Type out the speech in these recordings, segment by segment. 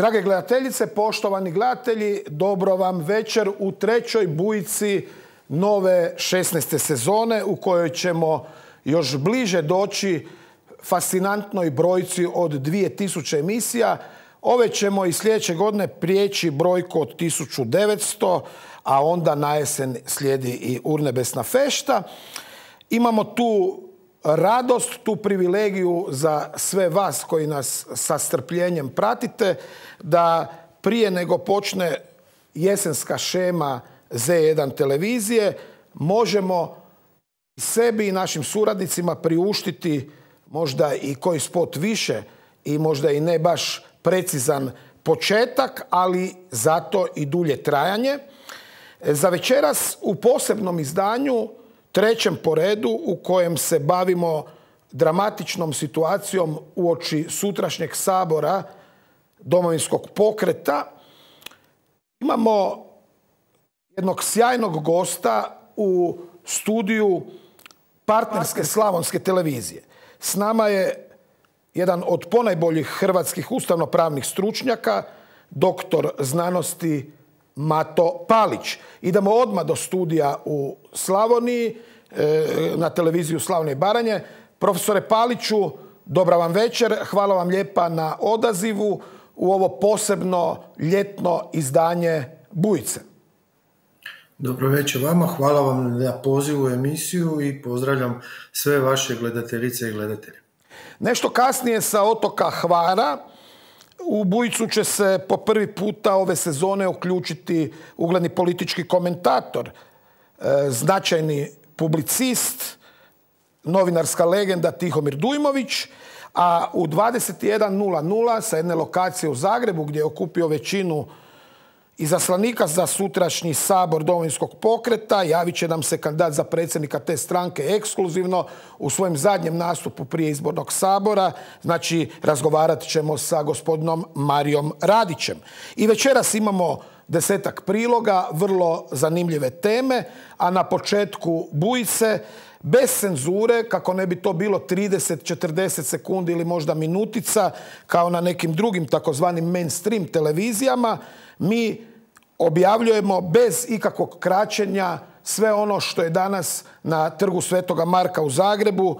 Drage gledateljice, poštovani gledatelji, dobro vam večer u trećoj bujici nove 16. sezone u kojoj ćemo još bliže doći fascinantnoj brojci od 2000 emisija. Ove ćemo i sljedeće godine prijeći brojku od 1900, a onda na jesen slijedi i Urnebesna fešta. Imamo tu radost, tu privilegiju za sve vas koji nas sa strpljenjem pratite, da prije nego počne jesenska šema Z1 televizije možemo sebi i našim suradnicima priuštiti možda i koji spot više i možda i ne baš precizan početak, ali zato i dulje trajanje. Za večeras u posebnom izdanju, trećem po redu, u kojem se bavimo dramatičnom situacijom uoči sutrašnjeg sabora Domovinskog pokreta, imamo jednog sjajnog gosta u studiju partnerske slavonske televizije. S nama je jedan od ponajboljih hrvatskih ustavnopravnih stručnjaka, doktor znanosti Mato Palić. Idemo odmah do studija u Slavoniji, na televiziju Slavonije i Baranje. Profesore Paliću, dobra vam večer. Hvala vam lijepa na odazivu u ovo posebno ljetno izdanje Bujice. Dobro večer vama. Hvala vam na pozivu u emisiju i pozdravljam sve vaše gledateljice i gledatelje. Nešto kasnije sa otoka Hvara u Bujicu će se po prvi puta ove sezone uključiti ugledni politički komentator, značajni publicist, novinarska legenda Tihomir Dujmović, a u 21:00 sa jedne lokacije u Zagrebu gdje je okupio većinu izaslanika za sutrašnji sabor Domovinskog pokreta, javit će nam se kandidat za predsjednika te stranke ekskluzivno u svojem zadnjem nastupu prije izbornog sabora. Znači, razgovarat ćemo sa gospodinom Marijom Radićem. I večeras imamo 10-ak priloga, vrlo zanimljive teme, a na početku Bujice, bez cenzure, kako ne bi to bilo 30-40 sekundi ili možda minutica, kao na nekim drugim takozvanim mainstream televizijama, mi objavljujemo bez ikakvog kraćenja sve ono što je danas na Trgu Svetoga Marka u Zagrebu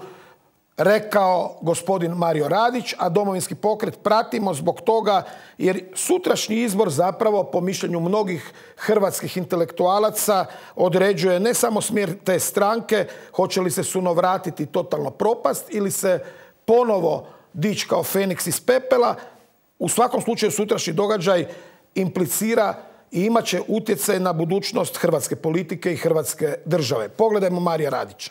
rekao gospodin Mario Radić, a Domovinski pokret pratimo zbog toga jer sutrašnji izbor zapravo, po mišljenju mnogih hrvatskih intelektualaca, određuje ne samo smjer te stranke, hoće li se sunovratiti totalno propast ili se ponovo dići kao Feniks iz pepela. U svakom slučaju sutrašnji događaj implicira i imat će utjecaj na budućnost hrvatske politike i hrvatske države. Pogledajmo Marija Radića.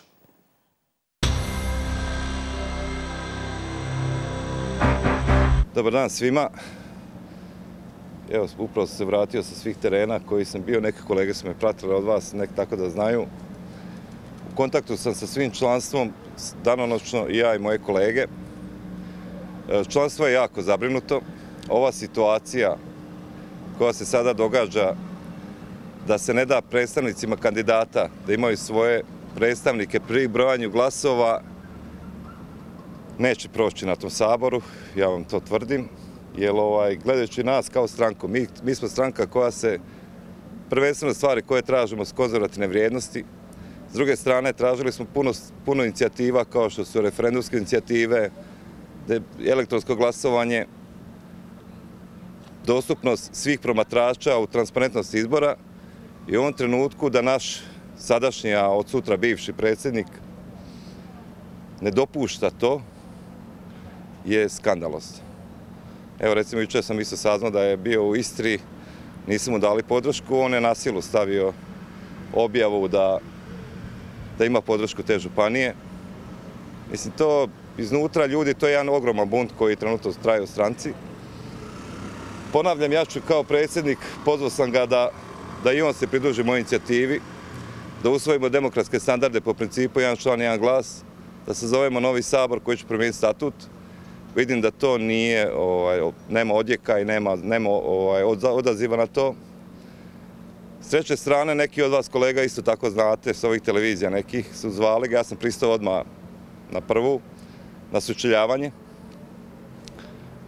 Dobar dan svima. Evo, upravo sam se vratio sa svih terena koji sam bio. Neke kolege su me pratili od vas, nek tako da znaju. U kontaktu sam sa svim članstvom, danonoćno i ja i moje kolege. Članstvo je jako zabrinuto. Ova situacija koja se sada događa, da se ne da predstavnicima kandidata da imaju svoje predstavnike pri brojanju glasova, neće proći na tom saboru, ja vam to tvrdim, jer gledajući nas kao stranku, mi smo stranka koja se prvenstveno stvari koje tražimo s konzervativne vrijednosti. S druge strane, tražili smo puno inicijativa kao što su referendumske inicijative, elektronsko glasovanje, dostupnost svih promatrača u transparentnosti izbora i u ovom trenutku da naš sadašnji, a od sutra bivši predsjednik ne dopušta to je skandalozno. Evo recimo jučer sam isto saznao da je bio u Istri, nisu mu dali podršku, on je na silu stavio objavu da ima podršku te županije. Mislim, to iznutra ljudi, to je jedan ogroman bunt koji trenutno traje u stranci. Ponavljam, ja ću kao predsjednik, pozvao sam ga da i on se pridruži mojoj inicijativi, da usvojimo demokratske standarde po principu jedan član, jedan glas, da se zovemo novi sabor koji će promijeniti statut. Vidim da to nije, nema odjeka i nema odaziva na to. S treće strane, neki od vas kolega isto tako znate, s ovih televizija nekih su zvali ga, ja sam pristao odmah na prvu, na sučeljavanje.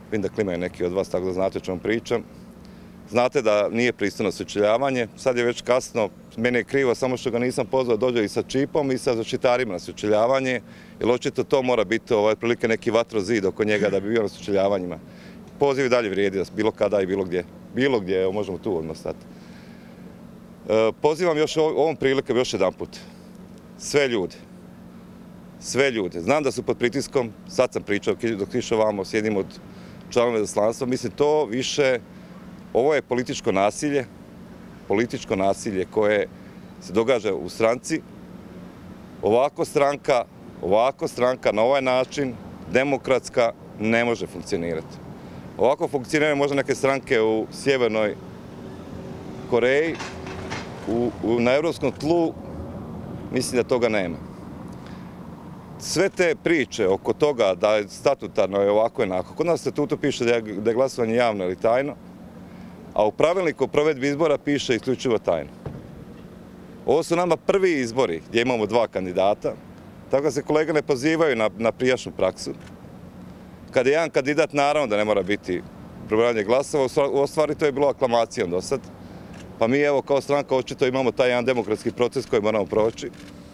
vidim da klimaju neki od vas, tako da znate o čemu pričam. Znate da nije pristojno sučeljavanje, sad je već kasno, meni je krivo samo što ga nisam pozvao, dođe i sa čipom i sa zaštitarima na sučeljavanje, jer očito to mora biti otprilike neki vatrozid oko njega da bi bio na sučeljavanjima. Poziv i dalje vrijedi, bilo kada i bilo gdje. Bilo gdje, evo možemo tu odmah stati. Pozivam još ovom prilikom još jedan put. Sve ljude. Znam da su pod pritiskom, sad sam pričao dok išao vamo s jednim od članova izaslanstva, mislim to više, ovo je političko nasilje koje se događa u stranci. Ovako stranka na ovaj način, demokratska, ne može funkcionirati. Ovako funkcioniraju možda neke stranke u Sjevernoj Koreji, na europskom tlu, mislim da toga nema. Sve te priče oko toga da je statutarno je ovako i onako, kod nas u statutu piše da je glasovanje javno ili tajno, a u pravilniku o provedbi izbora piše isključivo tajno. Ovo su nama prvi izbori gdje imamo 2 kandidata, tako da se kolege ne pozivaju na prijašnju praksu. Kada je jedan kandidat, naravno da ne mora biti prebrojavanje glasova, u stvari to je bilo aklamacijom do sad. Pa mi evo kao stranka očito imamo taj jedan demokratski proces koji moramo proći.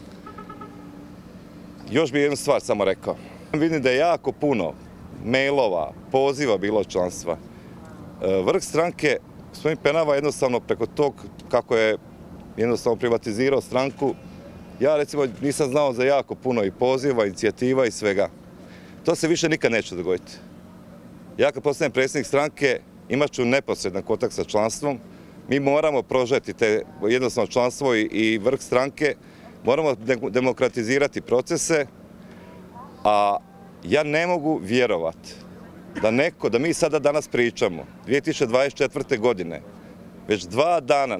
Još bih jednu stvar samo rekao. Vidim da je jako puno mailova, poziva bilo članstva. Vrh stranke, gospodin Penava, jednostavno preko tog kako je jednostavno privatizirao stranku, ja recimo nisam znao za jako puno i poziva, inicijativa i svega. To se više nikad neće dogoditi. Ja kad postanem predsjednik stranke imat ću neposredan kontakt sa članstvom. Mi moramo prožeti te jednostavno članstvo i vrh stranke, moramo demokratizirati procese, a ja ne mogu vjerovati da mi sada danas pričamo, 2024. godine, već 2 dana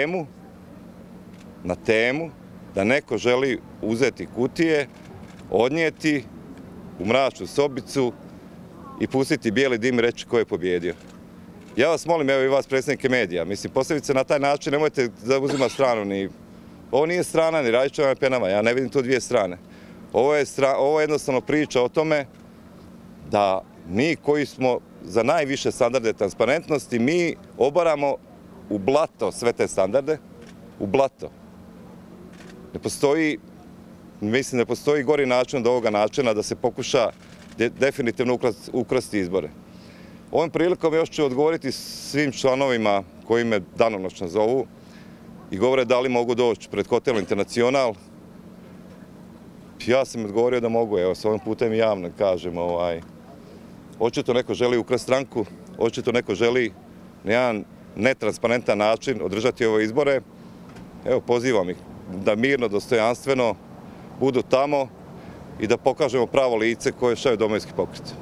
na temu da neko želi uzeti kutije, odnijeti u mračnu sobicu i pustiti bijeli dim i reći ko je pobjedio. Ja vas molim, evo i vas predsjednike medija, mislim, postavite se na taj način, nemojte da uzima stranu ni... Ovo nije strana ni Radićeva ni Penava, ja ne vidim tu 2 strane. Ovo je jednostavno priča o tome da mi koji smo za najviše standarde transparentnosti, mi obaramo u blato sve te standarde, u blato. Ne postoji gori način od ovoga načina da se pokuša definitivno ukrasti izbore. Ovom prilikom još ću odgovoriti svim članovima koji me danonoćno zovu i govore da li mogu doći pred Hotel Internacional. Ja sam odgovorio da mogu, evo s ovim putem javno kažem. Očito neko želi ukrasti stranku, očito neko želi na jedan netransparentan način održati ove izbore. Evo pozivam ih da mirno, dostojanstveno budu tamo i da pokažemo pravo lice koje šalju Domovinski pokret.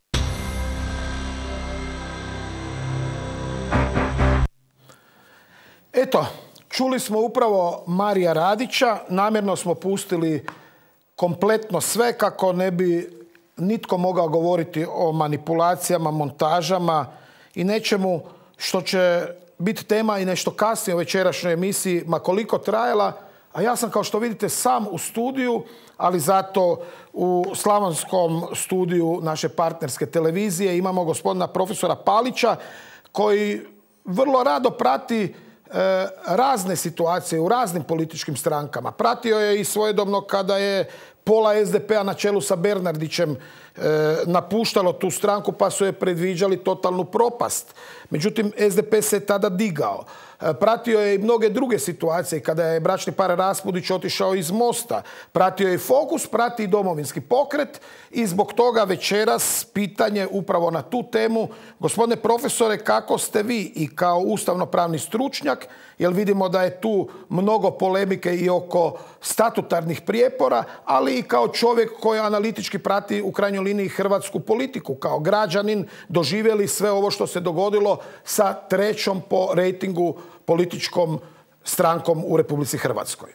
Eto, čuli smo upravo Marija Radića, namjerno smo pustili kompletno sve kako ne bi nitko mogao govoriti o manipulacijama, montažama i nečemu što će biti tema i nešto kasnije u večerašnjoj emisiji, ma koliko trajala, a ja sam kao što vidite sam u studiju, ali zato u slavonskom studiju naše partnerske televizije imamo gospodina profesora Palića koji vrlo rado prati razne situacije u raznim političkim strankama. Pratio je i svojedobno kada je pola SDP-a na čelu sa Bernardićem napuštalo tu stranku pa su je predviđali totalnu propast. Međutim, SDP se tada digao. Pratio je i mnoge druge situacije kada je bračni par Raspudić otišao iz Mosta. Pratio je i Fokus, prati i Domovinski pokret i zbog toga večeras pitanje upravo na tu temu. Gospodine profesore, kako ste vi i kao ustavno-pravni stručnjak, jer vidimo da je tu mnogo polemike i oko statutarnih prijepora, ali i kao čovjek koji analitički prati u krajnjoj liniji hrvatsku politiku, kao građanin doživjeli sve ovo što se dogodilo sa 3. po rejtingu političkom strankom u Republici Hrvatskoj?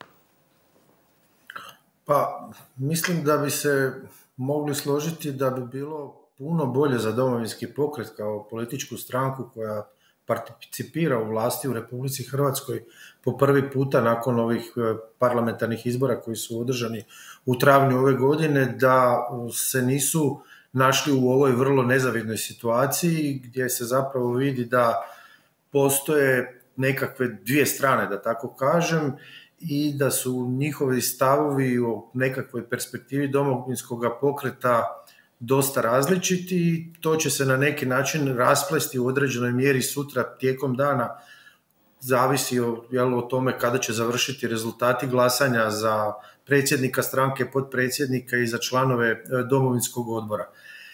Pa, mislim da bi se mogli složiti da bi bilo puno bolje za Domovinski pokret kao političku stranku koja participira u vlasti u Republici Hrvatskoj po prvi puta nakon ovih parlamentarnih izbora koji su održani u travnju ove godine, da se nisu našli u ovoj vrlo nezavidnoj situaciji gdje se zapravo vidi da postoje nekakve dvije strane, da tako kažem, i da su njihovi stavovi o nekakvoj perspektivi Domovinskog pokreta dosta različiti i to će se na neki način rasplesti u određenoj mjeri sutra tijekom dana. Zavisi o tome kada će završiti rezultati glasanja za predsjednika stranke, potpredsjednika i za članove Domovinskog odbora.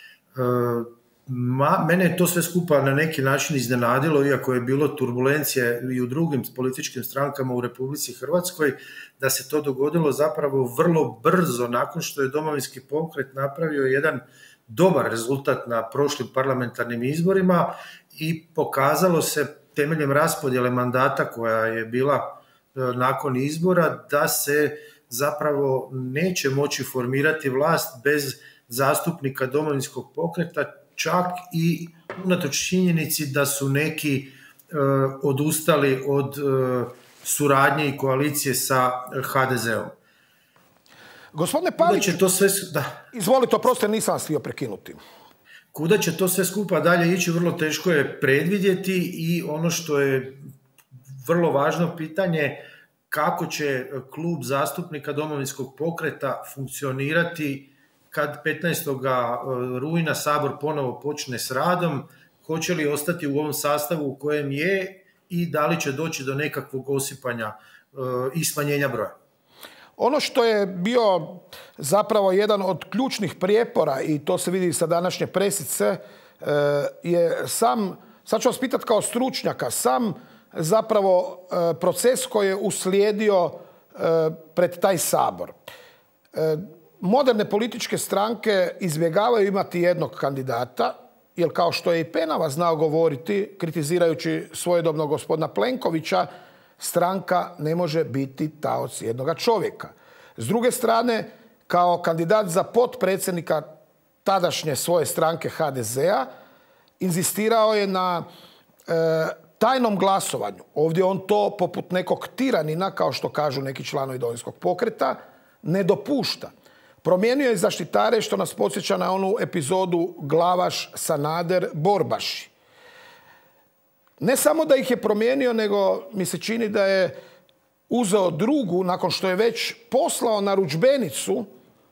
Mene je to sve skupa na neki način iznenadilo, iako je bilo turbulencije i u drugim političkim strankama u Republici Hrvatskoj, da se to dogodilo zapravo vrlo brzo nakon što je Domovinski pokret napravio jedan dobar rezultat na prošlim parlamentarnim izborima i pokazalo se temeljem raspodjele mandata koja je bila nakon izbora da se zapravo neće moći formirati vlast bez zastupnika Domovinskog pokreta, čak i unatoč činjenici da su neki odustali od suradnje i koalicije sa HDZ-om. Gospodine Palić, izvolite, oprostite, nisam vas htio prekinuti. Kuda će to sve skupa dalje ići, vrlo teško je predvidjeti i ono što je vrlo važno pitanje, kako će klub zastupnika Domovinskog pokreta funkcionirati kad 15. rujna Sabor ponovo počne s radom, hoće li ostati u ovom sastavu u kojem je i da li će doći do nekakvog osipanja i smanjenja broja. Ono što je bio zapravo jedan od ključnih prijepora, i to se vidi sa današnje presice, je sam, sad ću vas pitati kao stručnjaka, sam zapravo proces koji je uslijedio pred taj Sabor. Moderne političke stranke izbjegavaju imati jednog kandidata, jer kao što je i Penava znao govoriti, kritizirajući svojedobno gospodina Plenkovića, stranka ne može biti taoc jednoga čovjeka. S druge strane, kao kandidat za potpredsjednika tadašnje svoje stranke HDZ-a, inzistirao je na tajnom glasovanju. Ovdje on to, poput nekog tiranina, kao što kažu neki članovi Domovinskog pokreta, ne dopušta. Promijenio je zaštitare, što nas podsjeća na onu epizodu Glavaš, Sanader, Borbaši. Ne samo da ih je promijenio, nego mi se čini da je uzeo drugu, nakon što je već poslao narudžbenicu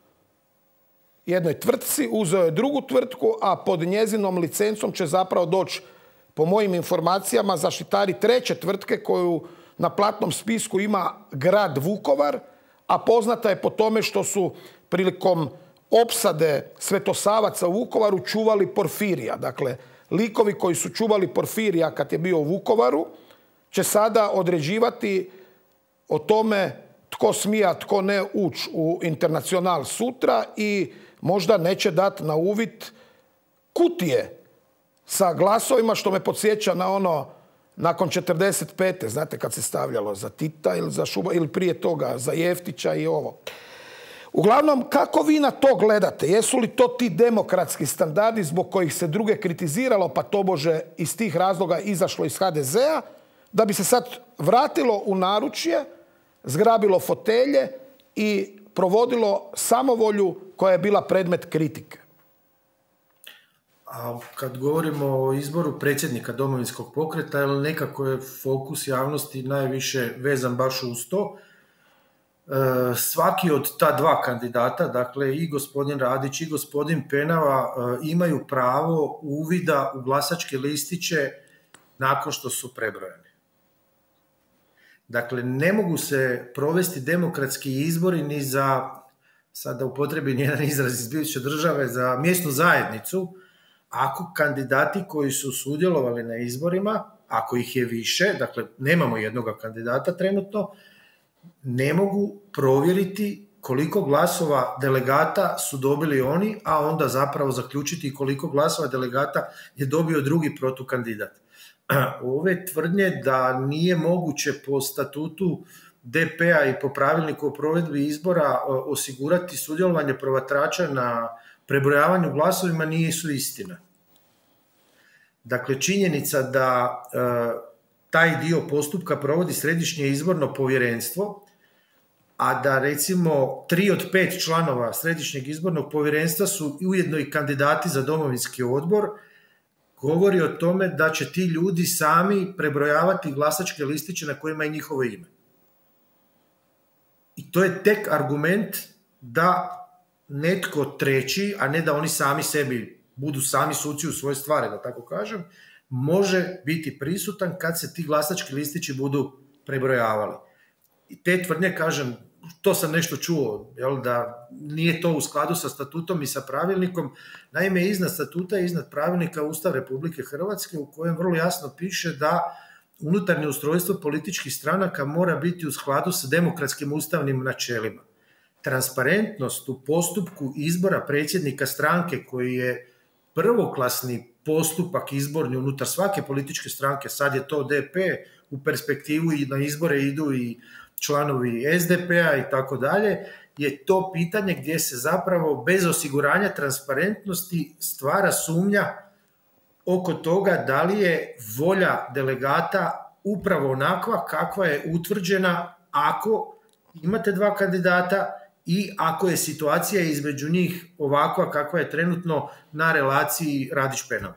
jednoj tvrtci, uzeo je drugu tvrtku, a pod njezinom licencom će zapravo doći, po mojim informacijama, zaštitari treće tvrtke koju na platnom spisku ima grad Vukovar, a poznata je po tome što su prilikom opsade Svetosavaca u Vukovaru čuvali Porfirija. Dakle, likovi koji su čuvali Porfirija kad je bio u Vukovaru će sada određivati o tome tko smije, a tko ne ući u Internacional sutra i možda neće dati na uvid kutije sa glasovima, što me podsjeća na ono nakon 45. Znate kad se stavljalo za Tita ili za Šuba ili prije toga za Jeftića i ovo. Uglavnom, kako vi na to gledate? Jesu li to ti demokratski standardi zbog kojih se druge kritiziralo, pa tobože iz tih razloga izašlo iz HDZ-a, da bi se sad vratilo u naručje, zgrabilo fotelje i provodilo samovolju koja je bila predmet kritike? A kad govorimo o izboru predsjednika Domovinskog pokreta, nekako je fokus javnosti najviše vezan baš uz to. Svaki od ta dva kandidata, dakle i gospodin Radić i gospodin Penava, imaju pravo uvida u glasačke listiće nakon što su prebrojani. Dakle, ne mogu se provesti demokratski izbori ni za, sad da upotrebim jedan izraz iz bivše države, za mjesnu zajednicu, ako kandidati koji su sudjelovali na izborima, ako ih je više, dakle nemamo jednoga kandidata trenutno, ne mogu provjeriti koliko glasova delegata su dobili oni, a onda zapravo zaključiti koliko glasova delegata je dobio drugi protukandidat. Ove tvrdnje da nije moguće po statutu DP-a i po pravilniku o provedbi izbora osigurati sudjelovanje promatrača na prebrojavanju glasovima nisu istina. Dakle, činjenica da taj dio postupka provodi Središnje izborno povjerenstvo a da recimo 3 od 5 članova Središnjeg izbornog povjerenstva su ujedno i kandidati za domovinski odbor, govori o tome da će ti ljudi sami prebrojavati glasačke listiće na kojima je njihovo ime. I to je tek argument da netko treći, a ne da oni sami sebi budu sami suci u svoje stvari, da tako kažem, može biti prisutan kad se ti glasački listići budu prebrojavali. I te tvrdnje, kažem, to sam nešto čuo, da nije to u skladu sa statutom i sa pravilnikom. Naime, iznad statuta i iznad pravilnika Ustav Republike Hrvatske u kojem vrlo jasno piše da unutarnje ustrojstvo političkih stranaka mora biti u skladu sa demokratskim ustavnim načelima. Transparentnost u postupku izbora predsjednika stranke koji je prvoklasni postupak izborni unutar svake političke stranke, sad je to DP, u perspektivu i na izbore idu i članovi SDP-a i tako dalje, je to pitanje gdje se zapravo bez osiguranja transparentnosti stvara sumnja oko toga da li je volja delegata upravo onakva kakva je utvrđena ako imate 2 kandidata i ako je situacija između njih ovakva kakva je trenutno na relaciji Radić-Penava.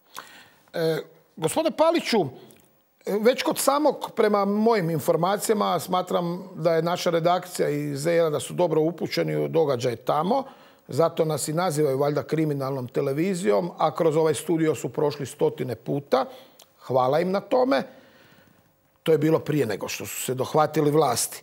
Gospodine Paliću, već kod samog, prema mojim informacijama, smatram da je naša redakcija i Z1 da su dobro upućeni u događaj tamo, zato nas i nazivaju valjda kriminalnom televizijom, a kroz ovaj studio su prošli 100 puta. Hvala im na tome. To je bilo prije nego što su se dohvatili vlasti.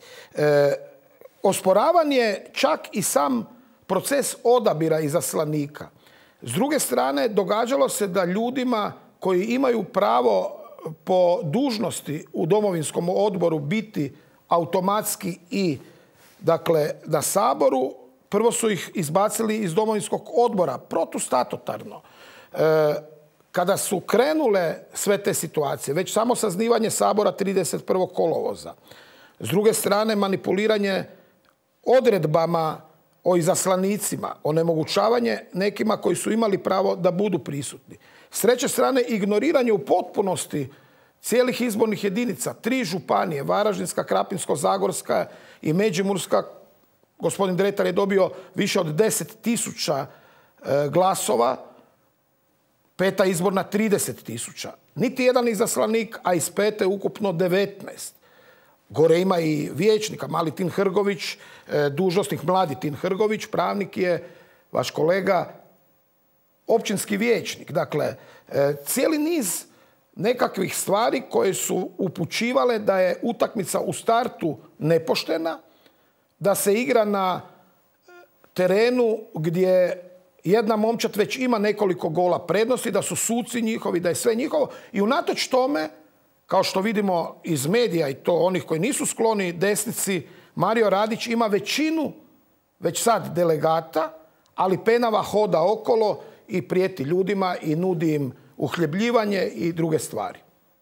Osporavan je čak i sam proces odabira izaslanika. S druge strane, događalo se da ljudima koji imaju pravo po dužnosti u domovinskom odboru biti automatski i, dakle, na Saboru, prvo su ih izbacili iz domovinskog odbora protustatutarno. Kada su krenule sve te situacije, već samo saznivanje Sabora 31. kolovoza, s druge strane manipuliranje odredbama o izaslanicima, onemogućavanje nekima koji su imali pravo da budu prisutni. S treće strane, ignoriranje u potpunosti cijelih izbornih jedinica, 3 županije, Varaždinska, Krapinsko-zagorska i Međimurska. Gospodin Dretar je dobio više od 10.000 glasova, 5. izborna 30.000. Niti jedan izaslanik, a iz 5. ukupno 19. Gore ima i vijećnika, mali Tin Hrgović, dužnosnik mladi Tin Hrgović, pravnik je, vaš kolega, općinski vijećnik. Dakle, cijeli niz nekakvih stvari koje su upućivale da je utakmica u startu nepoštena, da se igra na terenu gdje jedna momčad već ima nekoliko gola prednosti, da su suci njihovi, da je sve njihovo. I unatoč tome, kao što vidimo iz medija i to onih koji nisu skloni desnici, Mario Radić ima većinu već sad delegata, ali Penava hoda okolo i prijeti ljudima i nudi im uhljebljivanje i druge stvari.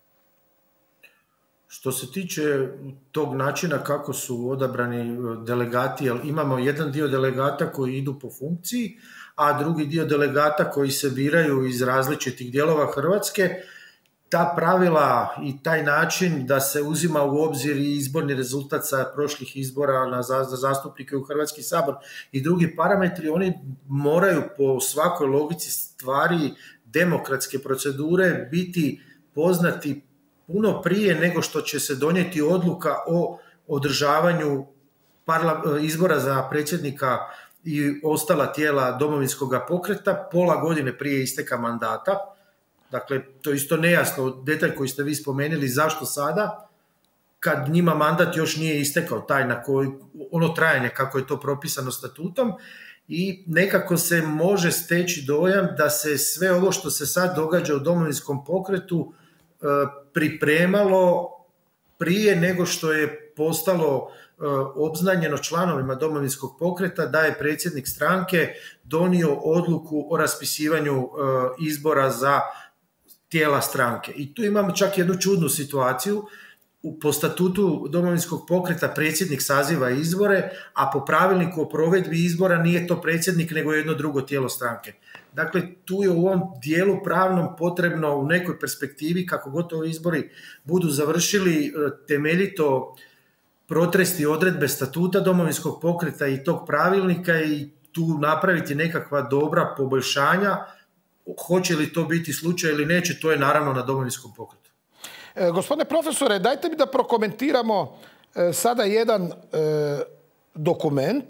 Što se tiče tog načina kako su odabrani delegati, jer imamo jedan dio delegata koji idu po funkciji, a drugi dio delegata koji se biraju iz različitih dijelova Hrvatske, ta pravila i taj način da se uzima u obzir i izborni rezultat sa prošlih izbora za zastupnike u Hrvatski sabor i drugi parametri, oni moraju po svakoj logici stvari demokratske procedure biti poznati puno prije nego što će se donijeti odluka o održavanju izbora za predsjednika i ostala tijela domovinskog pokreta pola godine prije isteka mandata. Dakle, to je isto nejasno, detalj koji ste vi spomenuli, zašto sada, kad njima mandat još nije istekao, taj na koji, ono trajanje kako je to propisano statutom, i nekako se može steći dojam da se sve ovo što se sad događa u domovinskom pokretu pripremalo prije nego što je postalo obznanjeno članovima domovinskog pokreta da je predsjednik stranke donio odluku o raspisivanju izbora za tijela stranke. I tu imamo čak jednu čudnu situaciju. Po statutu domovinskog pokreta predsjednik saziva izbore, a po pravilniku o provedbi izbora nije to predsjednik nego jedno drugo tijelo stranke. Dakle, tu je u ovom dijelu pravnom potrebno u nekoj perspektivi, kako god ovi izbori budu završili, temeljito protresti odredbe statuta Domovinskog pokreta i tog pravilnika i tu napraviti nekakva dobra poboljšanja. Hoće li to biti slučaj ili neće, to je naravno na Domovinskom pokretu. Gospodine profesore, dajte mi da prokomentiramo sada jedan dokument.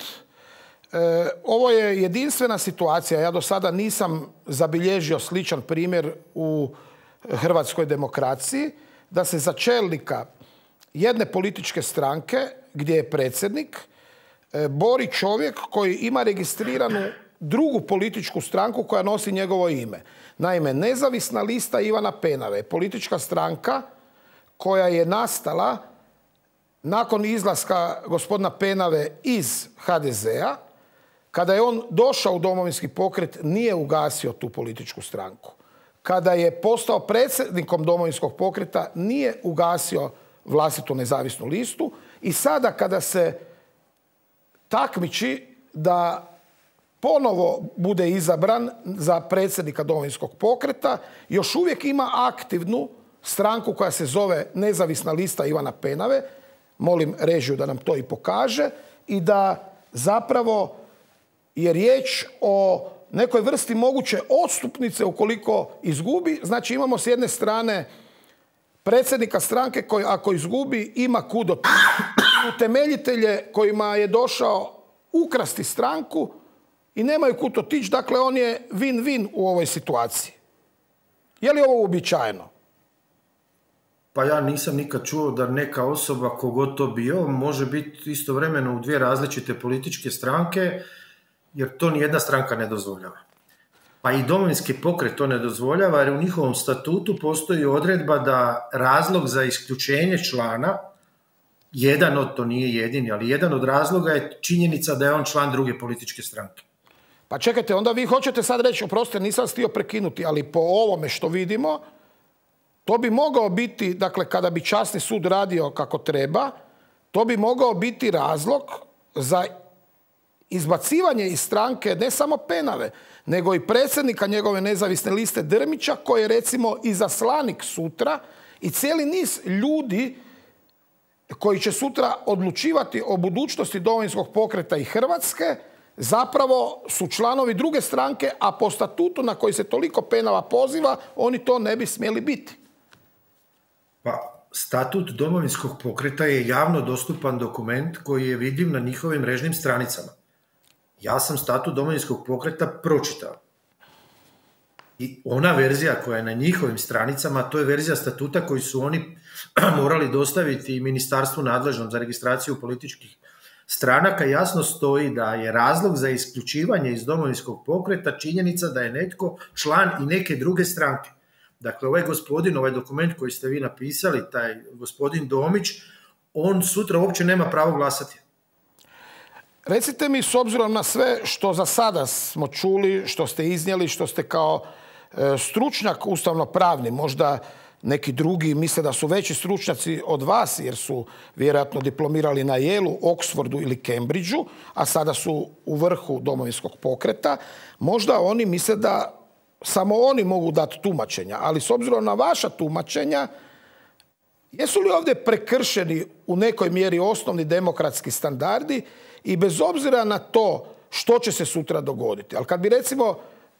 Ovo je jedinstvena situacija. Ja do sada nisam zabilježio sličan primjer u hrvatskoj demokraciji, da se za čelnika jedne političke stranke, gdje je predsjednik, bori čovjek koji ima registriranu drugu političku stranku koja nosi njegovo ime. Naime, Nezavisna lista Ivana Penave, politička stranka koja je nastala nakon izlaska gospodina Penave iz HDZ-a. Kada je on došao u Domovinski pokret, nije ugasio tu političku stranku. Kada je postao predsjednikom Domovinskog pokreta, nije ugasio vlastitu nezavisnu listu. I sada kada se takmiči da ponovo bude izabran za predsjednika Domovinskog pokreta, još uvijek ima aktivnu stranku koja se zove Nezavisna lista Ivana Penave. Molim režiju da nam to i pokaže. I da zapravo je riječ o nekoj vrsti moguće odstupnice ukoliko izgubi. Znači imamo s jedne strane predsjednika stranke koji ako izgubi ima kud otići, utemeljitelje kojima je došao ukrasti stranku i nemaju kud otići. Dakle, on je win-win u ovoj situaciji. Je li ovo uobičajeno? Pa ja nisam nikad čuo da neka osoba, kogod to bio, može biti istovremeno u dvije različite političke stranke, jer to nijedna stranka ne dozvoljava. Pa i Domovinski pokret to ne dozvoljava, jer u njihovom statutu postoji odredba da razlog za isključenje člana, to nije jedini, ali jedan od razloga je činjenica da je on član druge političke stranke. Pa čekajte, onda vi hoćete sad reći, oprostite, nisam htio prekinuti, ali po ovome što vidimo, to bi mogao biti, dakle, kada bi časni sud radio kako treba, to bi mogao biti razlog za izbacivanje iz stranke ne samo Penave, nego i predsjednika njegove nezavisne liste Drmića, koji je recimo izaslanik sutra, i cijeli niz ljudi koji će sutra odlučivati o budućnosti Domovinskog pokreta i Hrvatske, zapravo su članovi druge stranke, a po statutu na koji se toliko Penava poziva, oni to ne bi smjeli biti. Pa, statut Domovinskog pokreta je javno dostupan dokument koji je vidljiv na njihovim mrežnim stranicama. Ja sam statut Domovinskog pokreta pročitao. I ona verzija koja je na njihovim stranicama, to je verzija statuta koji su oni morali dostaviti ministarstvu nadležnom za registraciju političkih stranaka. Jasno stoji da je razlog za isključivanje iz Domovinskog pokreta činjenica da je netko član i neke druge stranke. Dakle, ovaj dokument koji ste vi napisali, taj gospodin Domić, on sutra uopće nema pravo glasati. Recite mi, s obzirom na sve što za sada smo čuli, što ste iznijeli, što ste kao stručnjak ustavno-pravni, možda neki drugi misle da su veći stručnjaci od vas, jer su vjerojatno diplomirali na Yaleu, Oxfordu ili Cambridgeu, a sada su u vrhu Domovinskog pokreta, možda oni misle da samo oni mogu dati tumačenja, ali s obzirom na vaša tumačenja, jesu li ovdje prekršeni u nekoj mjeri osnovni demokratski standardi i bez obzira na to što će se sutra dogoditi? Ali kad bi recimo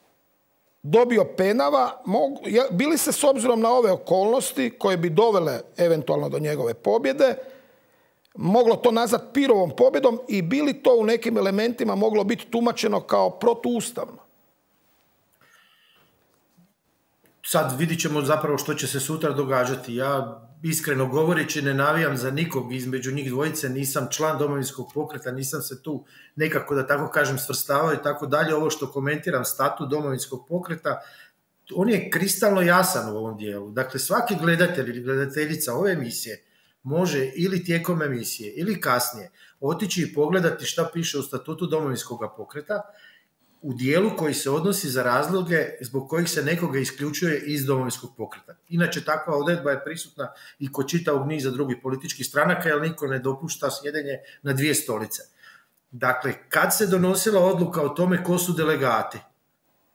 dobio Penava, bili se s obzirom na ove okolnosti koje bi dovele eventualno do njegove pobjede, moglo to nazvati Pirovom pobjedom i bili to u nekim elementima moglo biti tumačeno kao protuustavno? Sad vidit ćemo zapravo što će se sutra događati. Ja, iskreno govoreći, ne navijam za nikog između njih dvojice, nisam član Domovinskog pokreta, nisam se tu nekako, da tako kažem, svrstavao i tako dalje. Ovo što komentiram, statut Domovinskog pokreta, on je kristalno jasan u ovom dijelu. Dakle, svaki gledatelj ili gledateljica ove emisije može ili tijekom emisije ili kasnije otići i pogledati šta piše u statutu Domovinskog pokreta u dijelu koji se odnosi za razloge zbog kojih se nekoga isključuje iz Domovinskog pokreta. Inače, takva odredba je prisutna i kod čitavog niza drugih političkih stranaka, jer niko ne dopušta sjedenje na dvije stolice. Dakle, kad se donosila odluka o tome ko su delegati,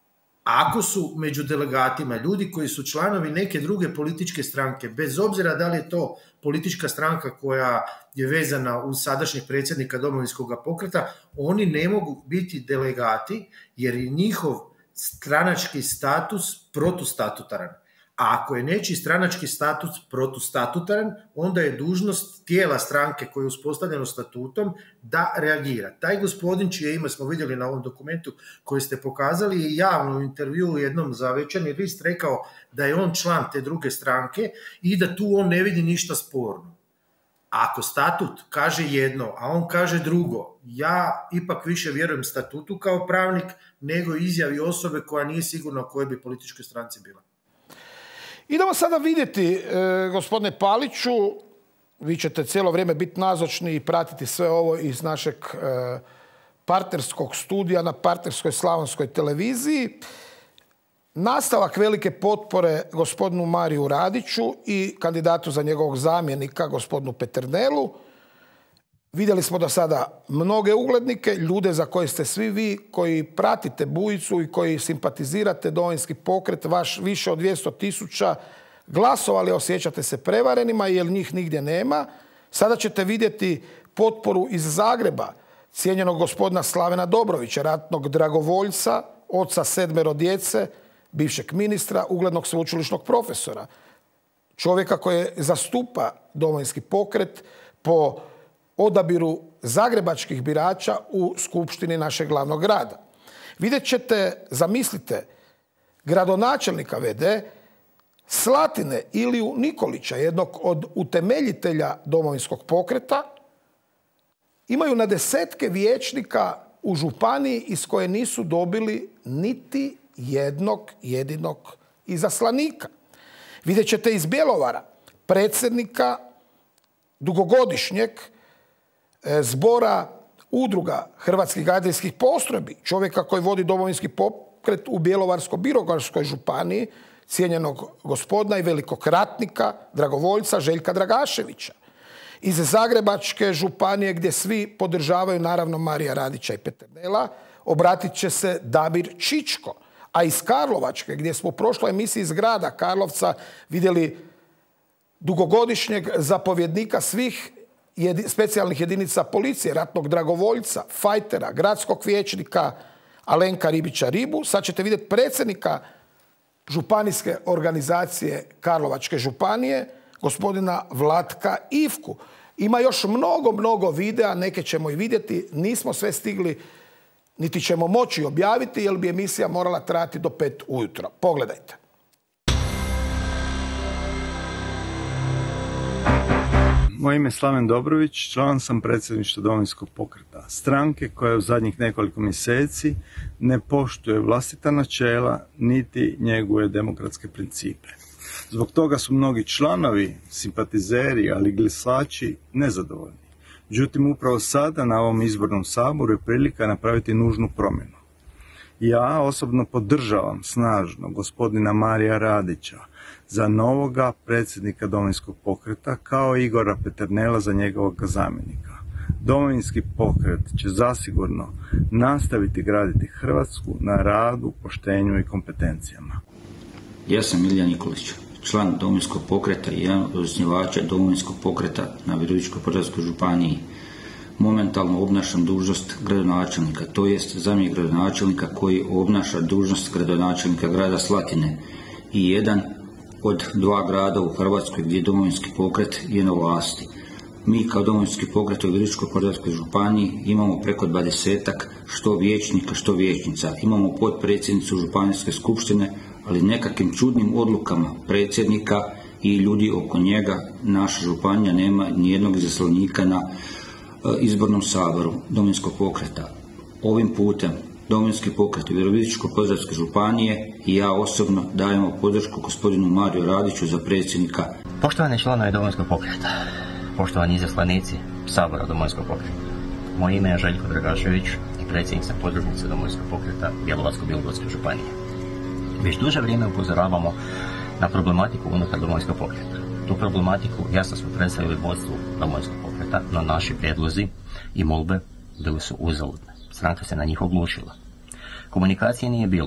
Ako su među delegatima ljudi koji su članovi neke druge političke stranke, bez obzira da li je to politička stranka koja je vezana uz sadašnjeg predsjednika Domovinskog pokreta, oni ne mogu biti delegati jer je njihov stranački status protustatutaran. A ako je nečiji stranački status protustatutaran, onda je dužnost tijela stranke koje je uspostavljeno statutom da reagira. Taj gospodin, čije ime smo vidjeli na ovom dokumentu koji ste pokazali, je javno u intervjuu jednom za Večernji list rekao da je on član te druge stranke i da tu on ne vidi ništa sporno. Ako statut kaže jedno, a on kaže drugo, ja ipak više vjerujem statutu kao pravnik nego izjavi osobe koja nije sigurna o kojoj bi političkoj stranci bila. Idemo sada vidjeti, gospodine Paliću, vi ćete cijelo vrijeme biti nazočni i pratiti sve ovo iz našeg partnerskog studija na partnerskoj slavonskoj televiziji. Nastavak velike potpore gospodinu Mariju Radiću i kandidatu za njegovog zamjenika, gospodinu Peternelu. Vidjeli smo do sada mnoge uglednike, ljude za koje ste svi vi koji pratite Bujicu i koji simpatizirate Domovinski pokret, vaš više od 200.000 glasovali, osjećate se prevarenima jer njih nigdje nema. Sada ćete vidjeti potporu iz Zagreba, cijenjenog gospodina Slavena Dobrovića, ratnog dragovoljca, oca 7 djece, bivšeg ministra, uglednog sveučilišnog profesora. Čovjeka koji zastupa Domovinski pokret po odabiru zagrebačkih birača u skupštini našeg glavnog grada. Vidjet ćete, zamislite, gradonačelnika VD Slatine Iliju Nikolića, jednog od utemeljitelja Domovinskog pokreta. Imaju na desetke vijećnika u županiji iz koje nisu dobili niti jednog jedinog izaslanika. Vidjet ćete iz Bjelovara predsjednika dugogodišnjeg zbora udruga hrvatskih gardijskih postrojbi, čovjeka koji vodi Domovinski pokret u Bjelovarsko-bilogorskoj županiji, cijenjenog gospodina i velikog ratnika, dragovoljca Željka Dragaševića. Iz Zagrebačke županije, gdje svi podržavaju naravno Marija Radića i Peternela, obratit će se Damir Čičko. A iz Karlovačke, gdje smo u prošloj emisiji iz grada Karlovca vidjeli dugogodišnjeg zapovjednika svih specijalnih jedinica policije, ratnog dragovoljca, fajtera, gradskog vijećnika Alenka Ribića Ribu. Sad ćete vidjeti predsjednika županijske organizacije Karlovačke županije, gospodina Vlatka Ivku. Ima još mnogo videa, neke ćemo i vidjeti. Nismo sve stigli, niti ćemo moći objaviti, jer bi emisija morala trajati do 5 ujutro. Pogledajte. Moje ime je Slaven Dobrović, član sam predsjedništva Domovinskog pokreta, stranke koja u zadnjih nekoliko mjeseci ne poštuje vlastita načela niti njeguje demokratske principe. Zbog toga su mnogi članovi, simpatizeri, ali i glasači nezadovoljni. Međutim, upravo sada na ovom izbornom saboru je prilika napraviti nužnu promjenu. Ja osobno podržavam snažno gospodina Marija Radića za novoga predsjednika Domovinskog pokreta, kao i Igora Peternela za njegovog zamjenika. Domovinski pokret će zasigurno nastaviti graditi Hrvatsku na radu, poštenju i kompetencijama. Ja sam Ilija Nikolić, član Domovinskog pokreta i jedan od osnivača Domovinskog pokreta na Virovitičko-podravskoj županiji. Momentalno obnašam dužnost gradonačelnika, to jest zamjenik gradonačelnika koji obnaša dužnost gradonačelnika grada Slatine i jedan od 2 grada u Hrvatskoj gdje Domovinski pokret je na vlasti. Mi kao Domovinski pokret u Virovitičko-podravskoj županiji imamo preko 20-ak što vijećnika, što vijećnica. Imamo potpredsjednicu županijske skupštine, ali nekakvim čudnim odlukama predsjednika i ljudi oko njega naša županija nema nijednog izaslanika na izbornom saboru Domovinskog pokreta. Ovim putem Domovinski pokret u Virovitičko-podravske županije i ja osobno dajemo podršku gospodinu Mariju Radiću za predsjednika. Poštovani članovi Domovinskog pokreta, poštovani izaslanici Sabora Domovinskog pokreta, moje ime je Željko Dragašević i predsjednik sam podružnice Domovinskog pokreta Bjelovarsko-bilogorske županije. Već duže vrijeme upozoravamo na problematiku unutar Domovinskog pokreta. Tu problematiku jasno smo predstavili vodstvu Domovinskog pokreta, no naši prijedlozi i molbe bili su uzaludne. Stranka se na njih oglušila. Komunikacije nije bilo.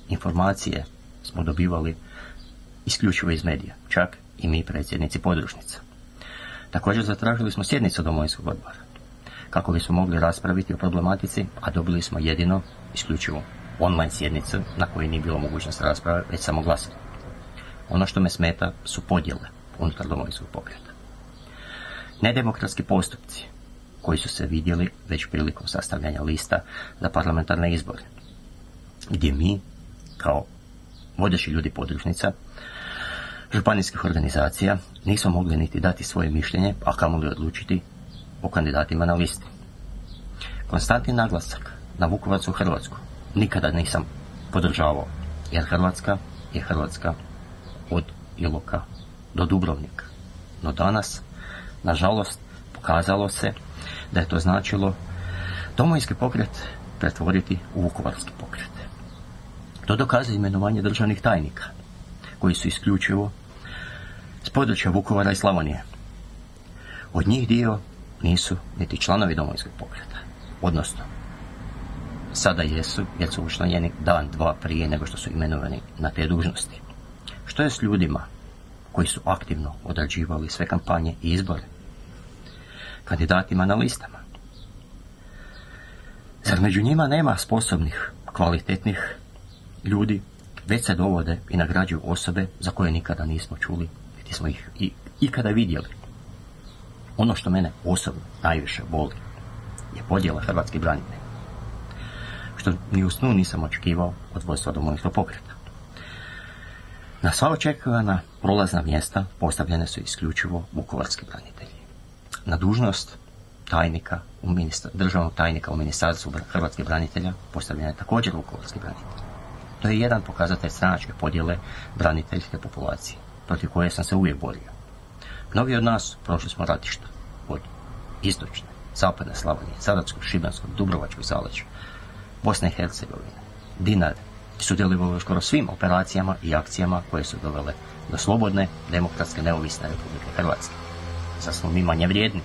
informacije smo dobivali isključivo iz medija, čak i mi predsjednici podružnica. Također zatražili smo sjednicu Domovinskog odbora, kako bismo mogli raspraviti o problematici, a dobili smo jedino isključivo online sjednicu na kojoj nije bilo mogućnost rasprave, već samo glasanje. Ono što me smeta su podjele unutar Domovinskog pokreta. Nedemokratski postupci koji su se vidjeli već prilikom sastavljanja lista za parlamentarne izbore, gdje mi, kao vodeći ljudi podružnica, županijskih organizacija, nismo mogli niti dati svoje mišljenje, a kamoli odlučiti o kandidatima na listi. Konstantni naglasak na Vukovarsku Hrvatsku nikada nisam podržavao, jer Hrvatska je Hrvatska od Iloka do Dubrovnika. No danas, nažalost, pokazalo se da je to značilo Domovinski pokret pretvoriti u Vukovarski pokret. To dokazuje imenovanje državnih tajnika, koji su isključivo s područja Vukovara i Slavonije. Od njih dio nisu niti članovi Domovinskog pokreta, odnosno sada jesu, jer su učlanjeni dan, dva prije nego što su imenovani na te dužnosti. Što je s ljudima koji su aktivno odrađivali sve kampanje i izbore? Kandidatima na listama? Zar među njima nema sposobnih, kvalitetnih ljudi, već se dovode i nagrađuju osobe za koje nikada nismo čuli, niti smo ih ikada vidjeli. Ono što mene osobno najviše boli je podjela hrvatskih branitelja, što ni u snu nisam očekivao od vodstva Domovinskog pokreta. Na sva očekivana prolazna mjesta postavljene su isključivo vukovarski branitelji. Na dužnost tajnika državnog tajnika u Ministarstvu hrvatskih branitelja postavljen je također vukovarski branitelj. To je jedan pokazatelj stranačke podjele braniteljske populacije, protiv koje sam se uvijek borio. Mnogi od nas prošli smo ratišta od istočne, zapadne Slavonije, Zadarskog, Šibenskog, Dubrovačkog zaleđa, Bosne i Hercegovine, Dinare, sudjelovali u skoro svim operacijama i akcijama koje su dovele do slobodne, demokratske, neovisne Republike Hrvatske. Sad smo mi manje vrijedni.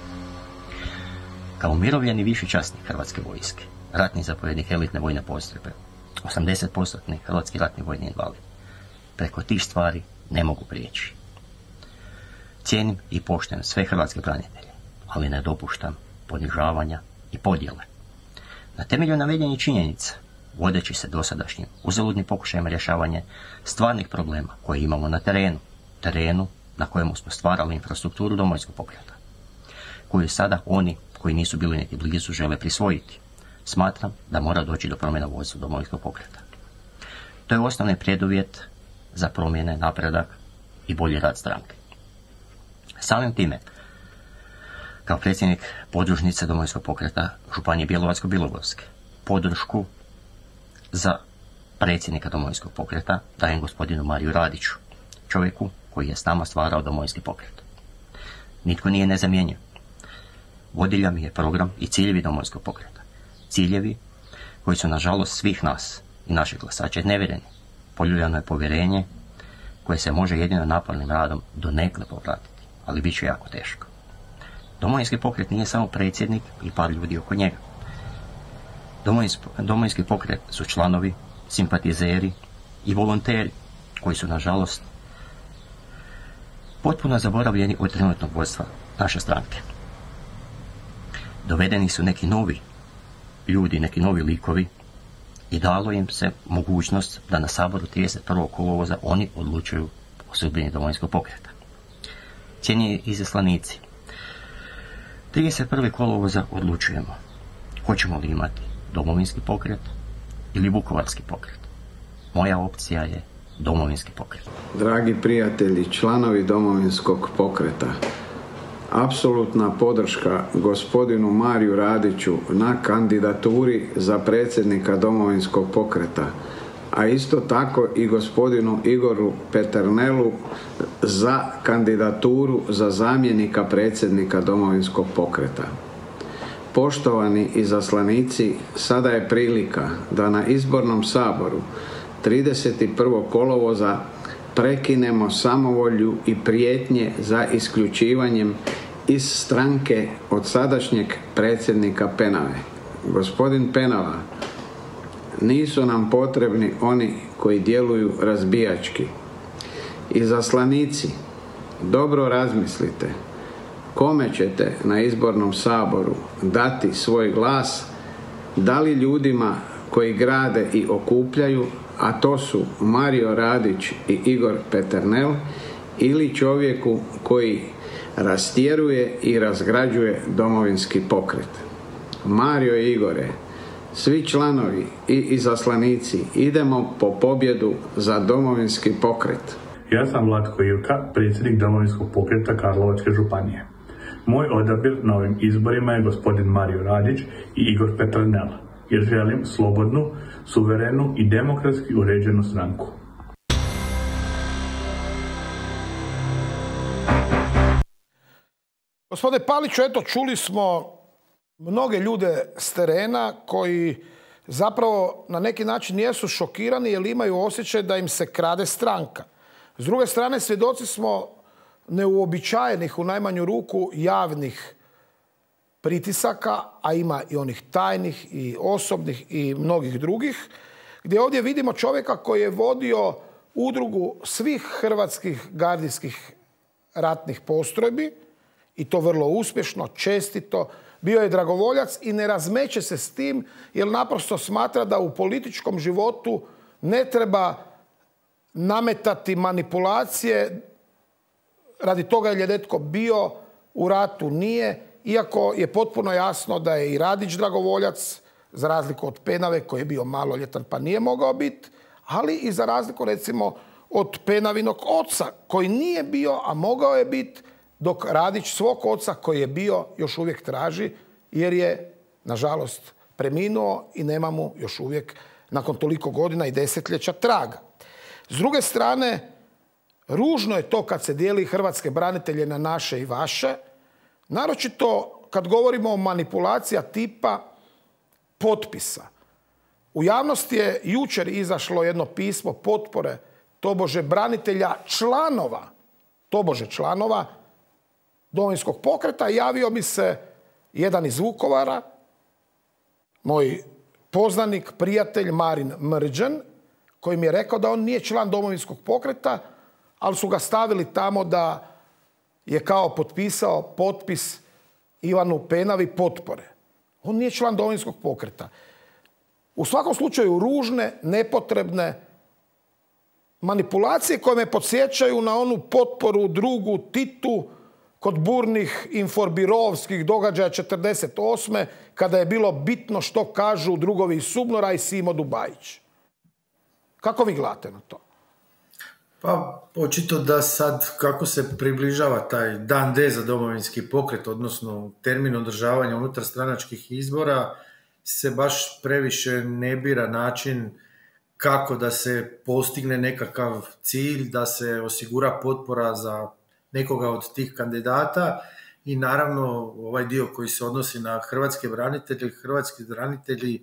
Kao umirovljeni viši časnik Hrvatske vojske, ratni zapovjednik elitne vojne postrojbe, 80% hrvatski ratni vojni invalid, preko tih stvari ne mogu prijeći. Cijenim i poštujem sve hrvatske branitelje, ali ne dopuštam ponižavanja i podjele. Na temelju navedenih činjenica, vodeći se dosadašnjim uzaludnim pokušajem rješavanja stvarnih problema koje imamo na terenu na kojemu smo stvarali infrastrukturu Domovinskog pokreta, koju sada oni koji nisu bili niti blizu žele prisvojiti, smatram da mora doći do promjena vodstva Domovinskog pokreta. To je osnovni preduvjet za promjene, napredak i bolji rad stranke. Samim time, kao predsjednik podružnice Domovinskog pokreta Županije Bjelovarsko-bilogorske, podršku za predsjednika Domovinskog pokreta dajem gospodinu Mariju Radiću, čovjeku koji je s nama stvarao Domovinski pokret. Nitko nije nezamjenjiv. Vodilja mi je program i ciljevi Domovinskog pokreta. Ciljevi koji su, nažalost, svih nas i naših glasača nevjereni. Poljuljano je povjerenje koje se može jedino napornim radom donekle povratiti, ali bit će jako teško. Domovinski pokret nije samo predsjednik i par ljudi oko njega. Domovinski pokret su članovi, simpatizeri i volonteri koji su, nažalost, potpuno zaboravljeni od trenutnog vodstva naše stranke. Dovedeni su neki novi ljudi, neki novi likovi i dalo im se mogućnost da na Saboru 31. kolovoza oni odlučuju o sudbini Domovinskog pokreta. Cijenjeni izaslanici, 31. kolovoza odlučujemo hoćemo li imati Domovinski pokret ili Vukovarski pokret. Moja opcija je Domovinski pokret. Dragi prijatelji, članovi Domovinskog pokreta, apsolutna podrška gospodinu Mariju Radiću na kandidaturi za predsjednika Domovinskog pokreta, a isto tako i gospodinu Igoru Peternelu za kandidaturu za zamjenika predsjednika Domovinskog pokreta. Poštovani izaslanici, sada je prilika da na izbornom saboru 31. kolovoza prekinemo samovolju i prijetnje za isključivanjem iz stranke od sadašnjeg predsjednika Penave. Gospodin Penava Nisu nam potrebni oni koji djeluju razbijački. Izaslanici, dobro razmislite kome ćete na izbornom saboru dati svoj glas, da li ljudima koji grade i okupljaju, a to su Mario Radić i Igor Peternel, ili čovjeku koji rastjeruje i razgrađuje Domovinski pokret. Mario i Igore, svi članovi i izaslanici, idemo po pobjedu za Domovinski pokret. Ja sam Vlatko Ilka, predsjednik Domovinskog pokreta Karlovačke županije. Moj odabir na ovim izborima je gospodin Mario Radić i Igor Peternel, jer želim slobodnu, suverenu i demokratski uređenu stranku. Gospodine Paliću, eto, čuli smo mnoge ljude s terena koji zapravo na neki način jesu šokirani jer imaju osjećaj da im se krade stranka. S druge strane, svjedoci smo neuobičajenih, u najmanju ruku, javnih pritisaka, a ima i onih tajnih i osobnih i mnogih drugih, gdje ovdje vidimo čovjeka koji je vodio udrugu svih hrvatskih gardijskih ratnih postrojbi, i to vrlo uspješno, čestito. Bio je dragovoljac i ne razmeće se s tim jer naprosto smatra da u političkom životu ne treba nametati manipulacije radi toga jer je netko bio u ratu, nije, iako je potpuno jasno da je i Radić dragovoljac, za razliku od Penave koji je bio maloljetan pa nije mogao biti, ali i za razliku recimo od Penavinog oca koji nije bio, a mogao je biti, dok Radić svog oca koji je bio još uvijek traži jer je, nažalost, preminuo i nema mu još uvijek nakon toliko godina i desetljeća traga. S druge strane, ružno je to kad se dijeli hrvatske branitelje na naše i vaše, naročito kad govorimo o manipulacija tipa potpisa. U javnosti je jučer izašlo jedno pismo potpore tobože branitelja članova Domovinskog pokreta. Javio mi se jedan iz Vukovara, moj poznanik, prijatelj Marin Mrđan, koji mi je rekao da on nije član Domovinskog pokreta, ali su ga stavili tamo da je kao potpisao potpis Ivanu Penavi potpore. On nije član Domovinskog pokreta. U svakom slučaju ružne, nepotrebne manipulacije koje me podsjećaju na onu potporu drugu Titu kod burnih inforbirovskih događaja 1948. kada je bilo bitno što kažu drugovi iz Subnora i Simo Dubajić. Kako vi gledate na to? Pa, očito da sad, kako se približava taj dan D za Domovinski pokret, odnosno termin održavanja unutar stranačkih izbora, se baš previše ne bira način kako da se postigne nekakav cilj, da se osigura potpora za nekoga od tih kandidata i naravno ovaj dio koji se odnosi na hrvatske branitelji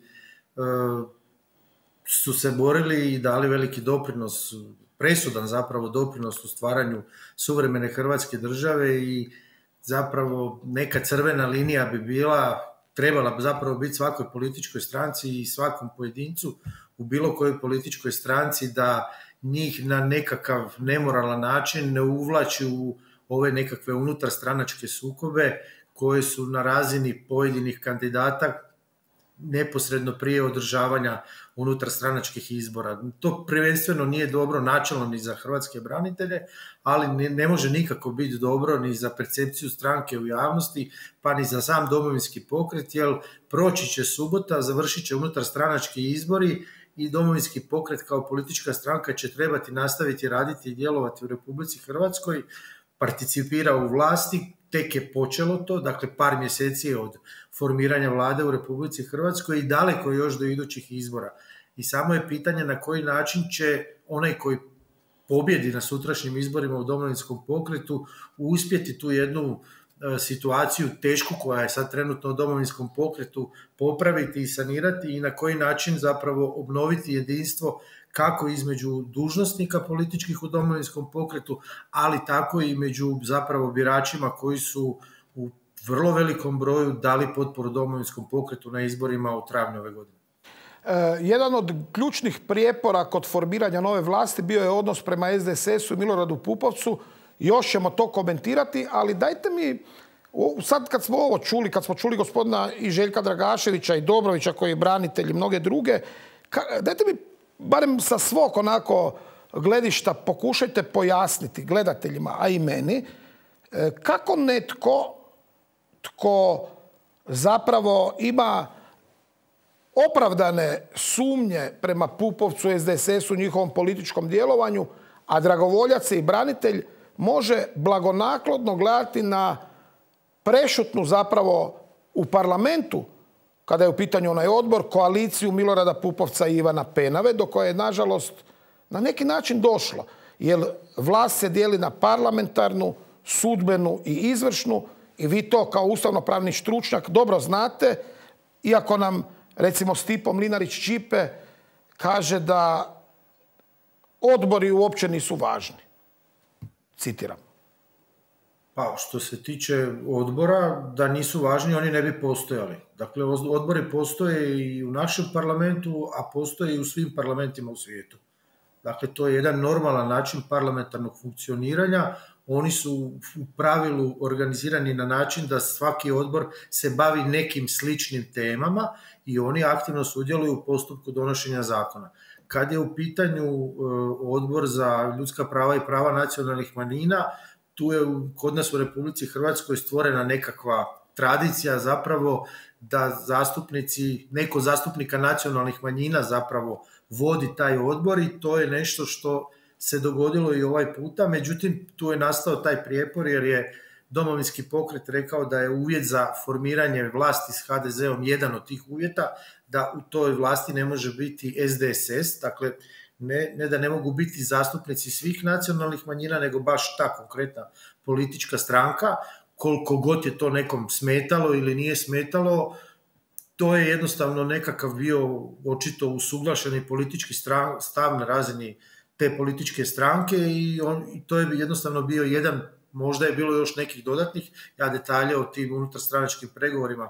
su se borili i dali veliki doprinos, presudan zapravo doprinos u stvaranju suvremene Hrvatske države i zapravo neka crvena linija bi trebala zapravo biti svakoj političkoj stranci i svakom pojedincu u bilo kojoj političkoj stranci da njih na nekakav nemoralan način ne uvlači u ove nekakve unutarstranačke sukobe koje su na razini pojedinih kandidata neposredno prije održavanja unutarstranačkih izbora. To prvenstveno nije dobro načelno ni za hrvatske branitelje, ali ne može nikako biti dobro ni za percepciju stranke u javnosti, pa ni za sam Domovinski pokret, jer proći će subota, završit će unutarstranački izbori i Domovinski pokret kao politička stranka će trebati nastaviti raditi i djelovati u Republici Hrvatskoj, participira u vlasti, tek je počelo to, dakle par mjeseci od formiranja vlade u Republici Hrvatskoj i daleko još do idućih izbora. I samo je pitanje na koji način će onaj koji pobjedi na sutrašnjim izborima u Domovinskom pokretu uspjeti tu jednu situaciju tešku koja je sad trenutno u Domovinskom pokretu popraviti i sanirati i na koji način zapravo obnoviti jedinstvo kako između dužnosnika političkih u Domovinskom pokretu, ali tako i među zapravo biračima koji su u vrlo velikom broju dali potporu Domovinskom pokretu na izborima u travnju ove godine. Jedan od ključnih prijepora kod formiranja nove vlasti bio je odnos prema SDSS-u i Miloradu Pupovcu. Još ćemo to komentirati, ali dajte mi, sad kad smo ovo čuli, kad smo čuli gospodina i Željka Dragaševića i Dobrovića koji je branitelj i mnoge druge, dajte mi barem sa svog onako gledišta pokušajte pojasniti gledateljima, a i meni, kako netko tko zapravo ima opravdane sumnje prema Pupovcu, SDSS-u, njihovom političkom djelovanju, a dragovoljac i branitelj može blagonaklodno gledati na prešutnu zapravo u parlamentu, kada je u pitanju onaj odbor, koaliciju Milorada Pupovca i Ivana Penave, do koje je, nažalost, na neki način došlo. Jer vlast se dijeli na parlamentarnu, sudbenu i izvršnu i vi to kao ustavnopravni stručnjak dobro znate, iako nam, recimo, Stipo Mlinarić-Ćipe kaže da odbori uopće nisu važni. Citiram. Pa što se tiče odbora, da nisu važni, oni ne bi postojali. Dakle, odbori postoje i u našem parlamentu, a postoje i u svim parlamentima u svijetu. Dakle, to je jedan normalan način parlamentarnog funkcioniranja. Oni su u pravilu organizirani na način da svaki odbor se bavi nekim sličnim temama i oni aktivno sudjeluju u postupku donošenja zakona. Kad je u pitanju odbor za ljudska prava i prava nacionalnih manjina, tu je kod nas u Republici Hrvatskoj stvorena nekakva tradicija zapravo da neko zastupnika nacionalnih manjina zapravo vodi taj odbor i to je nešto što se dogodilo i ovaj puta. Međutim, tu je nastao taj prijepor jer je Domovinski pokret rekao da je uvjet za formiranje vlasti s HDZ-om jedan od tih uvjeta, da u toj vlasti ne može biti SDSS, dakle ne da ne mogu biti zastupnici svih nacionalnih manjina, nego baš ta konkretna politička stranka, koliko god je to nekom smetalo ili nije smetalo, to je jednostavno nekakav bio očito usuglašeni politički stav na razini te političke stranke i to je jednostavno bio jedan, možda je bilo još nekih dodatnih, ja detalje o tim unutarstranačkim pregovorima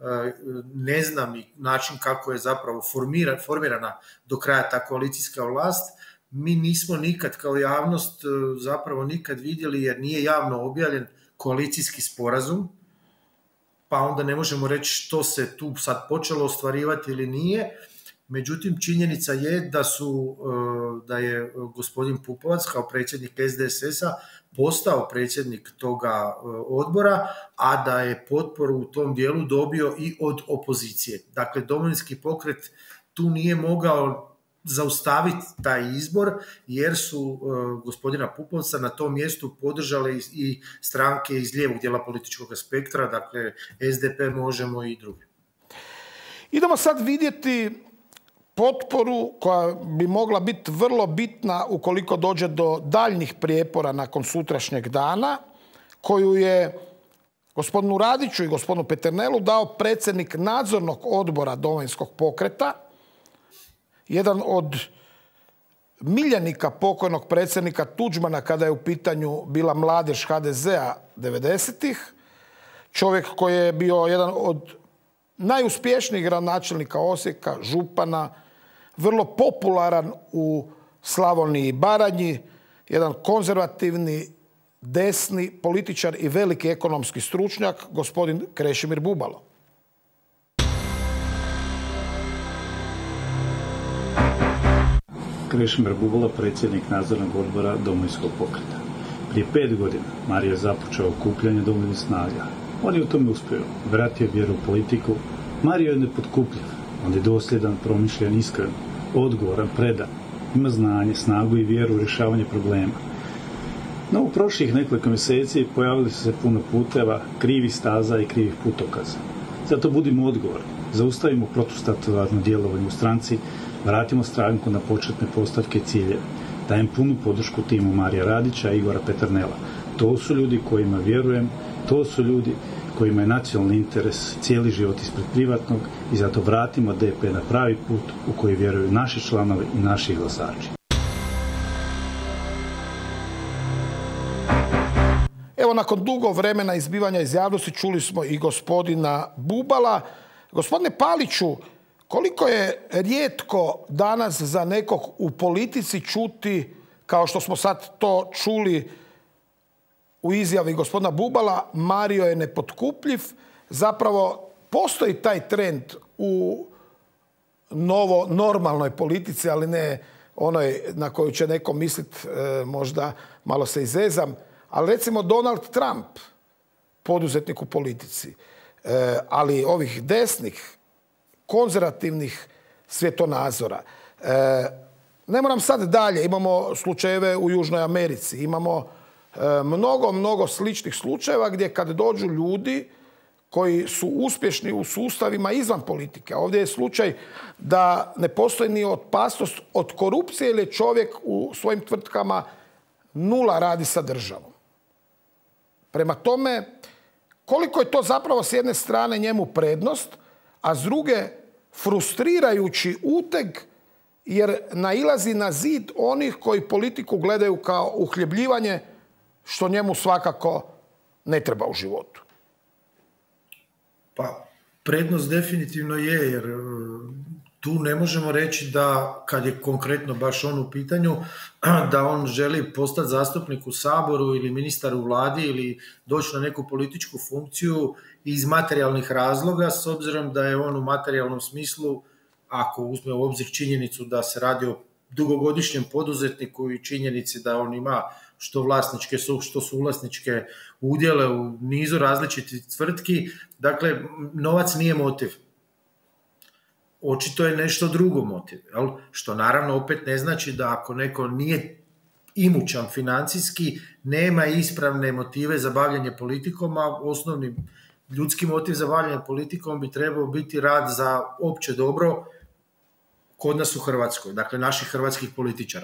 ne znam i način kako je zapravo formirana do kraja ta koalicijska vlast. Mi nismo nikad kao javnost zapravo nikad vidjeli jer nije javno objavljen koalicijski sporazum, pa onda ne možemo reći što se tu sad počelo ostvarivati ili nije. Međutim, činjenica je da je gospodin Pupovac kao predsjednik SDSS-a postao predsjednik toga odbora, a da je potporu u tom dijelu dobio i od opozicije. Dakle, Domovinski pokret tu nije mogao zaustaviti taj izbor jer su gospodina Pupovca na tom mjestu podržale i stranke iz lijevog dijela političkog spektra, dakle SDP, Možemo i druge. Idemo sad vidjeti potporu koja bi mogla biti vrlo bitna ukoliko dođe do daljnjih prijepora nakon sutrašnjeg dana, koju je gospodinu Radiću i gospodinu Peternelu dao predsjednik nadzornog odbora Domovinskog pokreta, jedan od miljenika pokojnog predsjednika Tuđmana kada je u pitanju bila mladež HDZ-a 90-ih, čovjek koji je bio jedan od najuspješnijih gradonačelnika Osijeka, župana, vrlo popularan u Slavoniji i Baranji, jedan konzervativni, desni političar i veliki ekonomski stručnjak, gospodin Krešimir Bubalo. Krešimir Bubalo, predsjednik nadzornog odbora Domovinskog pokreta. Prije 5 godina Mario je započeo okupljanje domoljubnih snaga. On je u tome uspio, vratio vjeru u politiku. Mario je nepotkupljiv, on je dosljedan, promišljen, iskren, odgovoran, predan. Ima znanje, snagu i vjeru u rješavanje problema. No u prošlih nekoliko mjeseci pojavili su se puno puteva, krivih staza i krivih putokaza. Zato budimo odgovorni, zaustavimo protustatularno djelovanje u stranci, vratimo stranku na početne postavke i ciljeve. Dajem punu podršku timu Marija Radića i Igora Peternela. To su ljudi kojima vjerujem, to su ljudi kojima je nacionalni interes cijeli život ispred privatnog i zato vratimo DP na pravi put u koji vjeruju naši članovi i naši glasači. Evo, nakon dugo vremena izbivanja iz javnosti čuli smo i gospodina Bubala. Gospodine Paliću, koliko je rijetko danas za nekog u politici čuti, kao što smo sad to čuli u izjavi gospodina Bubala, Mario je nepotkupljiv. Zapravo postoji taj trend u novo normalnoj politici, ali ne onoj na koju će neko misliti, možda malo se izezam, ali recimo Donald Trump, poduzetnik u politici, ali ovih desnih, konzervativnih svjetonazora. Ne moram sad dalje, imamo slučajeve u Južnoj Americi, imamo mnogo sličnih slučajeva gdje kad dođu ljudi koji su uspješni u sustavima izvan politike. Ovdje je slučaj da ne postoji ni opasnost od korupcije ili je čovjek u svojim tvrtkama nula radi sa državom. Prema tome, koliko je to zapravo s jedne strane njemu prednost, a s druge frustrirajući uteg jer nailazi na zid onih koji politiku gledaju kao uhljebljivanje, što njemu svakako ne treba u životu. Pa, prednost definitivno je, jer tu ne možemo reći da, kad je konkretno baš on u pitanju, da on želi postati zastupnik u Saboru ili ministar u vladi ili doći na neku političku funkciju iz materijalnih razloga, s obzirom da je on u materijalnom smislu, ako uzme u obzir činjenicu da se radi o dugogodišnjem poduzetniku i činjenici da on ima što vlasničke, što suvlasničke udjele u nizu različitih tvrtki. Dakle, novac nije motiv. Očito je nešto drugo motiv. Jel? Što naravno opet ne znači da ako neko nije imućan financijski, nema ispravne motive za bavljanje politikom, a osnovni ljudski motiv za bavljanje politikom bi trebao biti rad za opće dobro kod nas u Hrvatskoj, dakle naših hrvatskih političara.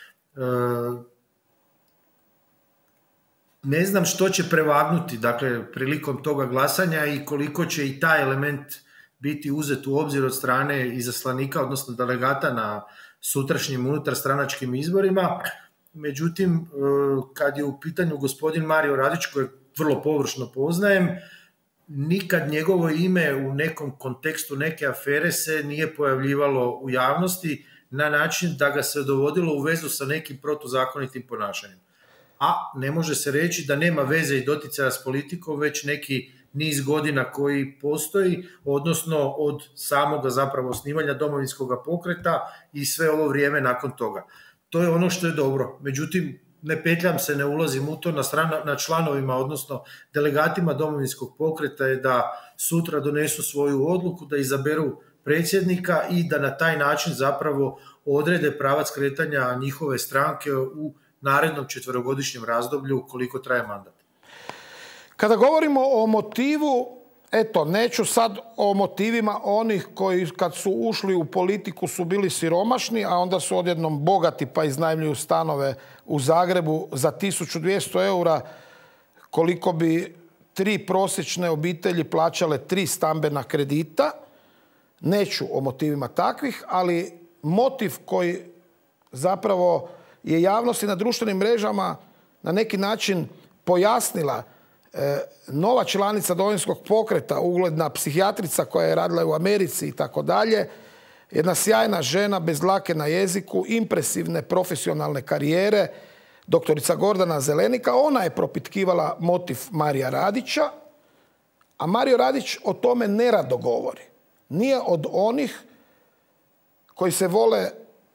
Ne znam što će prevagnuti, dakle, prilikom toga glasanja i koliko će i taj element biti uzet u obzir od strane izaslanika, odnosno delegata na sutrašnjim unutarstranačkim izborima. Međutim, kad je u pitanju gospodin Mario Radić, kojeg vrlo površno poznajem, nikad njegovo ime u nekom kontekstu neke afere se nije pojavljivalo u javnosti na način da ga se dovodilo u vezu sa nekim protuzakonitim ponašanjem. A ne može se reći da nema veze i doticaja s politikom već neki niz godina koji postoji, odnosno od samoga zapravo osnivanja Domovinskog pokreta i sve ovo vrijeme nakon toga. To je ono što je dobro. Međutim, ne petljam se, ne ulazim u to, na članovima, odnosno delegatima Domovinskog pokreta je da sutra donesu svoju odluku, da izaberu predsjednika i da na taj način zapravo odrede pravac kretanja njihove stranke u narednom 4-godišnjem razdoblju koliko traje mandat. Kada govorimo o motivu, eto, neću sad o motivima onih koji kad su ušli u politiku su bili siromašni, a onda su odjednom bogati pa iznajmljuju stanove u Zagrebu za 1200 eura, koliko bi 3 prosječne obitelji plaćale 3 stambena kredita. Neću o motivima takvih, ali motiv koji zapravo je javnosti na društvenim mrežama na neki način pojasnila nova članica Domovinskog pokreta, ugledna psihijatrica koja je radila u Americi i tako dalje, jedna sjajna žena bez dlake na jeziku, impresivne profesionalne karijere, doktorica Gordana Zelenika. Ona je propitkivala motiv Marija Radića, a Mario Radić o tome nerado govori. Nije od onih koji se vole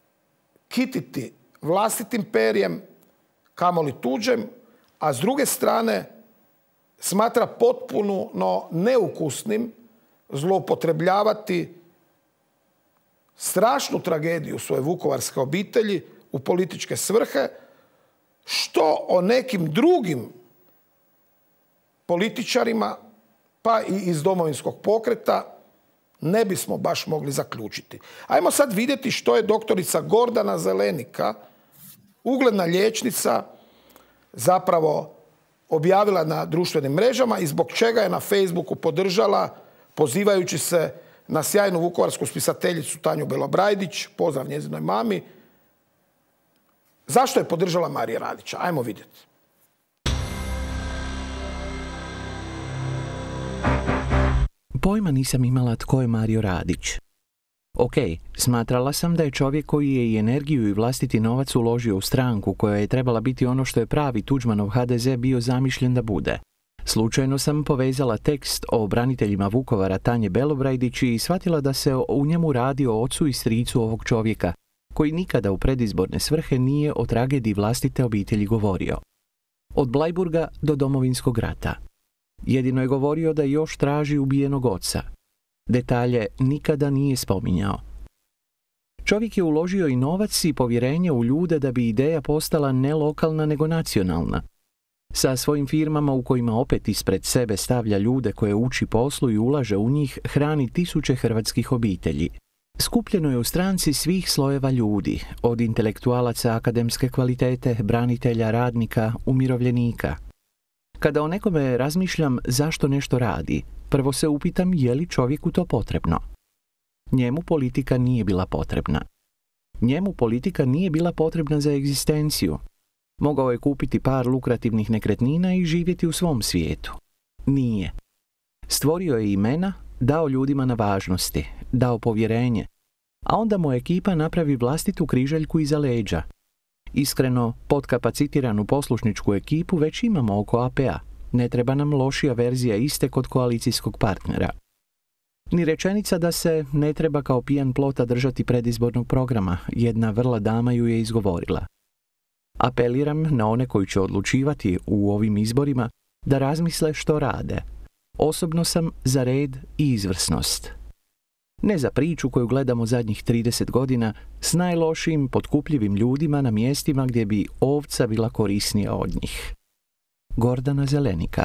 kititi vlastitim perjem, kamoli tuđem, a s druge strane smatra potpuno neukusnim zloupotrebljavati strašnu tragediju svoje vukovarske obitelji u političke svrhe, što o nekim drugim političarima, pa i iz Domovinskog pokreta, ne bismo baš mogli zaključiti. Ajmo sad vidjeti što je doktorica Gordana Zelenika, ugledna liječnica, zapravo objavila na društvenim mrežama i zbog čega je na Facebooku podržala, pozivajući se na sjajnu vukovarsku spisateljicu Tanju Belobrajdić, pozdrav njezinoj mami. Zašto je podržala Marija Radića? Ajmo vidjeti. Pojma nisam imala tko je Mario Radić. Ok, smatrala sam da je čovjek koji je i energiju i vlastiti novac uložio u stranku koja je trebala biti ono što je pravi Tuđmanov HDZ bio zamišljen da bude. Slučajno sam povezala tekst o braniteljima Vukovara Tanje Belobrajdić i shvatila da se u njemu radi o ocu i stricu ovog čovjeka, koji nikada u predizborne svrhe nije o tragediji vlastite obitelji govorio. Od Bleiburga do Domovinskog rata. Jedino je govorio da još traži ubijenog oca. Detalje nikada nije spominjao. Čovjek je uložio i novac i povjerenje u ljude da bi ideja postala ne lokalna nego nacionalna. Sa svojim firmama u kojima opet ispred sebe stavlja ljude koje uči poslu i ulaže u njih, hrani tisuće hrvatskih obitelji. Skupljeno je u stranci svih slojeva ljudi, od intelektualaca akademske kvalitete, branitelja, radnika, umirovljenika. Kada o nekome razmišljam zašto nešto radi, prvo se upitam je li čovjeku to potrebno. Njemu politika nije bila potrebna. Njemu politika nije bila potrebna za egzistenciju. Mogao je kupiti par lukrativnih nekretnina i živjeti u svom svijetu. Nije. Stvorio je imena, dao ljudima na važnosti, dao povjerenje, a onda mu ekipa napravi vlastitu križaljku iza leđa. Iskreno, podkapacitiranu poslušničku ekipu već imamo oko AP-a. Ne treba nam lošija verzija iste kod koalicijskog partnera. Ni rečenica da se ne treba kao pijan plota držati predizbornog programa, jedna vrla dama ju je izgovorila. Apeliram na one koji će odlučivati u ovim izborima da razmisle što rade. Osobno sam za red i izvrsnost. Ne za priču koju gledamo zadnjih 30 godina s najlošijim, potkupljivim ljudima na mjestima gdje bi ovca bila korisnija od njih. Gordana Zelenika.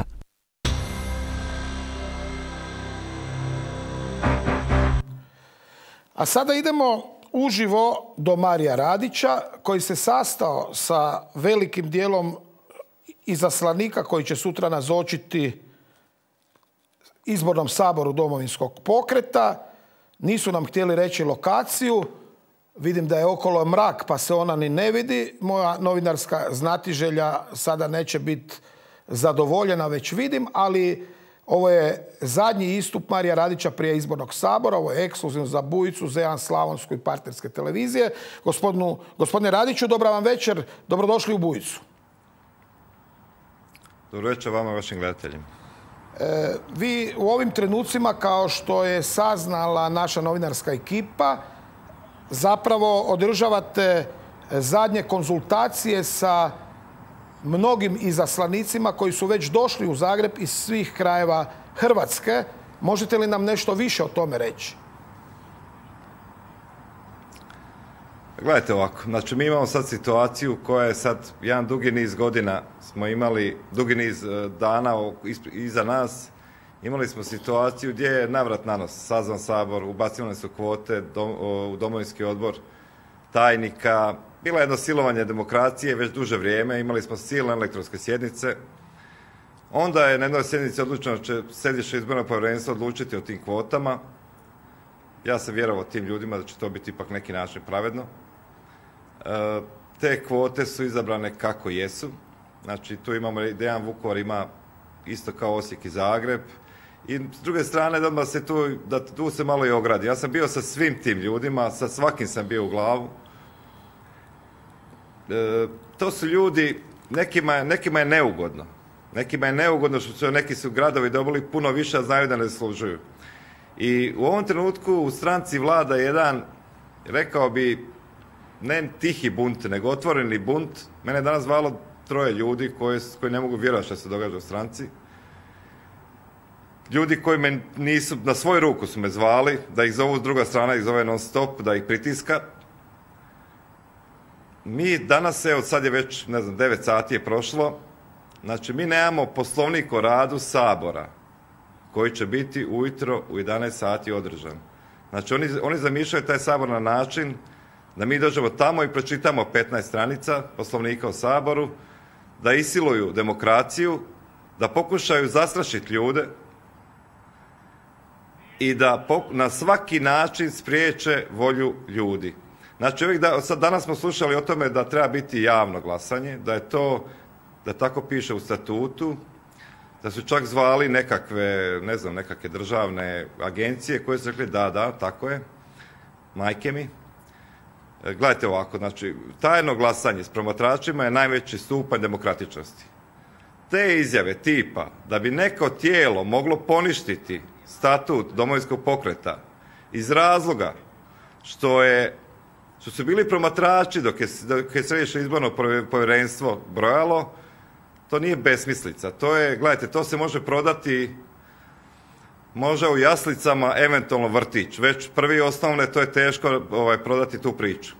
A sada idemo uživo do Marija Radića, koji se sastao sa velikim dijelom izaslanika koji će sutra nazočiti izbornom saboru Domovinskog pokreta. Nisu nam htjeli reći lokaciju. Vidim da je okolo mrak pa se ona ni ne vidi. Moja novinarska znatiželja sada neće biti zadovoljena, već vidim, ali ovo je zadnji istup Marija Radića prije izbornog sabora. Ovo je ekskluzivno za Bujicu, za jedan Slavonsku i partnerske televizije. Gospodine Radiću, dobra vam večer. Dobrodošli u Bujicu. Dobro večer vama i vašim gledateljima. Vi u ovim trenucima, kao što je saznala naša novinarska ekipa, zapravo održavate zadnje konzultacije sa mnogim izaslanicima koji su već došli u Zagreb iz svih krajeva Hrvatske. Možete li nam nešto više o tome reći? Gledajte ovako, znači mi imamo sad situaciju koja je sad jedan dugi niz godina smo imali, dugi niz dana iza nas, imali smo situaciju gdje je navrat na nos sazvan sabor, ubacivane su kvote u Domovinski odbor tajnika, bilo je jedno silovanje demokracije već duže vrijeme, imali smo silne elektronske sjednice. Onda je na jednoj sjednici odlučeno da će Središnje izborno povjerenstvo odlučiti o tim kvotama. Ja sam vjerovao tim ljudima da će to biti ipak neki način pravedno. Te kvote su izabrane kako jesu. Znači tu imamo da jedan Vukovar ima isto kao Osijek i Zagreb. I s druge strane da tu se malo i ogradi. Ja sam bio sa svim tim ljudima, sa svakim sam bio u glavu. To su ljudi, nekima je neugodno. Nekima je neugodno što neki su gradovi dobili puno više, a znaju da ne zaslužuju. I u ovom trenutku u stranci vlada jedan, rekao bi, ne tihi bunt, nego otvoreni bunt. Mene je danas zvalo 3 ljudi koji ne mogu vjerovati što se događa u stranci. Ljudi koji me nisu, na svoju ruku su me zvali, da ih zovu s druga strana, ih zove non stop, da ih pritiska. Mi danas, evo sad je već, 9 sati je prošlo, znači mi nemamo poslovnik o radu Sabora, koji će biti ujutro u 11 sati održan. Znači oni zamišljaju taj Sabor na način da mi dođemo tamo i pročitamo 15 stranica poslovnika o Saboru, da isiluju demokraciju, da pokušaju zastrašiti ljude i da na svaki način spriječe volju ljudi. Znači, sad danas smo slušali o tome da treba biti javno glasanje, da je to, da tako piše u statutu, da su čak zvali nekakve državne agencije koje su rekli da, tako je. majke mi. Gledajte ovako, znači, tajno glasanje s promatračima je najveći stupanj demokratičnosti. Te izjave tipa da bi neko tijelo moglo poništiti statut Domovinskog pokreta iz razloga što su bili promatrači dok je Središnje izborno povjerenstvo brojalo, to nije besmislica. Gledajte, to se može prodati možda u jaslicama, eventualno vrtić. Već prvi osnovne, to je teško prodati tu priču.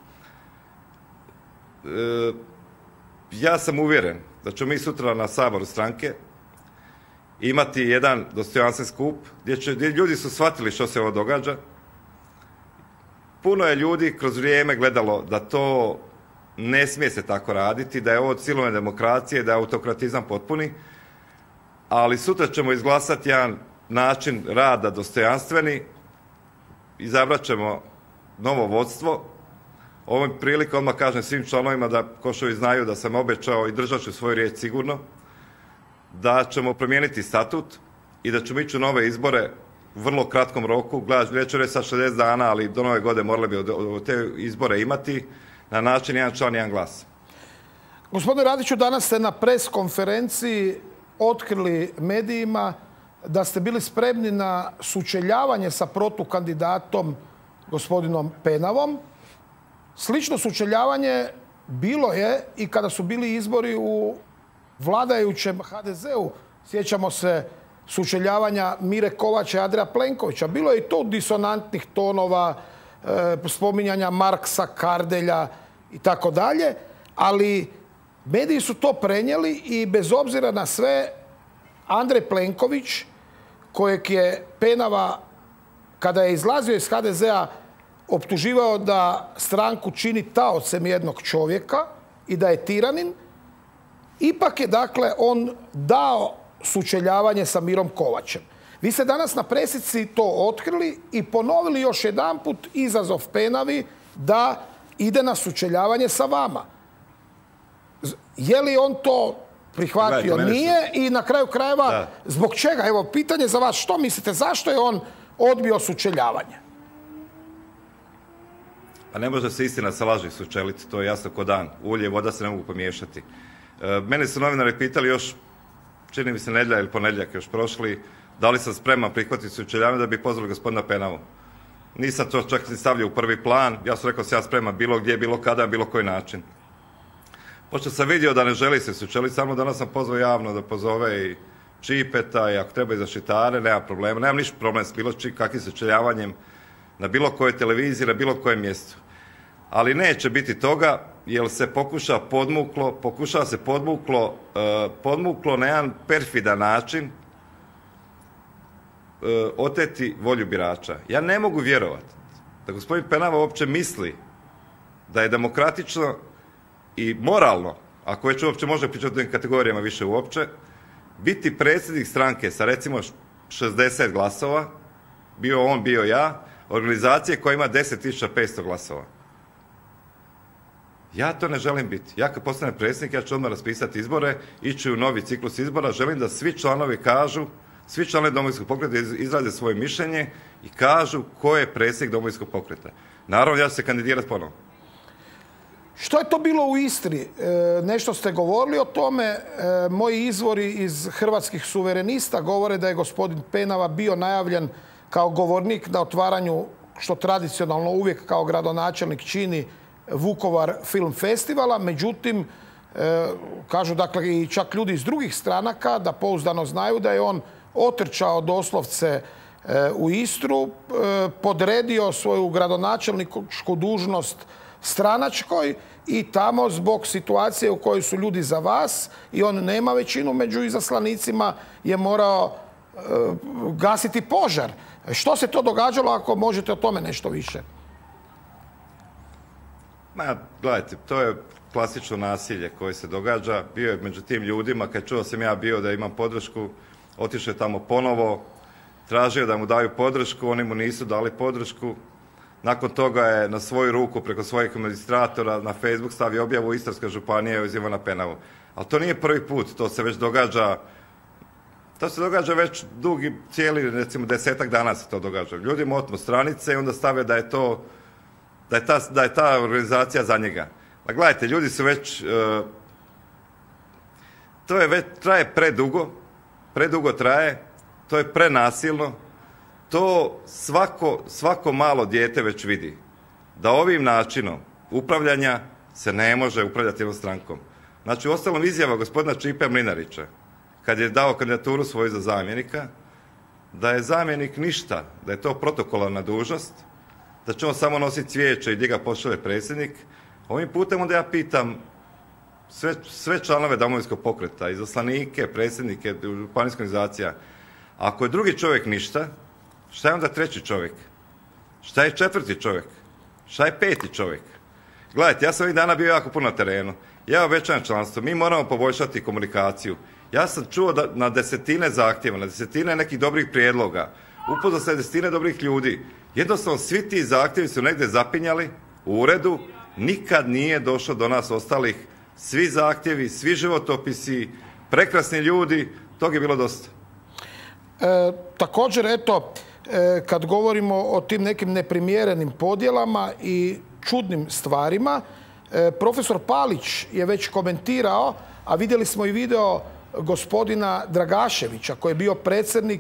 Ja sam uvjeren da ćemo mi sutra na Saboru stranke imati jedan dostojanstven skup gdje ljudi su shvatili što se ovo događa. Puno je ljudi kroz vrijeme gledalo da to ne smije se tako raditi, da je ovo silovne demokracije, da je autokratizam potpuni, ali sutra ćemo izglasati jedan način rada dostojanstveni, izabrat ćemo novo vodstvo. Ovom prilikom odmah kažem svim članovima da Košovi znaju da sam obećao i držat ću svoju riječ sigurno, da ćemo promijeniti statut i da ćemo ići u nove izbore u vrlo kratkom roku. Neću reći sad 60 dana, ali do nove godine morali bi te izbore imati na način jedan član, jedan glas. Gospodine Radiću, danas ste na pres konferenciji otkrili medijima da ste bili spremni na sučeljavanje sa protukandidatom gospodinom Penavom. Slično sučeljavanje bilo je i kada su bili izbori u vladajućem HDZ-u. Sjećamo se sučeljavanja Mire Kovača i Andreja Plenkovića. Bilo je i to disonantnih tonova, spominjanja Marksa, Kardelja i tako dalje, ali mediji su to prenijeli i bez obzira na sve Andrej Plenković, kojeg je Penava, kada je izlazio iz HDZ-a, optuživao da stranku čini taocem jednog čovjeka i da je tiranin, ipak je dakle on dao sučeljavanje sa Mirom Kovačem. Vi ste danas na presici to otkrili i ponovili još jedanput izazov Penavi da ide na sučeljavanje sa vama. Je li on to prihvatio? Nije. I na kraju krajeva, zbog čega? Evo, pitanje za vas. Što mislite? Zašto je on odbio sučeljavanje? Pa ne može se istina sa laži sučeliti, to je jasno ko dan. Ulje i voda se ne mogu pomiješati. Mene su novinari pitali još, čini mi se nedjelja ili ponedjeljak još prošli, da li sam spreman prihvatiti sučeljavanje da bi pozvali gospodina Penavu. Nisam to čak ni stavljao u prvi plan, ja sam rekao se ja spreman bilo gdje, bilo kada, bilo koji način. Pošto sam vidio da ne želi se sučeliti, samo danas sam pozvao javno da pozove i Čipeta i ako treba i zaštitare, nema problema. Nemam ništa problem s bilo kakvim sučeljavanjem na bilo kojoj televiziji, na bilo kojem mjestu. Ali neće biti toga, jer se pokušava se podmuklo na jedan perfidan način oteti volju birača. Ja ne mogu vjerovati da gospodin Penava uopće misli da je demokratično i moralno, ako već uopće može pričati o tim kategorijama više uopće, biti predsjednik stranke sa recimo 60 glasova, bio on, bio ja, organizacije koja ima 10.500 glasova. Ja to ne želim biti. Ja kad postanem predsjednik, ja ću odmah raspisati izbore, ići u novi ciklus izbora, želim da svi članovi kažu, svi članovi Domovinskog pokreta izraze svoje mišljenje i kažu ko je predsjednik Domovinskog pokreta. Naravno, ja ću se kandidirati ponovno. Što je to bilo u Istri? Nešto ste govorili o tome. Moji izvori iz Hrvatskih suverenista govore da je gospodin Penava bio najavljen kao govornik na otvaranju, što tradicionalno uvijek kao gradonačelnik čini, Vukovar film festivala. Međutim, kažu dakle i čak ljudi iz drugih stranaka da pouzdano znaju da je on otrčao doslovce u Istru, podredio svoju gradonačelničku dužnost stranačkoj i tamo zbog situacije u kojoj su ljudi za vas i on nema većinu među izaslanicima je morao gasiti požar. Što se to događalo, ako možete o tome nešto više? Gledajte, to je klasično nasilje koje se događa. Bio je među tim ljudima, kad čuo sam ja bio da imam podršku, otišao je tamo ponovo, tražio da mu daju podršku, oni mu nisu dali podršku. Nakon toga je na svoju ruku preko svojih administratora na Facebook stavio objavu Istarska županija uz Ivana Penavu. Ali to nije prvi put, to se već događa, već dugi, cijeli, recimo 10-ak dana se to događa. Ljudi mu otmu stranice i onda stave da je to da je ta organizacija za njega. Pa gledajte, ljudi su već, to je već, traje predugo traje, to je prenasilno, to svako malo dijete već vidi da ovim načinom upravljanja se ne može upravljati jednom strankom. Znači, uostalom izjava gospodina Čipe Mlinarića, kad je dao kandidaturu svoju za zamjenika, da je zamjenik ništa, da je to protokolarna dužnost, da će on samo nositi cvijeće i gdje ga pošalje predsjednik. Ovim putem onda ja pitam sve članove Domovinskog pokreta, izaslanike, predsjednike, županijskih organizacija, ako je drugi čovjek ništa, šta je onda treći čovjek? Šta je četvrti čovjek? Šta je peti čovjek? Gledajte, ja sam ovih dana bio jako puno na terenu. Ja obećavam članstvo, mi moramo poboljšati komunikaciju. Ja sam čuo na desetine zahtjeva, na desetine nekih dobrih prijedloga, upoznao sam desetine dobrih ljudi. Jednostavno, svi ti zahtjevi su negdje zapinjali u uredu, nikad nije došlo do nas ostalih. Svi zahtjevi, svi životopisi, prekrasni ljudi, tog je bilo dosta. Također, eto, kad govorimo o tim nekim neprimjerenim podjelama i čudnim stvarima, profesor Palić je već komentirao, a vidjeli smo i video gospodina Dragaševića, koji je bio predsjednik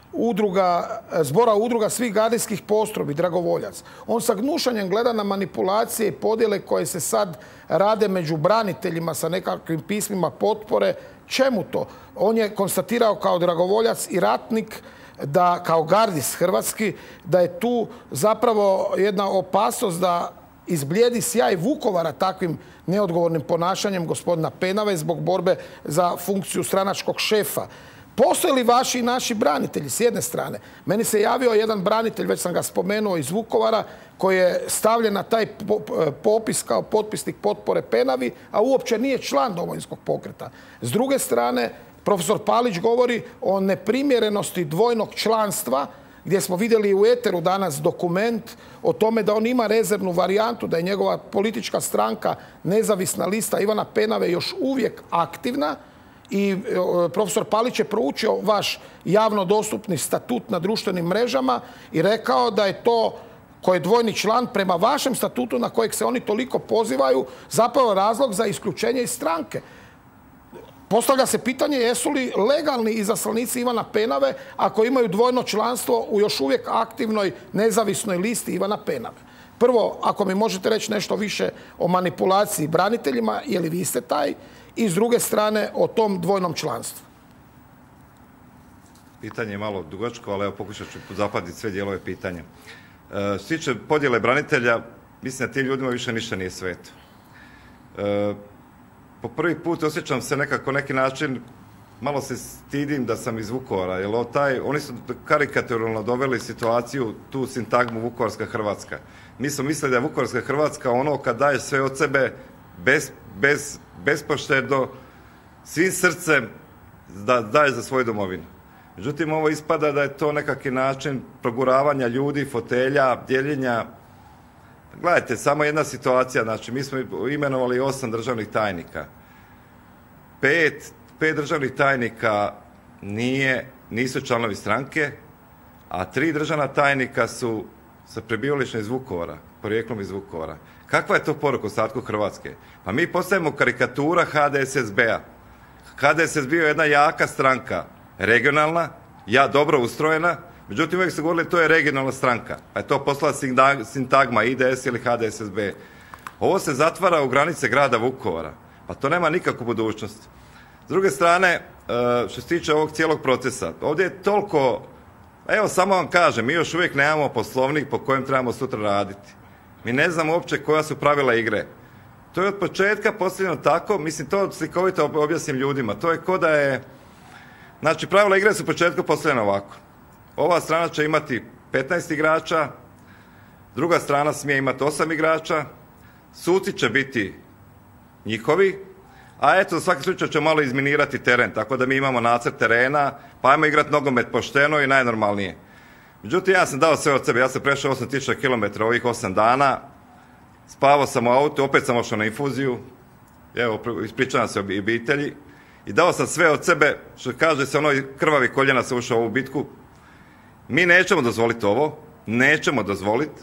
zbora udruga svih gardijskih postrojbi, dragovoljac. On sa gnušanjem gleda na manipulacije i podjele koje se sad rade među braniteljima sa nekakvim pismima potpore. Čemu to? On je konstatirao kao dragovoljac i ratnik, da kao gardist hrvatski, da je tu zapravo jedna opasnost da izblijedi sjaj Vukovara takvim neodgovornim ponašanjem gospodina Penave zbog borbe za funkciju stranačkog šefa. Postoje li vaši i naši branitelji s jedne strane? Meni se javio jedan branitelj, već sam ga spomenuo, iz Vukovara, koji je stavljen na taj popis kao potpisnik potpore Penavi, a uopće nije član Domovinskog pokreta. S druge strane, profesor Palić govori o neprimjerenosti dvojnog članstva, gdje smo vidjeli u eteru danas dokument o tome da on ima rezervnu varijantu, da je njegova politička stranka Nezavisna lista Ivana Penave još uvijek aktivna. I profesor Palić je proučio vaš javno dostupni statut na društvenim mrežama i rekao da je to, koji je dvojni član prema vašem statutu na kojeg se oni toliko pozivaju, zapravo razlog za isključenje iz stranke. Postavlja se pitanje jesu li legalni izaslanici Ivana Penave ako imaju dvojno članstvo u još uvijek aktivnoj nezavisnoj listi Ivana Penave. Prvo, ako mi možete reći nešto više o manipulaciji braniteljima, je li vi ste taj, i s druge strane o tom dvojnom članstvu. Pitanje je malo dugačko, ali evo pokušat ću zapaditi sve dijelove pitanja. Što se tiče podjele branitelja, mislim da tim ljudima više ništa nije sveto. Po prvi put osjećam se nekako neki način, malo se stidim da sam iz Vukovara, jer oni su karikaturalno doveli situaciju, tu sintagmu Vukovarska Hrvatska. Mi smo mislili da je Vukovarska Hrvatska ono kad daje sve od sebe bespoštedno, svim srcem da daje za svoju domovinu. Međutim, ovo ispada da je to nekakvi način proguravanja ljudi, fotelja, dijeljenja. Gledajte, samo jedna situacija, znači mi smo imenovali 8 državnih tajnika. 5 državnih tajnika nisu članovi stranke, a 3 državna tajnika su sa prebivalištem iz Vukovara, porijeklom iz Vukovara. Kakva je to poruka ostatku Hrvatske? Pa mi postajemo karikatura HDSSB-a. HDSSB je jedna jaka stranka, regionalna, dobro ustrojena, međutim uvijek su govorili to je regionalna stranka, pa je to postala sintagma IDS ili HDSSB. Ovo se zatvara u granice grada Vukovara, pa to nema nikakvu budućnost. S druge strane, što se tiče ovog cijelog procesa, ovdje je toliko, evo samo vam kažem, mi još uvijek nemamo poslovnik po kojem trebamo sutra raditi. Mi ne znamo uopće koja su pravila igre. To je od početka postavljeno tako, mislim to slikovito objasnim ljudima, to je ko da je, znači pravila igre su u početku postavljene ovako. Ova strana će imati 15 igrača, druga strana smije imati 8 igrača, suci će biti njihovi, a eto za svaki slučaj će malo izminirati teren, tako da mi imamo nacrt terena, pa ajmo igrati nogomet pošteno i najnormalnije. Međutim, ja sam dao sve od sebe, ja sam prešao 8000 km ovih 8 dana, spavao sam u autu, opet sam ošao na infuziju, evo, ispričavam se obitelji, i dao sam sve od sebe, što kaže se ono krvavi koljena se ušao u ovu bitku. Mi nećemo dozvoliti ovo, nećemo dozvoliti.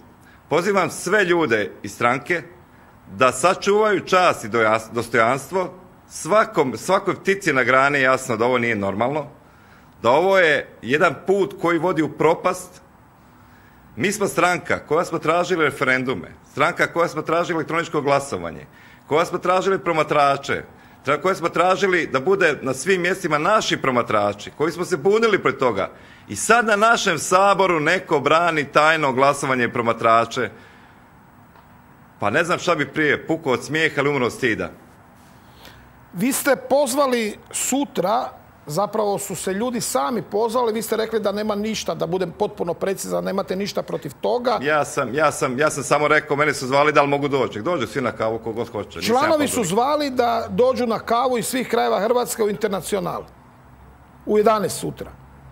Pozivam sve ljude iz stranke da sačuvaju čast i dostojanstvo. Svakoj ptici na grani je jasno da ovo nije normalno, da ovo je jedan put koji vodi u propast. Mi smo stranka koja smo tražili referendume, stranka koja smo tražili elektroničko glasovanje, koja smo tražili promatrače, koje smo tražili da bude na svim mjestima naši promatrači, koji smo se bunili protiv toga. I sad na našem Saboru neko brani tajno glasovanje i promatrače. Pa ne znam šta bi prije pukao od smijeha ili umro od stida. Vi ste pozvali sutra, zapravo su se ljudi sami pozvali, vi ste rekli da nema ništa, da budem potpuno precizan, nemate ništa protiv toga. Ja sam samo rekao, mene su zvali da li mogu doći. Dođu svi na kavu kogod hoće. Članovi su zvali da dođu na kavu iz svih krajeva Hrvatske u Internacional. U 11 sutra.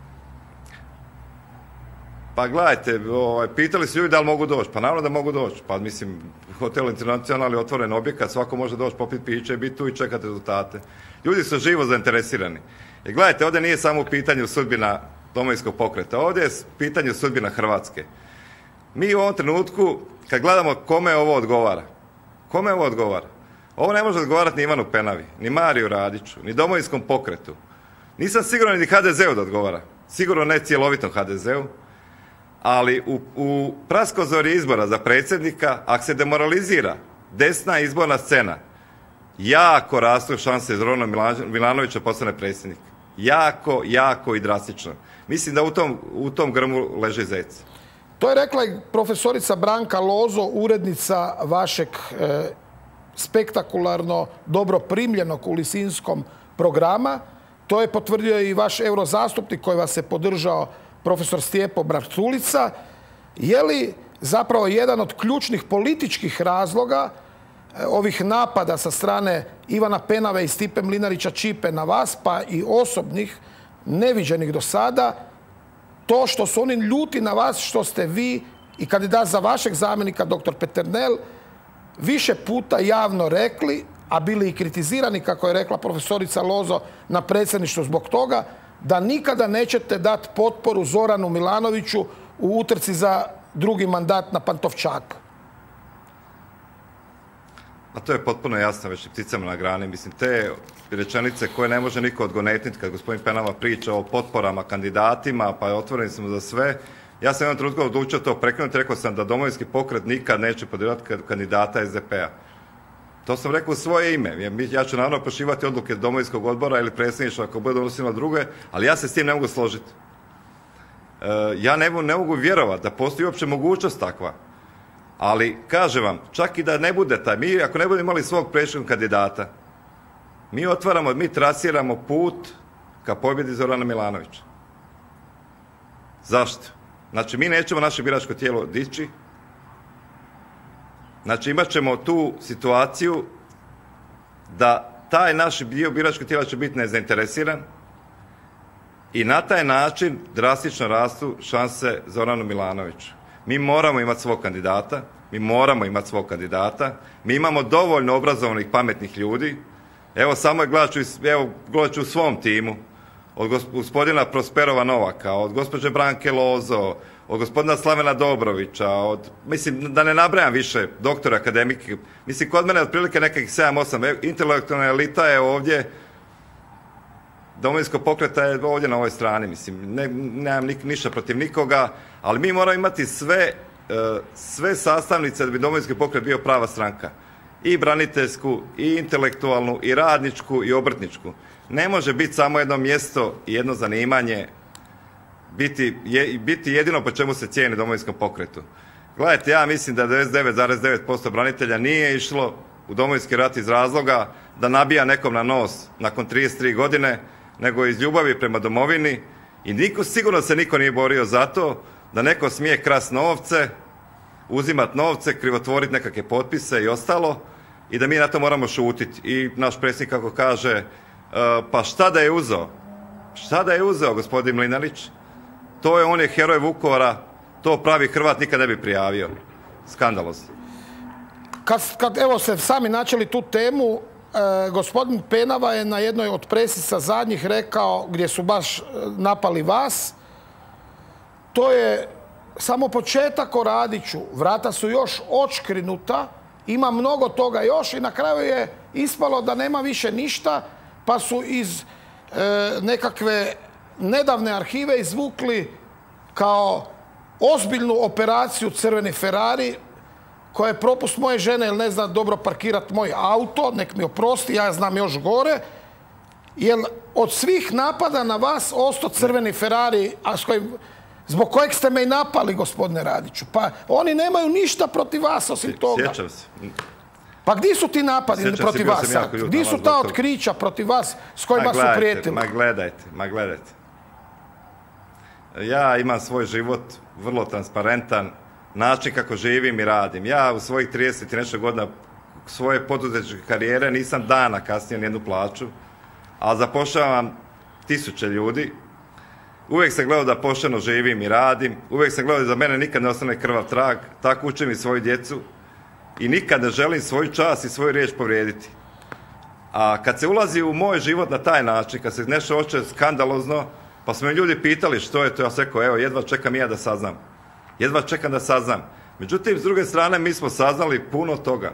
Pa gledajte, pitali su ljudi da li mogu doći. Pa naravno da mogu doći. Pa mislim, Hotel Internacional je otvoren objekat, svako može doći popiti piće, biti tu i čekati rezultate. Ljudi su živo zainteresirani. I gledajte, ovdje nije samo u pitanju sudbina Domovinskog pokreta, ovdje je pitanje sudbina Hrvatske. Mi u ovom trenutku, kad gledamo kome ovo odgovara, ovo ne može odgovarati ni Ivanu Penavi, ni Mariju Radiću, ni Domovinskom pokretu. Nisam siguran ni HDZ-u da odgovara, sigurno ne cjelovitom HDZ-u, ali u praskozori izbora za predsjednika, ako se demoralizira desna izborna scena, jako rastu šanse Zorana Milanovića postane predsjednik. Jako i drastično. Mislim da u tom grmu leži zec. To je rekla i profesorica Branka Lozo, urednica vašeg spektakularno dobro primljenog u Lisinskom programa. To je potvrdio i vaš eurozastupnik koji vas je podržao, profesor Stjepo Braculica. Je li zapravo jedan od ključnih političkih razloga ovih napada sa strane Ivana Penave i Stipe Mlinarića Ćipe na vas, pa i osobnih, neviđenih do sada, to što su oni ljuti na vas, što ste vi i kandidat za vašeg zamjenika, dr. Peternel, više puta javno rekli, a bili i kritizirani, kako je rekla profesorica Lozo, na predsjedništvu zbog toga, da nikada nećete dati potporu Zoranu Milanoviću u utrci za drugi mandat na Pantovčaku. A to je potpuno jasno već i pticama na grani. Mislim, te rečenice koje ne može niko odgonetniti kad gospodin Penava priča o potporama kandidatima, pa je otvoreni smo za sve. Ja sam jednom trenutku odlučio to prekinuti, rekao sam da Domovinski pokret nikad neće podržati kandidata SDP-a. To sam rekao u svoje ime. Ja ću naravno poštivati odluke Domovinskog odbora ili predsjedništva ako bude donosilo druge, ali ja se s tim ne mogu složiti. Ja ne mogu vjerovati da postoji uopće mogućnost takva. Ali, kažem vam, čak i da ne bude taj, mi ako ne budemo imali svog predsjedničkog kandidata, mi trasiramo put ka pobjedi Zorana Milanovića. Zašto? Znači, mi nećemo naše biračko tijelo dići. Znači, imat ćemo tu situaciju da taj naš dio biračkog tijela će biti nezainteresiran i na taj način drastično rastu šanse Zoranu Milanoviću. Mi moramo imati svog kandidata, mi imamo dovoljno obrazovanih, pametnih ljudi. Evo, samo gledat ću u svom timu, od gospodina Prosperova Novaka, od gospođe Branke Lozo, od gospodina Slavena Dobrovića, mislim, da ne nabrajam više, doktora, akademike. Mislim, kod mene otprilike nekakih 7-8, intelektualna elita je ovdje, Domovinskog pokreta je ovdje na ovoj strani, mislim, nemam ništa protiv nikoga, ali mi moramo imati sve sastavnice da bi Domovinski pokret bio prava stranka. I braniteljsku, i intelektualnu, i radničku, i obrtničku. Ne može biti samo jedno mjesto i jedno zanimanje, biti jedino po čemu se cijeni Domovinskom pokretu. Gledajte, ja mislim da 99,9% branitelja nije išlo u Domovinski rat iz razloga da nabija nekom na nos nakon 33 godine, nego iz ljubavi prema domovini i sigurno se niko nije borio za to da neko smije krasti novce, uzimati novce, krivotvoriti nekakve potpise i ostalo i da mi na to moramo šutiti. I naš predsjednik kako kaže, pa šta da je uzeo? Šta da je uzeo gospodin Mlinarić? On je heroj Vukovara, to pravi Hrvat nikad ne bi prijavio. Skandalozno. Kad evo se sami načeli tu temu, gospodin Penava je na jednoj od presica zadnjih rekao, gdje su baš napali vas, to je samo početak o Radiću. Vrata su još odškrinuta, ima mnogo toga još i na kraju je ispalo da nema više ništa, pa su iz nekakve nedavne arhive izvukli kao ozbiljnu operaciju Crveni Ferrari, koja je propust moje žene jer ne zna dobro parkirati moj auto, nek mi oprosti, ja znam još gore, jer od svih napada na vas ostao Crveni Ferrari, zbog kojeg ste me i napali, gospodine Radiću. Pa oni nemaju ništa protiv vas osim toga. Sjećam se. Pa gdje su ti napadi protiv vas sad? Gdje su ta otkrića protiv vas s kojima su prijetili? Ma gledajte. Ja imam svoj život vrlo transparentan, način kako živim i radim. Ja u svojih 30 i nešto godina svoje poduzetničke karijere nisam dana kasnije nijednu plaću, a zapošljavam 1000 ljudi. Uvijek sam gledao da pošteno živim i radim, uvijek sam gledao da za mene nikad ne ostane krvav trag, tako učim i svoju djecu i nikad ne želim svoju čast i svoju riječ povrijediti. A kad se ulazi u moj život na taj način, kad se nešto hoće skandalozno, pa su me ljudi pitali što je to, ja sam rekao, evo, jedva čekam i ja da saznam. Jedva čekam da saznam. Međutim, s druge strane, mi smo saznali puno toga.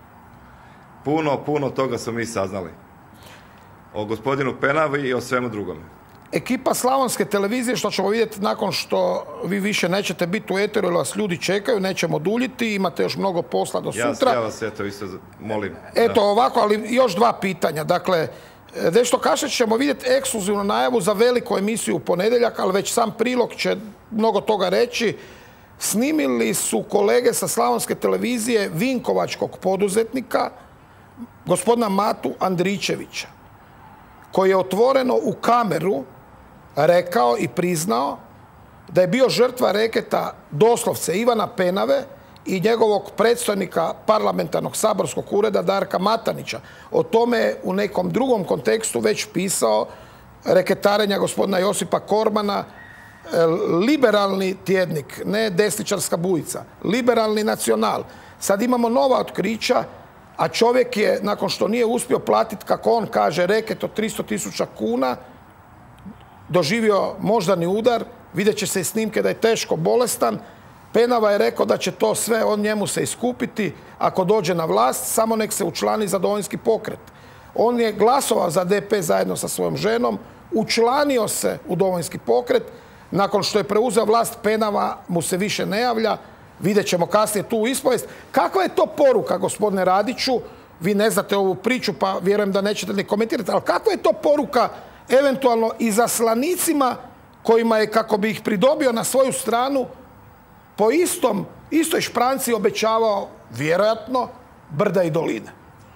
Puno toga smo mi saznali. O gospodinu Penavi i o svemu drugome. Ekipa Slavonske televizije, što ćemo vidjeti nakon što vi više nećete biti u eteru, jer vas ljudi čekaju, nećemo duljiti, imate još mnogo posla do sutra. Ja vas eto isto molim. Eto ovako, ali još dva pitanja. Dakle, nešto Kašeć ćemo vidjeti ekskluzivnu najavu za veliku emisiju u ponedjeljak, ali već sam prilog će mnogo toga reći. Snimili su kolege sa Slavonske televizije vinkovačkog poduzetnika, gospodina Matu Andričevića, koji je otvoreno u kameru rekao i priznao da je bio žrtva reketa doslovce Ivana Penave i njegovog predstojnika parlamentarnog saborskog ureda Darka Matanića. O tome je u nekom drugom kontekstu već pisao reketarenja gospodina Josipa Kormana, liberalni tjednik, ne desničarska bujica, liberalni Nacional. Sad imamo nova otkrića, a čovjek je, nakon što nije uspio platiti, kako on kaže, reket od 300.000 kuna, doživio moždani udar, vidjet će se i snimke da je teško bolestan. Penava je rekao da će to sve on njemu se iskupiti ako dođe na vlast, samo nek se učlani za Domovinski pokret. On je glasovao za DP zajedno sa svojom ženom, učlanio se u Domovinski pokret, nakon što je preuzeo vlast Penava mu se više ne javlja, vidjet ćemo kasnije tu ispovijest. Kakva je to poruka, gospodine Radiću? Vi ne znate ovu priču, pa vjerujem da nećete ni komentirati, ali kakva je to poruka eventualno i zaslanicima kojima je, kako bi ih pridobio na svoju stranu, po istoj špranci obećavao, vjerojatno, brda i doline?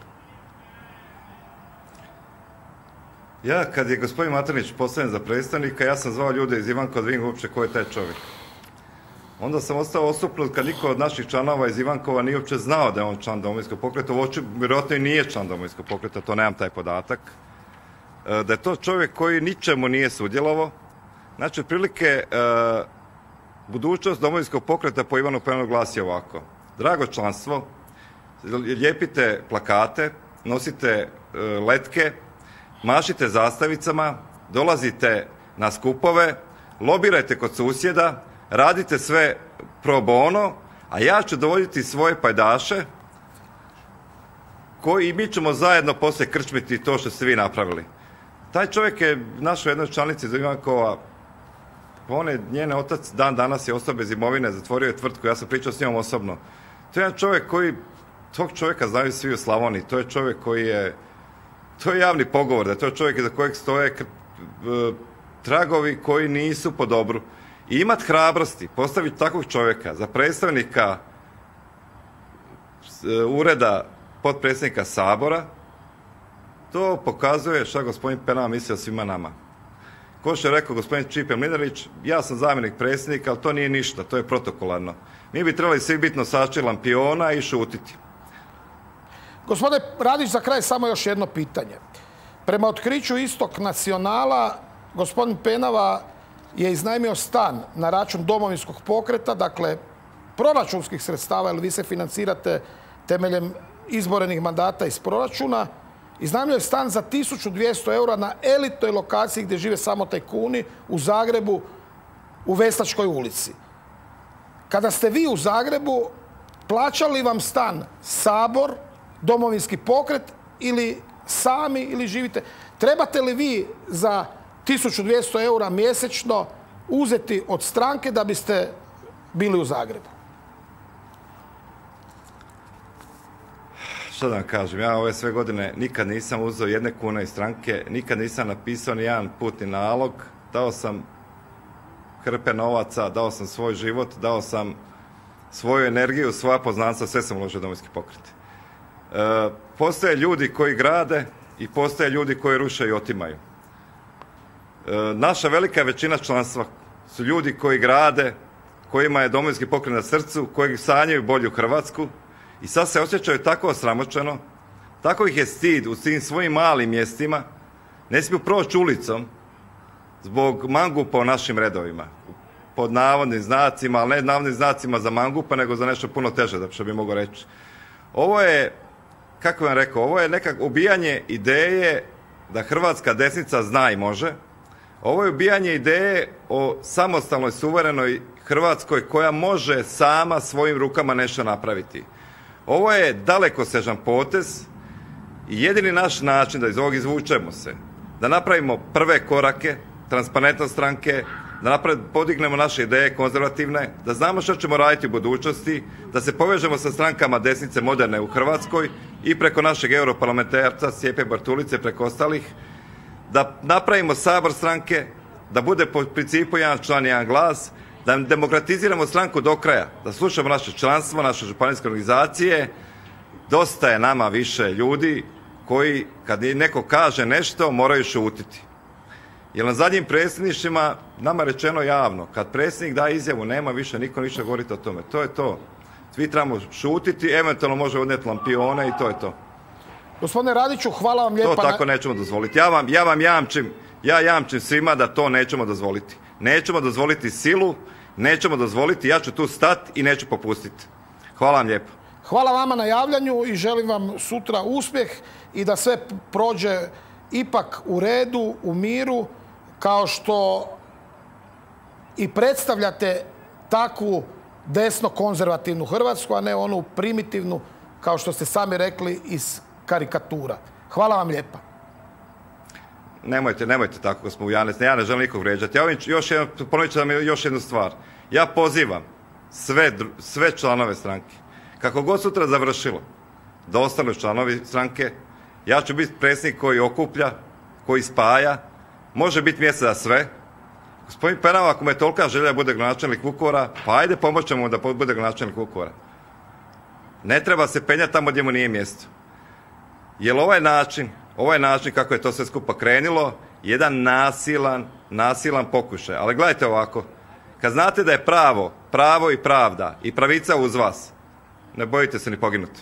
Ja, kad je gospodin Matanić postavljen za predstavnika, ja sam zvao ljude iz Ivankova da vidim uopće ko je taj čovjek. Onda sam ostao osupnut kad niko od naših članova iz Ivankova nije uopće znao da je on član Domovinskog pokreta. Vjerojatno i nije član Domovinskog pokreta, to nemam taj podatak. Da je to čovjek koji ničemu nije sudjelovao. Znači, otprilike, budućnost Domovinskog pokreta po Ivanu Penavu glasi ovako. Drago članstvo, lijepite plakate, nosite letke, mašite zastavicama, dolazite na skupove, lobirajte kod susjeda, radite sve pro bono, a ja ću dovoditi svoje pajdaše koji mi ćemo zajedno poslije krčmiti to što ste vi napravili. Taj čovjek je našao jednoj članici iz Ivankova, njene otac dan danas je ostao bez imovine, zatvorio je tvrtku, ja sam pričao s njom osobno. To je jedan čovjek koji, tog čovjeka znaju svi u Slavoniji, to je čovjek koji je, to je javni pogovor, da je to čovjek iza kojeg stoje tragovi koji nisu po dobru. I imati hrabrosti, postaviti takvog čovjeka za predstavnika ureda potpredsjednika Sabora, to pokazuje šta gospodin Penava misli o svima nama. Ko što je rekao gospodin Čipe Mlinarić, ja sam zamjenik predsjednika, ali to nije ništa, to je protokolarno. Mi bi trebali svi biti nosači lampiona i šutiti. Gospodine Radić, za kraj samo još jedno pitanje. Prema otkriću istog Nacionala, gospodin Penava je iznajmio stan na račun Domovinskog pokreta, dakle proračunskih sredstava, jer vi se financirate temeljem izborenih mandata iz proračuna. Iznajmio je stan za 1200 eura na elitnoj lokaciji gdje žive samo tajkuni u Zagrebu, u Veslačkoj ulici. kada ste vi u Zagrebu, plaćali vam stan Sabor, Domovinski pokret ili sami ili živite? Trebate li vi za 1200 eura mjesečno uzeti od stranke da biste bili u Zagrebu? Što da vam kažem, ja ove sve godine nikad nisam uzeo 1 kune iz stranke, nikad nisam napisao ni jedan putni nalog, dao sam hrpe novaca, dao sam svoj život, dao sam svoju energiju, svoja poznanstva, sve sam uložio u Domovinski pokret. Postoje ljudi koji grade i postoje ljudi koji ruše i otimaju. Naša velika većina članstva su ljudi koji grade, kojima je Domovinski pokret na srcu, koji sanjaju bolju Hrvatsku i sad se osjećaju tako osramoćeno, tako ih je stid u tim svojim malim mjestima, ne smiju proći ulicom zbog mangupa u našim redovima. Pod navodnim znacima, ali ne navodnim znacima za mangupa, nego za nešto puno teže, da što bi mogao reći. Ovo je, kako vam rekao, ovo je nekako ubijanje ideje da hrvatska desnica zna i može. Ovo je ubijanje ideje o samostalnoj, suverenoj Hrvatskoj koja može sama svojim rukama nešto napraviti. Ovo je dalekosežan potez i jedini naš način da iz ovog izvučemo se, da napravimo prve korake, transparentnost stranke, da podignemo naše ideje konzervativne, da znamo što ćemo raditi u budućnosti, da se povežemo sa strankama desnice moderne u Hrvatskoj i preko našeg europarlamentarca Stjepe Bartulice, preko ostalih, da napravimo sabor stranke, da bude po principu jedan član, jedan glas, da demokratiziramo stranku do kraja, da slušamo naše članstvo, naše županijske organizacije. Dosta je nama više ljudi koji, kad neko kaže nešto, moraju šutiti. Jer na zadnjim predsjedništvima nama rečeno javno, kad predsjednik da izjavu, nema više niko ništa govoriti o tome. To je to. Svi trebamo šutiti, eventualno može odnijeti lampione i to je to. Gospodine Radiću, hvala vam lijepa. To tako nećemo dozvoliti. Ja jamčim svima da to nećemo dozvoliti. Nećemo dozvoliti silu, nećemo dozvoliti, ja ću tu stati i neću popustiti. Hvala vam lijepo. Hvala vama na javljanju i želim vam sutra uspjeh i da sve prođe ipak u redu, u miru, kao što i predstavljate takvu desno-konzervativnu Hrvatsku, a ne onu primitivnu, kao što ste sami rekli, iz karikatura. Hvala vam lijepa. Nemojte tako, gospodin Janec, ja ne želim nikog vrijeđati. Ponovit ću vam još jednu stvar. Ja pozivam sve članove stranke, kako god sutra završilo, da ostanu članovi stranke. Ja ću biti predsjednik koji okuplja, koji spaja, može biti mjesto za sve. Gospodin Penava, ako me tolika želja da bude gradonačelnik Vukovara, pa ajde pomoćemo mu da bude gradonačelnik Vukovara. Ne treba se penjati tamo gdje mu nije mjesto. Jer ovaj način kako je to sve skupa krenilo, jedan nasilan pokušaj. Ali gledajte ovako, kad znate da je pravo i pravda i pravica uz vas, ne bojite se ni poginuti.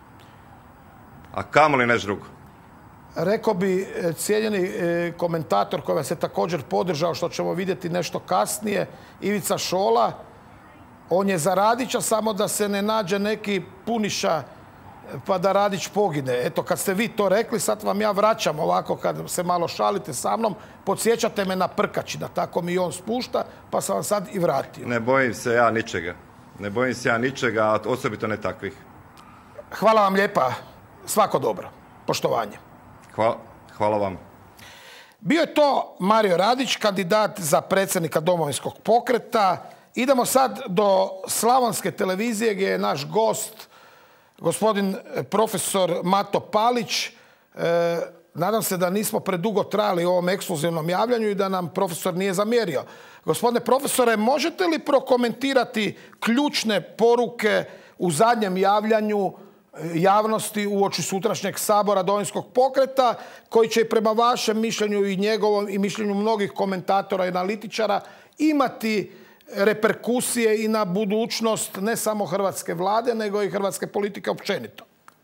A kamoli nešto drugo. Rekao bi cijenjeni komentator koji vas je također podržao, što ćemo vidjeti nešto kasnije, Ivica Šola. On je za Radića, samo da se ne nađe neki puniša pa da Radić pogine. Eto, kad ste vi to rekli, sad vam ja vraćam ovako, kad se malo šalite sa mnom, podsjećate me na Prkačina, tako mi on spušta, pa sam vam sad i vratio. Ne bojim se ja ničega, a osobito ne takvih. Hvala vam lijepa, svako dobro, poštovanje. Hvala vam. Bio je to Mario Radić, kandidat za predsjednika Domovinskog pokreta. Idemo sad do Slavonske televizije gdje je naš gost, gospodin profesor Mato Palić. Nadam se da nismo predugo trajali u ovom ekskluzivnom javljanju i da nam profesor nije zamjerio. Gospodine profesore, možete li prokomentirati ključne poruke u zadnjem javljanju javnosti uoči sutrašnjeg sabora Domovinskog pokreta, koji će prema vašem mišljenju i njegovom i mišljenju mnogih komentatora i analitičara imati reperkusije i na budućnost ne samo hrvatske vlade, nego i hrvatske politike općenito?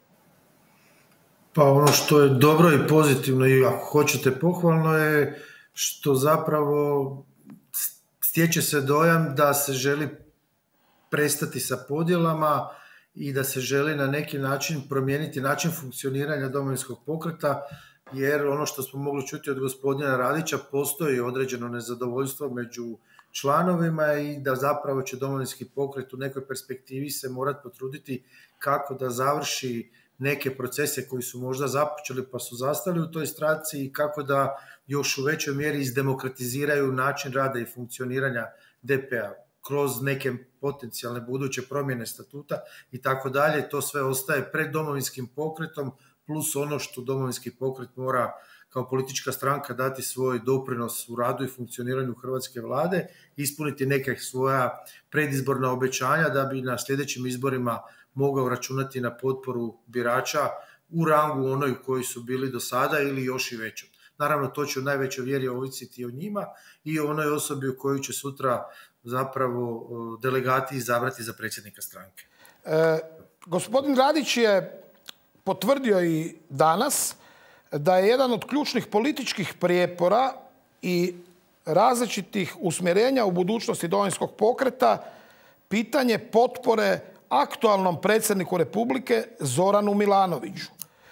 Pa ono što je dobro i pozitivno i ako hoćete pohvalno je što zapravo stječe se dojam da se želi prestati sa podjelama i da se želi na neki način promijeniti način funkcioniranja Domovinskog pokreta, jer ono što smo mogli čuti od gospodina Radića, postoji određeno nezadovoljstvo među članovima i da zapravo će Domovinski pokret u nekoj perspektivi se morati potruditi kako da završi neke procese koji su možda započeli pa su zastali u toj stranci i kako da još u većoj mjeri izdemokratiziraju način rada i funkcioniranja DP-a kroz neke potencijalne buduće promjene statuta i tako dalje. To sve ostaje pred Domovinskim pokretom plus ono što Domovinski pokret mora kao politička stranka dati svoj doprinos u radu i funkcioniranju hrvatske vlade, ispuniti neke svoja predizborna obećanja da bi na sljedećim izborima mogao računati na potporu birača u rangu onoj koji su bili do sada ili još i većom. Naravno, to će u najvećoj vjeri ovisiti o njima i o onoj osobi u koju će sutra zapravo delegati izabrati za predsjednika stranke. Gospodin Radić je potvrdio i danas da je jedan od ključnih političkih prijepora i različitih usmjerenja u budućnosti Domovinskog pokreta pitanje potpore aktualnom predsjedniku Republike Zoranu Milanoviću.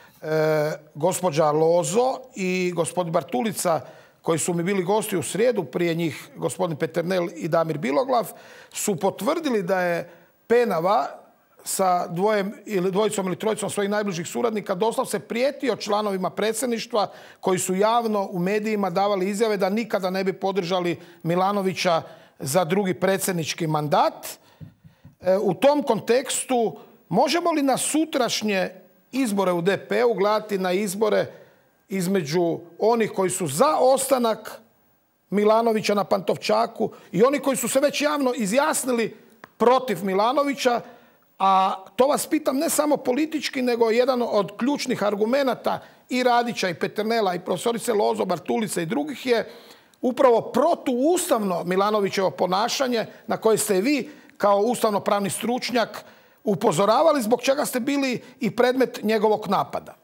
Gospođa Lozo i gospodin Bartulica, koji su mi bili gosti u srijedu, prije njih gospodin Peternel i Damir Biloglav, su potvrdili da je Penava sa dvojicom ili trojicom svojih najbližih suradnika doslovce prijetio članovima predsjedništva koji su javno u medijima davali izjave da nikada ne bi podržali Milanovića za drugi predsjednički mandat. U tom kontekstu možemo li na sutrašnje izbore u DP-u gledati na izbore između onih koji su za ostanak Milanovića na Pantovčaku i oni koji su se već javno izjasnili protiv Milanovića, a to vas pitam ne samo politički, nego jedan od ključnih argumenata i Radića i Peternela i profesorice Lozo, Bartulice i drugih je upravo protuustavno Milanovićevo ponašanje na koje ste vi kao ustavnopravni stručnjak upozoravali, zbog čega ste bili i predmet njegovog napada.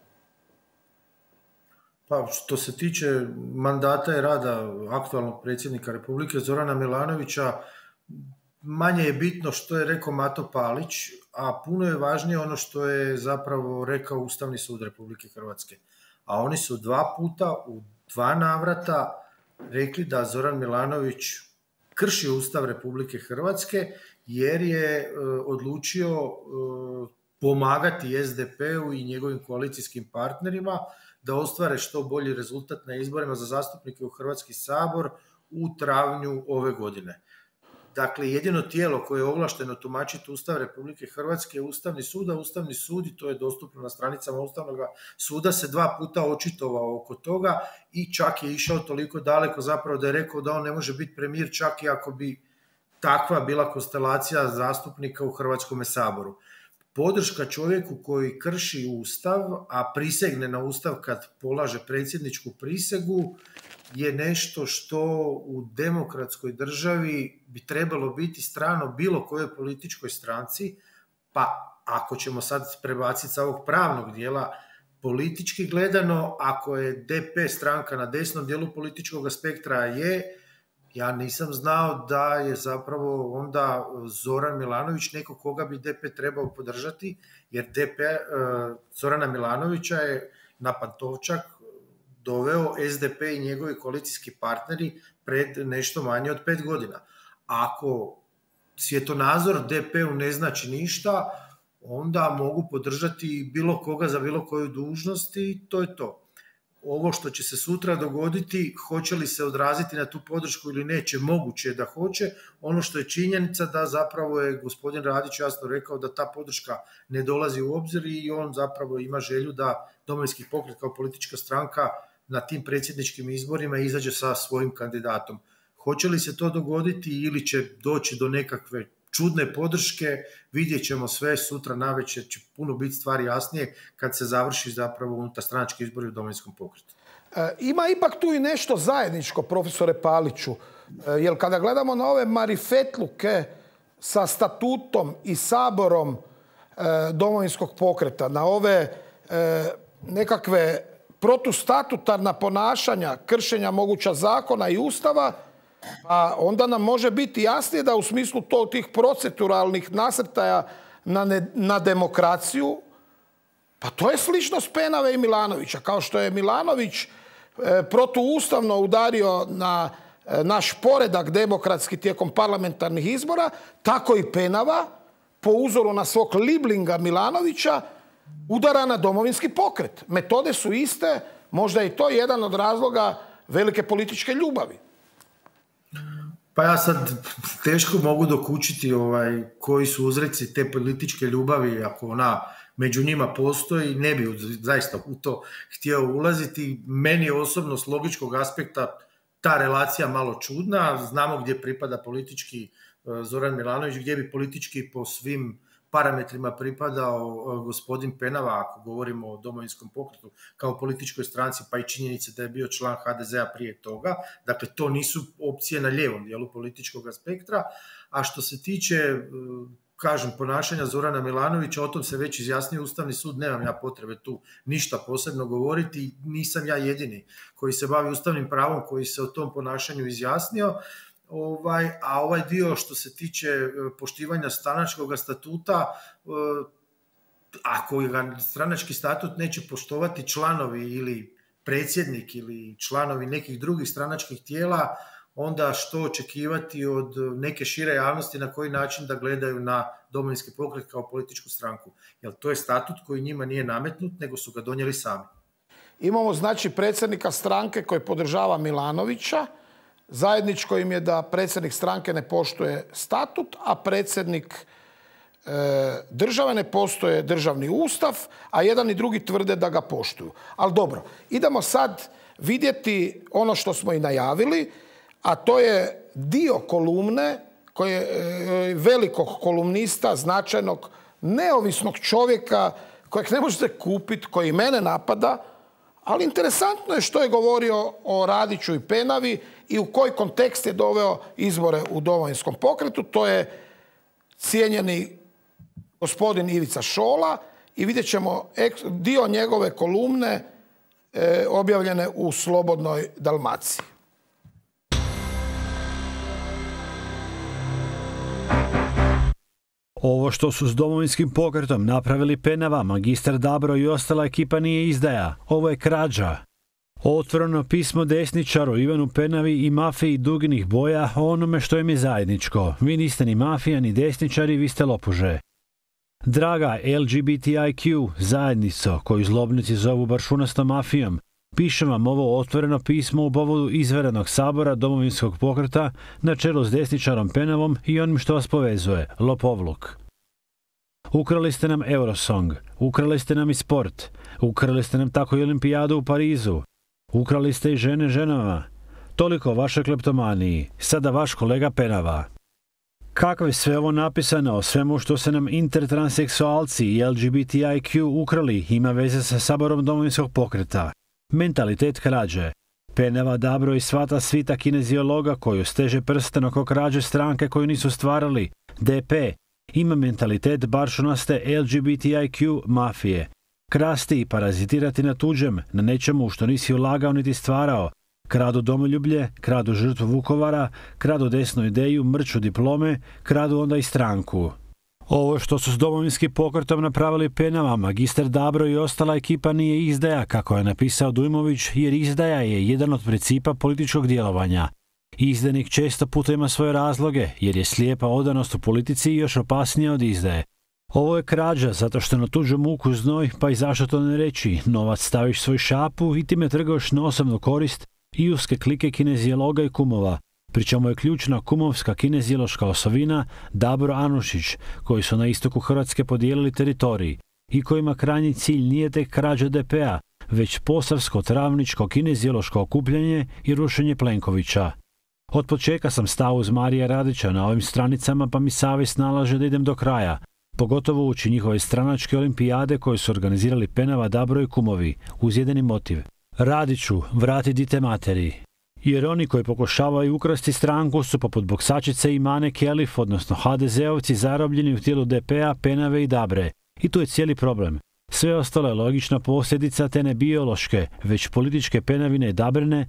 Pa što se tiče mandata i rada aktualnog predsjednika Republike Zorana Milanovića, manje je bitno što je rekao Mato Palić, a puno je važnije ono što je zapravo rekao Ustavni sud Republike Hrvatske. A oni su 2 puta u 2 navrata rekli da Zoran Milanović krši Ustav Republike Hrvatske jer je odlučio pomagati SDP-u i njegovim koalicijskim partnerima da ostvare što bolji rezultat na izborima za zastupnike u Hrvatski sabor u travnju ove godine. Dakle, jedino tijelo koje je ovlašteno tumačiti Ustav Republike Hrvatske je Ustavni sud, a Ustavni sud, i to je dostupno na stranicama Ustavnog suda, se 2 puta očitovao oko toga i čak je išao toliko daleko zapravo da je rekao da on ne može biti premijer čak i ako bi takva bila konstelacija zastupnika u Hrvatskom saboru. Podrška čovjeku koji krši Ustav, a prisegne na Ustav kad polaže predsjedničku prisegu, je nešto što u demokratskoj državi bi trebalo biti strano bilo kojoj političkoj stranci, pa ako ćemo sad prebaciti sa ovog pravnog dijela, politički gledano, ako je DP stranka na desnom dijelu političkog spektra ja nisam znao da je zapravo onda Zoran Milanović neko koga bi DP trebao podržati, jer DP Zorana Milanovića je na Pantovčak doveo SDP i njegovi koalicijski partneri pred nešto manje od 5 godina. Ako svjetonazor DP-u ne znači ništa, onda mogu podržati bilo koga za bilo koju dužnost i to je to. Ovo što će se sutra dogoditi, hoće li se odraziti na tu podršku ili neće, moguće je da hoće. Ono što je činjenica da zapravo je gospodin Radić jasno rekao da ta podrška ne dolazi u obzir i on zapravo ima želju da Domovinski pokret kao politička stranka na tim predsjedničkim izborima izađe sa svojim kandidatom. Hoće li se to dogoditi ili će doći do nekakve čudne podrške, vidjet ćemo sve, sutra navečer će puno biti stvari jasnije kad se završi zapravo unutarstranački izbori u Domovinskom pokretu. Ima ipak tu i nešto zajedničko, profesore Paliću, jer kada gledamo na ove marifetluke sa statutom i saborom Domovinskog pokreta, na ove nekakve protustatutarna ponašanja, kršenja moguća zakona i Ustava, a onda nam može biti jasnije da u smislu tih proceduralnih nasrtaja na demokraciju, pa to je sličnost Penave i Milanovića. Kao što je Milanović protuustavno udario na naš poredak demokratski tijekom parlamentarnih izbora, tako i Penava, po uzoru na svog liblinga Milanovića, udara na Domovinski pokret. Metode su iste, možda je to jedan od razloga velike političke ljubavi. Pa ja sad teško mogu dokučiti koji su uzreci te političke ljubavi, ako ona među njima postoji, ne bi zaista u to htio ulaziti. Meni je osobno s logičkog aspekta ta relacija malo čudna. Znamo gdje pripada politički Zoran Milanović, gdje bi politički po svim parametrima pripadao gospodin Penava, ako govorimo o Domovinskom pokretu kao političkoj stranci, pa i činjenice da je bio član HDZ-a prije toga. Dakle, to nisu opcije na lijevom dijelu političkog spektra. A što se tiče, kažem, ponašanja Zorana Milanovića, o tom se već izjasnio Ustavni sud, nemam ja potrebe tu ništa posebno govoriti, nisam ja jedini koji se bavi ustavnim pravom, koji se o tom ponašanju izjasnio. A ovaj dio što se tiče poštivanja stranačkog statuta, ako ga stranački statut neće poštovati članovi ili predsjednik ili članovi nekih drugih stranačkih tijela, onda što očekivati od neke šire javnosti, na koji način da gledaju na Domovinski pokret kao političku stranku. Jer to je statut koji njima nije nametnut, nego su ga donijeli sami. Imamo znači predsjednika stranke koji podržava Milanovića. Zajedničko im je da predsjednik stranke ne poštuje statut, a predsjednik države ne poštuje državni ustav, a jedan i drugi tvrde da ga poštuju. Ali dobro, idemo sad vidjeti ono što smo i najavili, a to je dio kolumne velikog kolumnista, značajnog, neovisnog čovjeka kojeg ne možete kupiti, koji mene napada, ali interesantno je što je govorio o Radiću i Penavi i u koji kontekst je doveo izbore u Domovinskom pokretu. To je cijenjeni gospodin Ivica Šola i vidjet ćemo dio njegove kolumne objavljene u Slobodnoj Dalmaciji. Ovo što su s Domovinskim pokretom napravili Penava, magistar Dabro i ostala ekipa nije izdaja. Ovo je krađa. Otvoreno pismo desničaru Ivanu Penavi i mafiji duginih boja o onome što im je zajedničko. Vi niste ni mafija, ni desničari, vi ste lopuže. Draga LGBTIQ zajednico, koju zlobnici zovu baršunastom mafijom, pišem vam ovo otvoreno pismo u povodu izvanrednog sabora Domovinskog pokreta na čelu s desničarom Penavom i onim što vas povezuje, lopovluk. Ukrali ste nam Eurosong, ukrali ste nam i sport, ukrali ste nam tako i olimpijadu u Parizu, ukrali ste i žene ženama. Toliko o vašoj kleptomaniji, sada vaš kolega Penava. Kako je sve ovo napisano o svemu što se nam intertransseksualci i LGBTIQ ukrali ima veze sa saborom Domovinskog pokreta? Mentalitet krađe. Penava, Dabro i svata svita kineziologa koju steže prsten oko krađe stranke koju nisu stvarali, DP, ima mentalitet baršunaste LGBTIQ mafije. Krasti i parazitirati na tuđem, na nečemu što nisi ulagao niti stvarao. Kradu domoljublje, kradu žrtvu Vukovara, kradu desnu ideju, mrču diplome, kradu onda i stranku. Ovo što su s Domovinskim pokretom napravili Penava, magistar Dabro i ostala ekipa nije izdaja, kako je napisao Dujmović, jer izdaja je jedan od principa političkog djelovanja. Izdanik često puta ima svoje razloge, jer je slijepa odanost u politici još opasnija od izdaje. Ovo je krađa, zato što na tuđu muku znoj, pa i zašto to ne reći, novac staviš svoj šapu i time trgaš na osobnu korist i uske klike kinezijologa i kumova, pri čemu je ključna kumovska kinezijološka osovina Dabro Anušić, koji su na istoku Hrvatske podijelili teritorij i kojima krajnji cilj nije tek krađa DP-a, već posavsko-travničko kinezijološko okupljanje i rušenje Plenkovića. Od početka sam stao uz Marija Radića na ovim stranicama, pa mi savjest nalaže da idem do kraja, pogotovo uči njihove stranačke olimpijade koje su organizirali Penava, Dabro i kumovi, uz jedini motiv. Radiću, vrati dite materi. Jer oni koji pokušavaju ukrasti stranku su poput boksačice i Mane Kelif, odnosno HDZ-ovci zarobljeni u tijelu DP-a, Penave i Dabre. I tu je cijeli problem. Sve ostalo je logična posljedica te ne biološke, već političke Penavine i Dabrine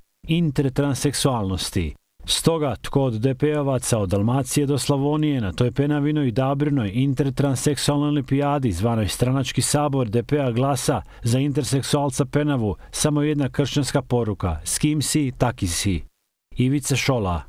intertransseksualnosti. Stoga, tko od DP-ovaca od Dalmacije do Slavonije na toj Penavinoj i Dabrinoj intertransseksualnoj olimpijadi zvanoj stranački sabor DP-a glasa za interseksualca Penavu, samo jedna kršćanska poruka: s kim si, taki si. Ivice Šola.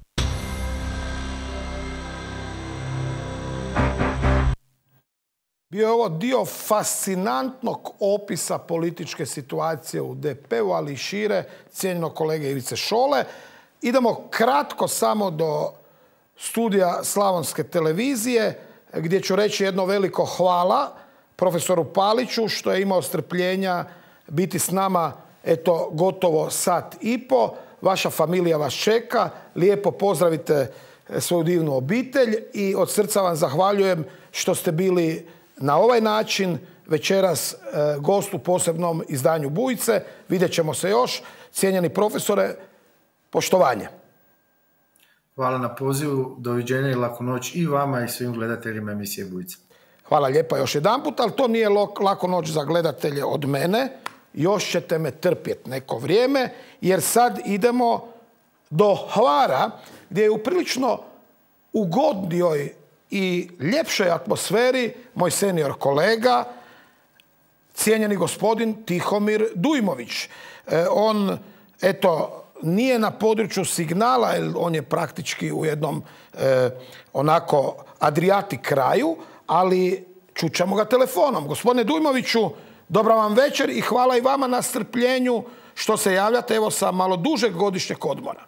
Bio je ovo dio fascinantnog opisa političke situacije u DP-u, ali i šire, cijenjenog kolege Ivice Šole. Idemo kratko samo do studija Slavonske televizije, gdje ću reći jedno veliko hvala profesoru Paliću što je imao strpljenja biti s nama gotovo sat i po. Vaša familija vas čeka. Lijepo pozdravite svoju divnu obitelj i od srca vam zahvaljujem što ste bili na ovaj način večeras gost u posebnom izdanju Bujice. Vidjet ćemo se još. Cijenjeni profesore, poštovanje. Hvala na pozivu, doviđenja i laku noć i vama i svim gledateljima emisije Bujica. Hvala lijepa još jedanput, ali to nije laku noć za gledatelje od mene. Još ćete me trpjeti neko vrijeme, jer sad idemo do Hvara, gdje je u prilično ugodnijoj i ljepšoj atmosferi moj senior kolega, cijenjeni gospodin Tihomir Dujmović. On, nije na području Signala, jer on je praktički u jednom onako Adriatic kraju, ali čućemo ga telefonom. Gospodine Dujmoviću, dobra vam večer i hvala i vama na strpljenju što se javljate evo sa malo dužeg godišnjeg odmora.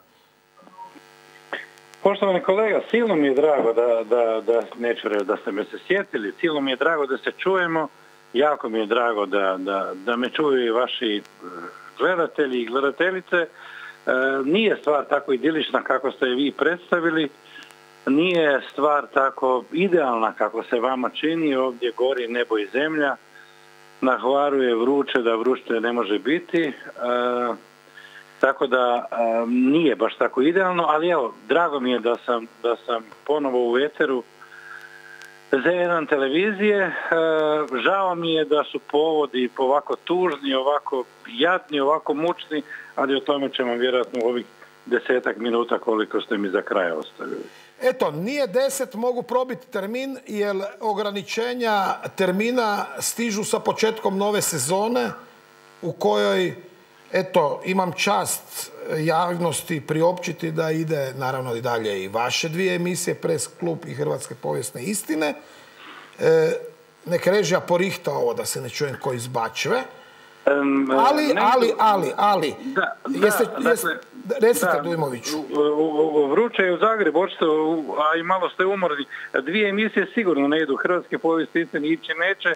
Poštovani kolega, silno mi je drago neću reći da ste me se sjetili, silno mi je drago da se čujemo, jako mi je drago da me čuju i vaši gledatelji i gledateljice. Nije stvar tako idilična kako ste je vi predstavili, nije stvar tako idealna kako se vama čini, ovdje gori nebo i zemlja, na Hvaru je vruće da vruće ne može biti, tako da nije baš tako idealno, ali evo, drago mi je da sam ponovo u eteru Z1 televizije. Žao mi je da su povodi ovako tužni, ovako jadni, ovako mučni, ali o tome ćemo vjerojatno u ovih 10 minuta koliko ste mi za kraj ostavili. Nije 10, mogu probiti termin, jer ograničenja termina stižu sa početkom nove sezone u kojoj, imam čast javnosti priopćiti da ide naravno i dalje i vaše dvije emisije, Press klub i Hrvatske povijesne istine. Nek režija porihta ovo da se ne čujem ko izbačve. Recite Dujmoviću. Vruće je u Zagrebu, a i malo ste umorni. Dvije emisije sigurno ne idu. Hrvatske povijesne istine ići neće,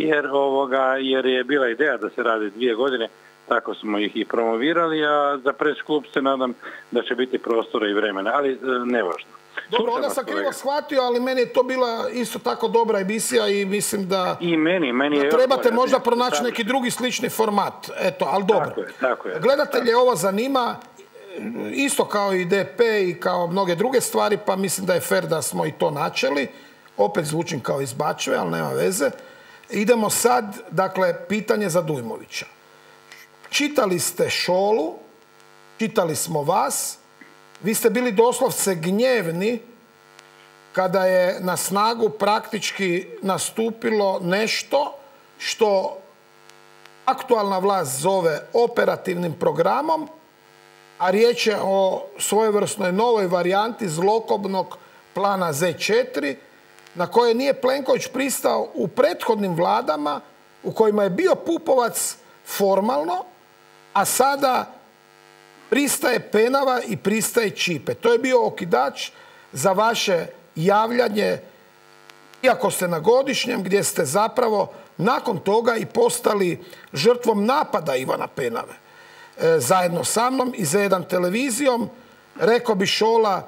jer je bila ideja da se radi 2 godine. Tako smo ih i promovirali, a za Press klub se nadam da će biti prostora i vremena, ali nevažno. Dobro, onda sam krivo shvatio, ali meni je to bila isto tako dobra emisija i mislim da trebate možda pronaći neki drugi slični format. Ali dobro. Tako je. Gledatelje ovo zanima, isto kao i DP i kao mnoge druge stvari, pa mislim da je fair da smo i to načeli. Opet zvučim kao izbačve, ali nema veze. Idemo sad, dakle, pitanje za Dujmovića. Čitali ste Šolu, čitali smo vas, vi ste bili doslovce gnjevni kada je na snagu praktički nastupilo nešto što aktualna vlast zove operativnim programom, a riječ je o svojevrsnoj novoj varijanti zlokobnog plana Z4, na koje nije Plenković pristao u prethodnim vladama u kojima je bio Pupovac formalno, a sada pristaje Penava i pristaje Čipe. To je bio okidač za vaše javljanje, iako ste na godišnjem, gdje ste zapravo nakon toga i postali žrtvom napada Ivana Penave. Zajedno sa mnom i Z1 televizijom, rekao bi Šola,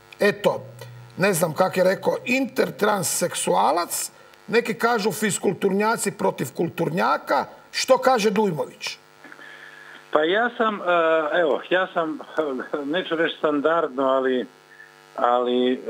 ne znam kak je rekao, intertransseksualac, neki kažu fiskulturnjaci protiv kulturnjaka. Što kaže Dujmović? Pa ja sam, neću reći standardno, ali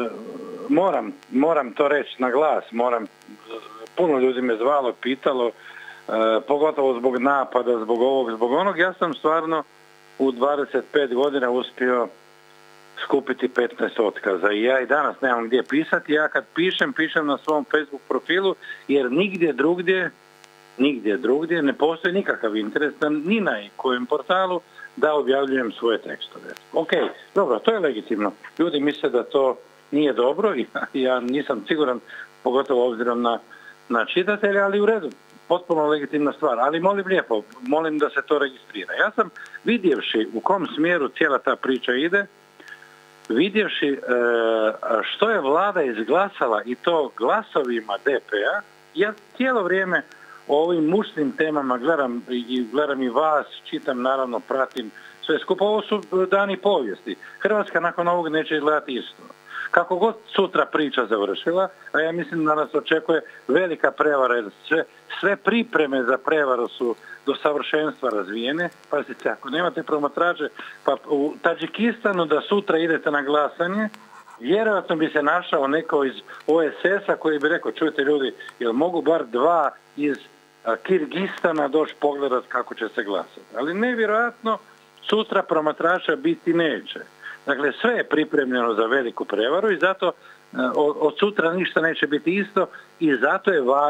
moram to reći na glas, puno ljudi me zvalo, pitalo, pogotovo zbog napada, zbog ovog, zbog onog. Ja sam stvarno u 25 godina uspio skupiti 15 otkaza i ja i danas nemam gdje pisati. Ja kad pišem na svom Facebook profilu, jer nigdje drugdje nigdje drugdje, ne postoji nikakav interes ni na kojem portalu da objavljujem svoje tekstove. Ok, dobro, to je legitimno. Ljudi misle da to nije dobro i ja nisam siguran, pogotovo obzirom na čitatelje, ali u redu, potpuno legitimna stvar. Ali molim da se to registrira. Ja sam vidjevši u kom smjeru cijela ta priča ide, vidjevši što je vlada izglasala i to glasovima DP-a, ja cijelo vrijeme o ovim mušnim temama gledam i vas, čitam, naravno, pratim sve skupo. Ovo su dani povijesti. Hrvatska nakon ovog neće izgledati isto. Kako god sutra priča završila, a ja mislim da nas očekuje velika prevara, jer sve pripreme za prevaru su do savršenstva razvijene. Pazite, ako nemate promatrače, pa u Tadžikistanu da sutra idete na glasanje, vjerojatno bi se našao neko iz OSS-a koji bi rekao, čujte ljudi, jel mogu bar 2 iz Kirgistana doći pogledati kako će se glasati. Ali nevjerojatno sutra promatrača biti neće. Dakle, sve je pripremljeno za veliku prevaru i zato od sutra ništa neće biti isto i zato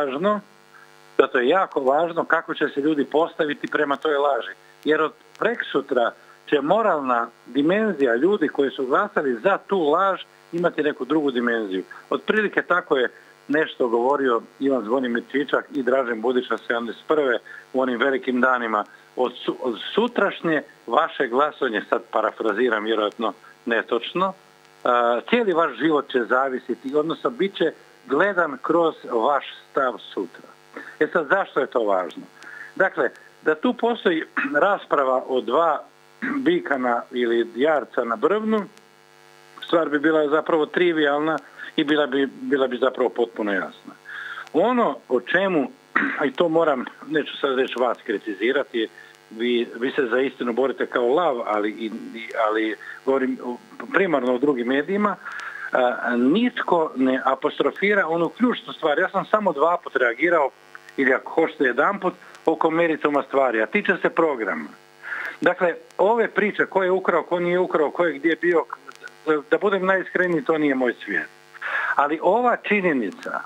je jako važno kako će se ljudi postaviti prema toj laži. Jer od preksutra će moralna dimenzija ljudi koji su glasali za tu laž imati neku drugu dimenziju. Otprilike tako je nešto govorio Ivan Zvonimir Čičak i Dražen Budiša 71. u onim velikim danima. Od sutrašnje vaše glasovanje, sad parafraziram vjerojatno netočno, cijeli vaš život će zavisiti, odnosno bit će gledan kroz vaš stav sutra. Sad, zašto je to važno? Dakle, da tu postoji rasprava o 2 bika ili jarca na brvnu, stvar bi bila zapravo trivijalna i bila bi zapravo potpuno jasna. Ono o čemu, i to moram, neću sad reći vas kritizirati, vi se za istinu borite kao lav, ali govorim primarno o drugim medijima, nitko ne apostrofira onu ključnu stvar. Ja sam samo 2 puta reagirao, ili ako hoćete 1 put, oko merituma stvari, a tiče se programa. Dakle, ove priče, ko je ukrao, ko nije ukrao, ko je gdje bio, da budem najiskreniji, to nije moj svijet. Ali ova činjenica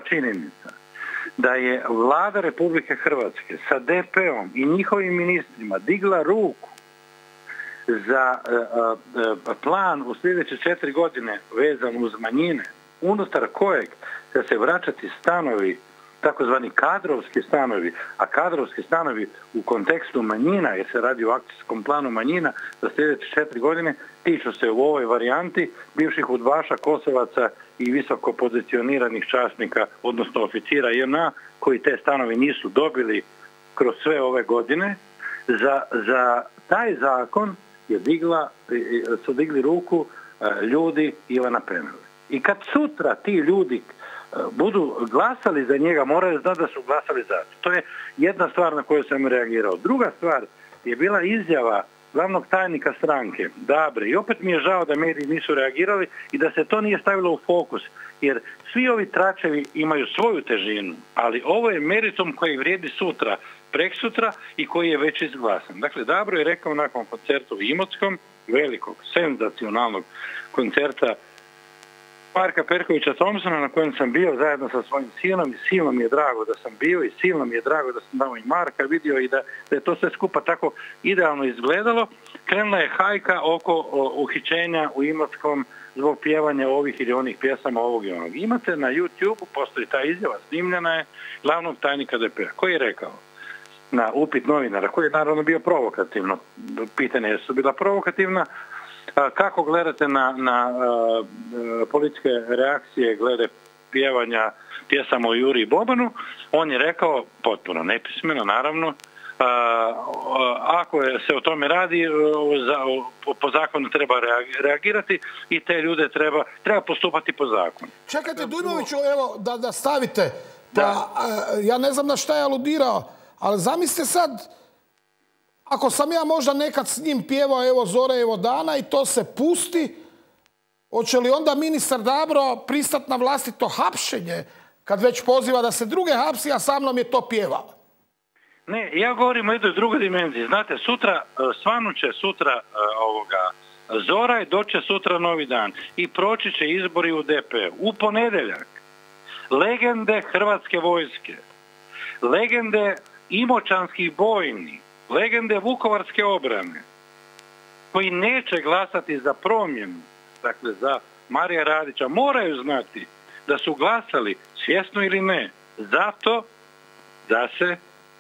da je vlada Republike Hrvatske sa DP-om i njihovim ministrima digla ruku za plan u sljedeće 4 godine vezan uz manjine, unutar kojeg će se vraćati stanovi, takozvani kadrovski stanovi, a kadrovski stanovi u kontekstu manjina, jer se radi o akcijskom planu manjina za sljedeće 4 godine, tiču se u ovoj varijanti bivših udbaša, kosovaca i visoko pozicioniranih časnika, odnosno oficira JNA, koji te stanovi nisu dobili kroz sve ove godine. Za taj zakon su digli ruku ljudi Ivana Penave. I kad sutra ti ljudi budu glasali za njega, moraju znati da su glasali za to. To je jedna stvar na koju sam reagirao. Druga stvar je bila izjava glavnog tajnika stranke, Dabre, i opet mi je žao da mediji nisu reagirali i da se to nije stavilo u fokus, jer svi ovi tračevi imaju svoju težinu, ali ovo je meritum koji vrijedi sutra, preksutra i koji je već izglasan. Dakle, Dabro je rekao nakon koncerta u Imotskom, velikog, senzacionalnog koncerta Marka Perkovića Thompsona, na kojem sam bio zajedno sa svojim sinom, i silno mi je drago da sam bio i silno mi je drago da sam tamo i Marka vidio i da je to sve skupa tako idealno izgledalo. Krenula je hajka oko uhićenja u Imotskom zbog pjevanja ovih ili onih pjesama ovog i onog. Imate na YouTube, postoji ta izjava, snimljena je glavnog tajnika DP-a, koji je rekao na upit novinara, koji je naravno bio provokativno, pitanje su bila provokativna, kako gledate na političke reakcije glede pjevanja pjesama o Juri i Bobanu, on je rekao, potpuno nepismeno naravno, ako se o tome radi, po zakonu treba reagirati i te ljude treba postupati po zakonu. Čekajte, Dujmoviću, evo da stavite, ja ne znam na šta je aludirao, ali zamislite sad, ako sam ja možda nekad s njim pjevao evo zore, evo dana i to se pusti, hoće li onda ministar Dabro pristat na vlastito hapšenje kad već poziva da se druge hapsi, a sa mnom je to pjevao? Ne, ja govorim o jednoj drugoj dimenziji. Znate, svanuće sutra zora i doće sutra novi dan i proći će izbori u DP. U ponedjeljak legende Hrvatske vojske, legende imoćanskih bojni, legende vukovarske obrane, koji neće glasati za promjenu, dakle za Marija Radića, moraju znati da su glasali, svjesno ili ne, zato da se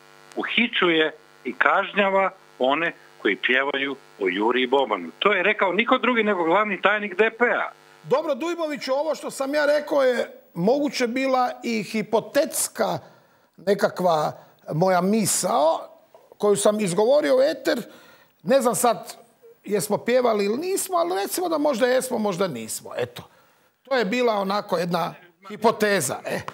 uhićuje i kažnjava one koji pjevaju o Juri i Bobanu. To je rekao niko drugi nego glavni tajnik DP-a. Dobro, Dujmoviću, ovo što sam ja rekao je moguće bila i hipotetska nekakva moja misao koju sam izgovorio u eter. Ne znam sad jesmo pjevali ili nismo, ali recimo da možda jesmo, možda nismo. Eto, to je bila onako jedna hipoteza.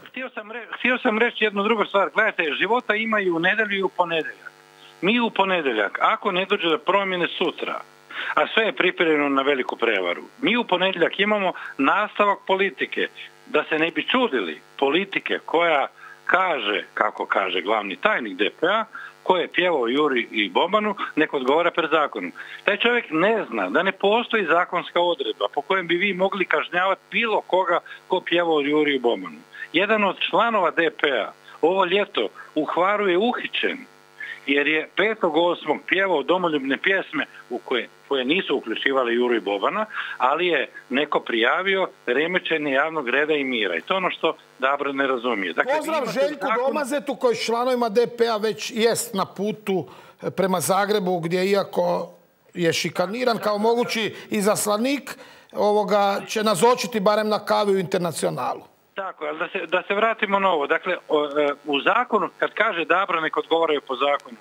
Htio sam reći jednu drugu stvar. Gledajte, života ima i u nedjelju i u ponedjeljak. Mi u ponedjeljak, ako ne dođe do promjene sutra, a sve je pripremljeno na veliku prevaru, mi u ponedjeljak imamo nastavak politike, da se ne bi čudili, politike koja kaže, kako kaže glavni tajnik DP-a, ko je pjevao Juri i Bobanu, nek odgovara pred zakonom. Taj čovjek ne zna da ne postoji zakonska odredba po kojem bi vi mogli kažnjavati bilo koga ko pjevao Juri i Bobanu. Jedan od članova DP-a ovo ljeto u Hvaru je uhićen jer je 5.8. pjevao domoljubne pjesme u koje nisu uključivali Juru i Bobana, ali je neko prijavio remećenje javnog reda i mira. I to ono što Dabro ne razumije. Dakle, pozdrav Željku Domazetu koji s članovima DP-a već jest na putu prema Zagrebu gdje iako je šikaniran kao mogući izaslanik, će nazočiti barem na kavi u Internacionalu. Tako, ali da se vratimo na ovo. Dakle, u zakonu, kad kaže Dabro nek odgovaraju po zakonu,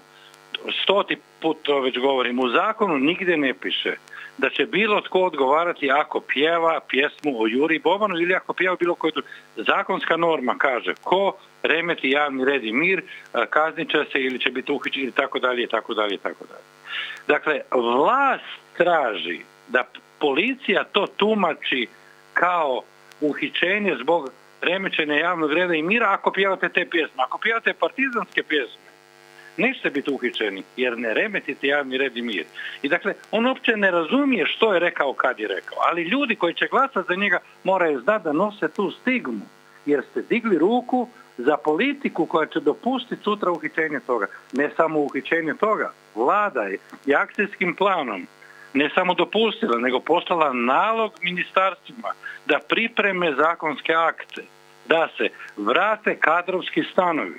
100. put to već govorim, u zakonu nigdje ne piše da će bilo tko odgovarati ako pjeva pjesmu o Juri i Bobanu ili ako pjeva bilo koju. Zakonska norma kaže ko remeti javni red i mir, kaznit će se ili će biti uhićen ili tako dalje i tako dalje i tako dalje. Dakle, vlast traži da policija to tumači kao uhićenje zbog remećenja javnog reda i mira ako pjevate te pjesme. Ako pjevate partizanske pjesme, nećete biti uhićeni jer ne remetite javni red i mir. I dakle, on uopće ne razumije što je rekao kad je rekao. Ali ljudi koji će glasati za njega moraju znati da nose tu stigmu. Jer ste digli ruku za politiku koja će dopustiti sutra uhićenje toga. Ne samo uhićenje toga. Vlada je i akcijskim planom ne samo dopustila, nego poslala nalog ministarstvima da pripreme zakonske akte, da se vrate kadrovski stanovi.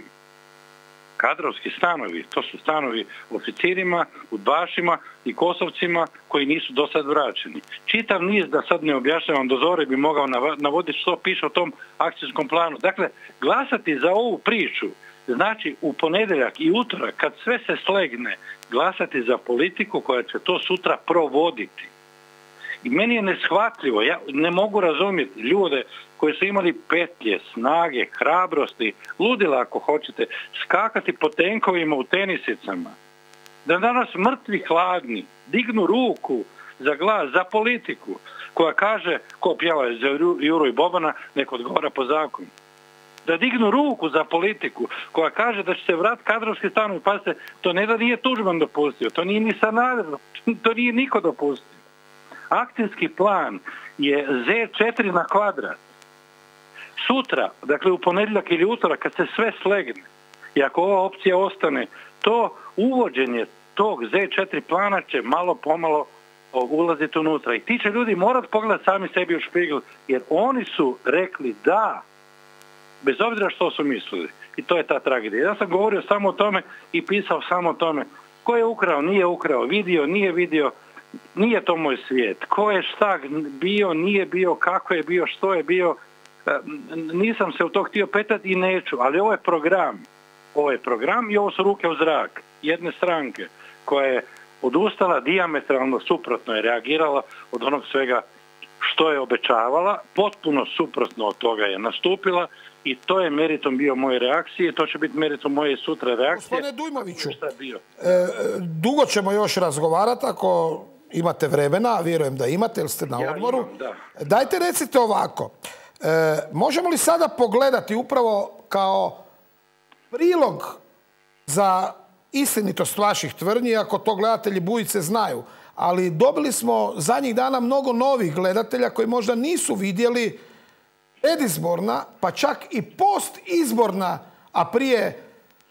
Kadrovski stanovi, to su stanovi oficirima, udbašima i kosovcima koji nisu do sad vraćeni. Čitav niz, da sad ne objašnjavam, do zore bi mogao navoditi što piše o tom akcijskom planu. Dakle, glasati za ovu priču znači u ponedjeljak i utorak, kad sve se slegne, glasati za politiku koja će to sutra provoditi. I meni je neshvatljivo, ja ne mogu razumjeti ljude koji su imali petlje, snage, hrabrosti, ludila ako hoćete, skakati po tenkovima u tenisicama. Da danas mrtvi hladni dignu ruku za glas, za politiku koja kaže ko pjeva za Juru i Bobana nek odgovara po zakonu. Da dignu ruku za politiku koja kaže da će se vratiti kadrovski stanovi. Pazite, to ne da nije Tuđman dopustio, to nije ni Sanader, to nije niko dopustio. Akcijski plan je Z4 na kvadrat. Sutra, dakle u ponedjeljak ili utorak, kad se sve slegne i ako ova opcija ostane, to uvođenje tog Z4 plana će malo pomalo ulaziti unutra. I ti će ljudi morati pogledati sami sebi u špigl, jer oni su rekli da, bez obzira što su mislili. I to je ta tragedija. Ja sam govorio samo o tome i pisao samo o tome. Ko je ukrao, nije ukrao, vidio, nije vidio, nije to moj svijet. Ko je šta bio, nije bio, kako je bio, što je bio, nisam se u to htio petati i neću. Ali ovo je program. Ovo je program i ovo su ruke u zrak jedne stranke koja je odustala dijametralno suprotno, je reagirala od onog svega što je obećavala, potpuno suprotno od toga je nastupila i to je meritom bio moje reakcije, to će biti meritom moje sutra reakcije. Gospodine Dujmoviću, dugo ćemo još razgovarati ako imate vremena, vjerujem da imate jer ste na odmoru. Dajte recite ovako, možemo li sada pogledati upravo kao prilog za istinitost vaših tvrdnji, ako to gledatelji Bujice znaju, ali dobili smo zadnjih dana mnogo novih gledatelja koji možda nisu vidjeli predizborna, pa čak i postizborna, a prije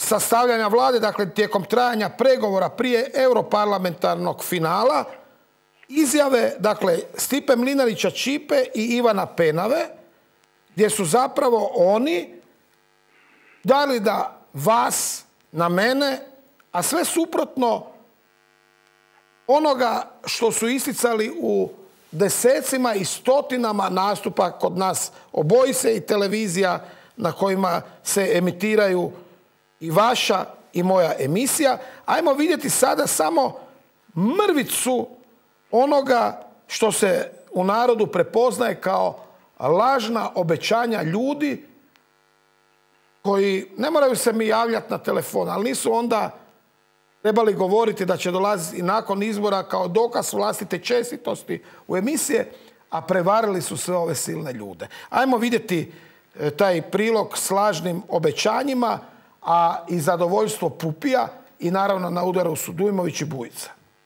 sastavljanja vlade, dakle tijekom trajanja pregovora prije europarlamentarnog finala, izjave, dakle, Stipe Mlinarića Ćipe i Ivana Penave, gdje su zapravo oni dali da vas, na mene, a sve suprotno onoga što su isticali u desecima i stotinama nastupa kod nas obojice i televizija na kojima se emitiraju i vaša i moja emisija. Ajmo vidjeti sada samo mrvicu onoga što se u narodu prepoznaje kao lažna obećanja ljudi koji ne moraju se mi javljati na telefon, ali nisu onda trebali govoriti da će dolaziti i nakon izbora kao dokaz vlastite čestitosti u emisije, a prevarili su sve ove silne ljude. Ajmo vidjeti taj prilog s lažnim obećanjima, a i zadovoljstvo Pupija i naravno na udaru su Dujmović i Bujica.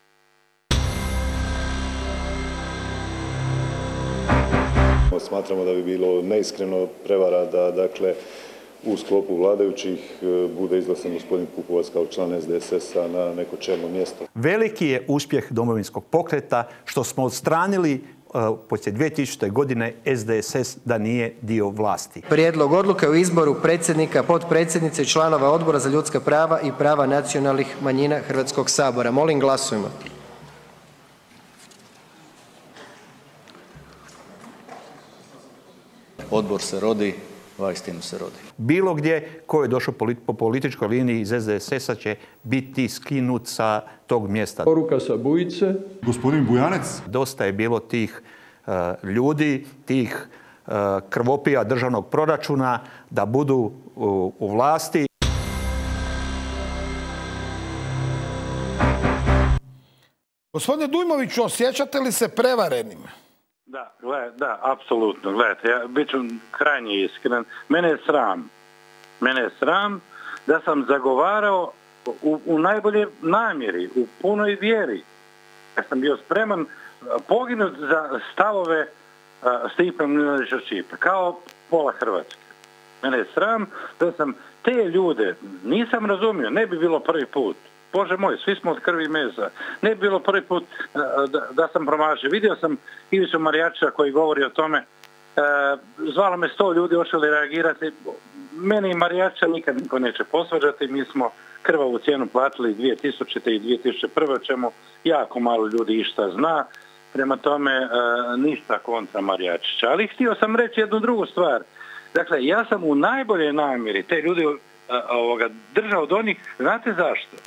Smatramo da bi bilo neiskreno prevara da, dakle, u sklopu vladajućih bude izglasan gospodin Pupovac kao član SDSS-a na neko čelno mjesto. Veliki je uspjeh Domovinskog pokreta što smo odstranili poslije 2000. godine SDSS da nije dio vlasti. Prijedlog odluke o izboru predsjednika, potpredsjednice i članova Odbora za ljudska prava i prava nacionalnih manjina Hrvatskog sabora. Molim, glasujmo. Odbor se rodi, vaistinu se rodi. Bilo gdje ko je došao po političkoj liniji iz SDSS-a će biti skinut sa tog mjesta. Poruka sa Bujice. Gospodin Bujanec. Dosta je bilo tih ljudi, tih krvopija državnog proračuna da budu u vlasti. Gospodine Dujmoviću, osjećate li se prevarenim? Da, apsolutno. Gledajte, ja bit ću krajnje iskren. Mene je sram da sam zagovarao u najbolje namjeri, u punoj vjeri. Ja sam bio spreman poginut za stavove Stipe Mlinarića Ćipe, kao pola Hrvatske. Mene je sram da sam te ljude, nisam razumio, ne bi bilo prvi put. Bože moj, svi smo od krvi i mesa. Ne bi bilo prvi put da sam promašio. Vidio sam Ivicu Marijačića koji govori o tome. Zvalo me 100 ljudi, hoće li reagirati. Meni i Marijačića nikad niko neće posvađati. Mi smo krvavu cijenu platili 2000. i 2001. o čemu jako malo ljudi išta zna. Prema tome, ništa kontra Marijačića. Ali htio sam reći jednu drugu stvar. Dakle, ja sam u najbolje namjeri te ljudi držao od onih. Znate zašto?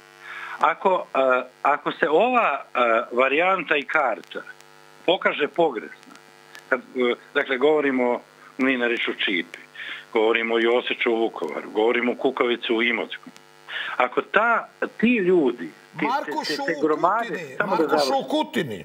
Ako se ova varijanta i karta pokaže pogrešna, dakle govorimo o Mlinariću Ćipi, govorimo o Josiću u Vukovaru, govorimo o Kukovicu u Imotskom, ako ti ljudi, te gromade, Markušu u Kutini.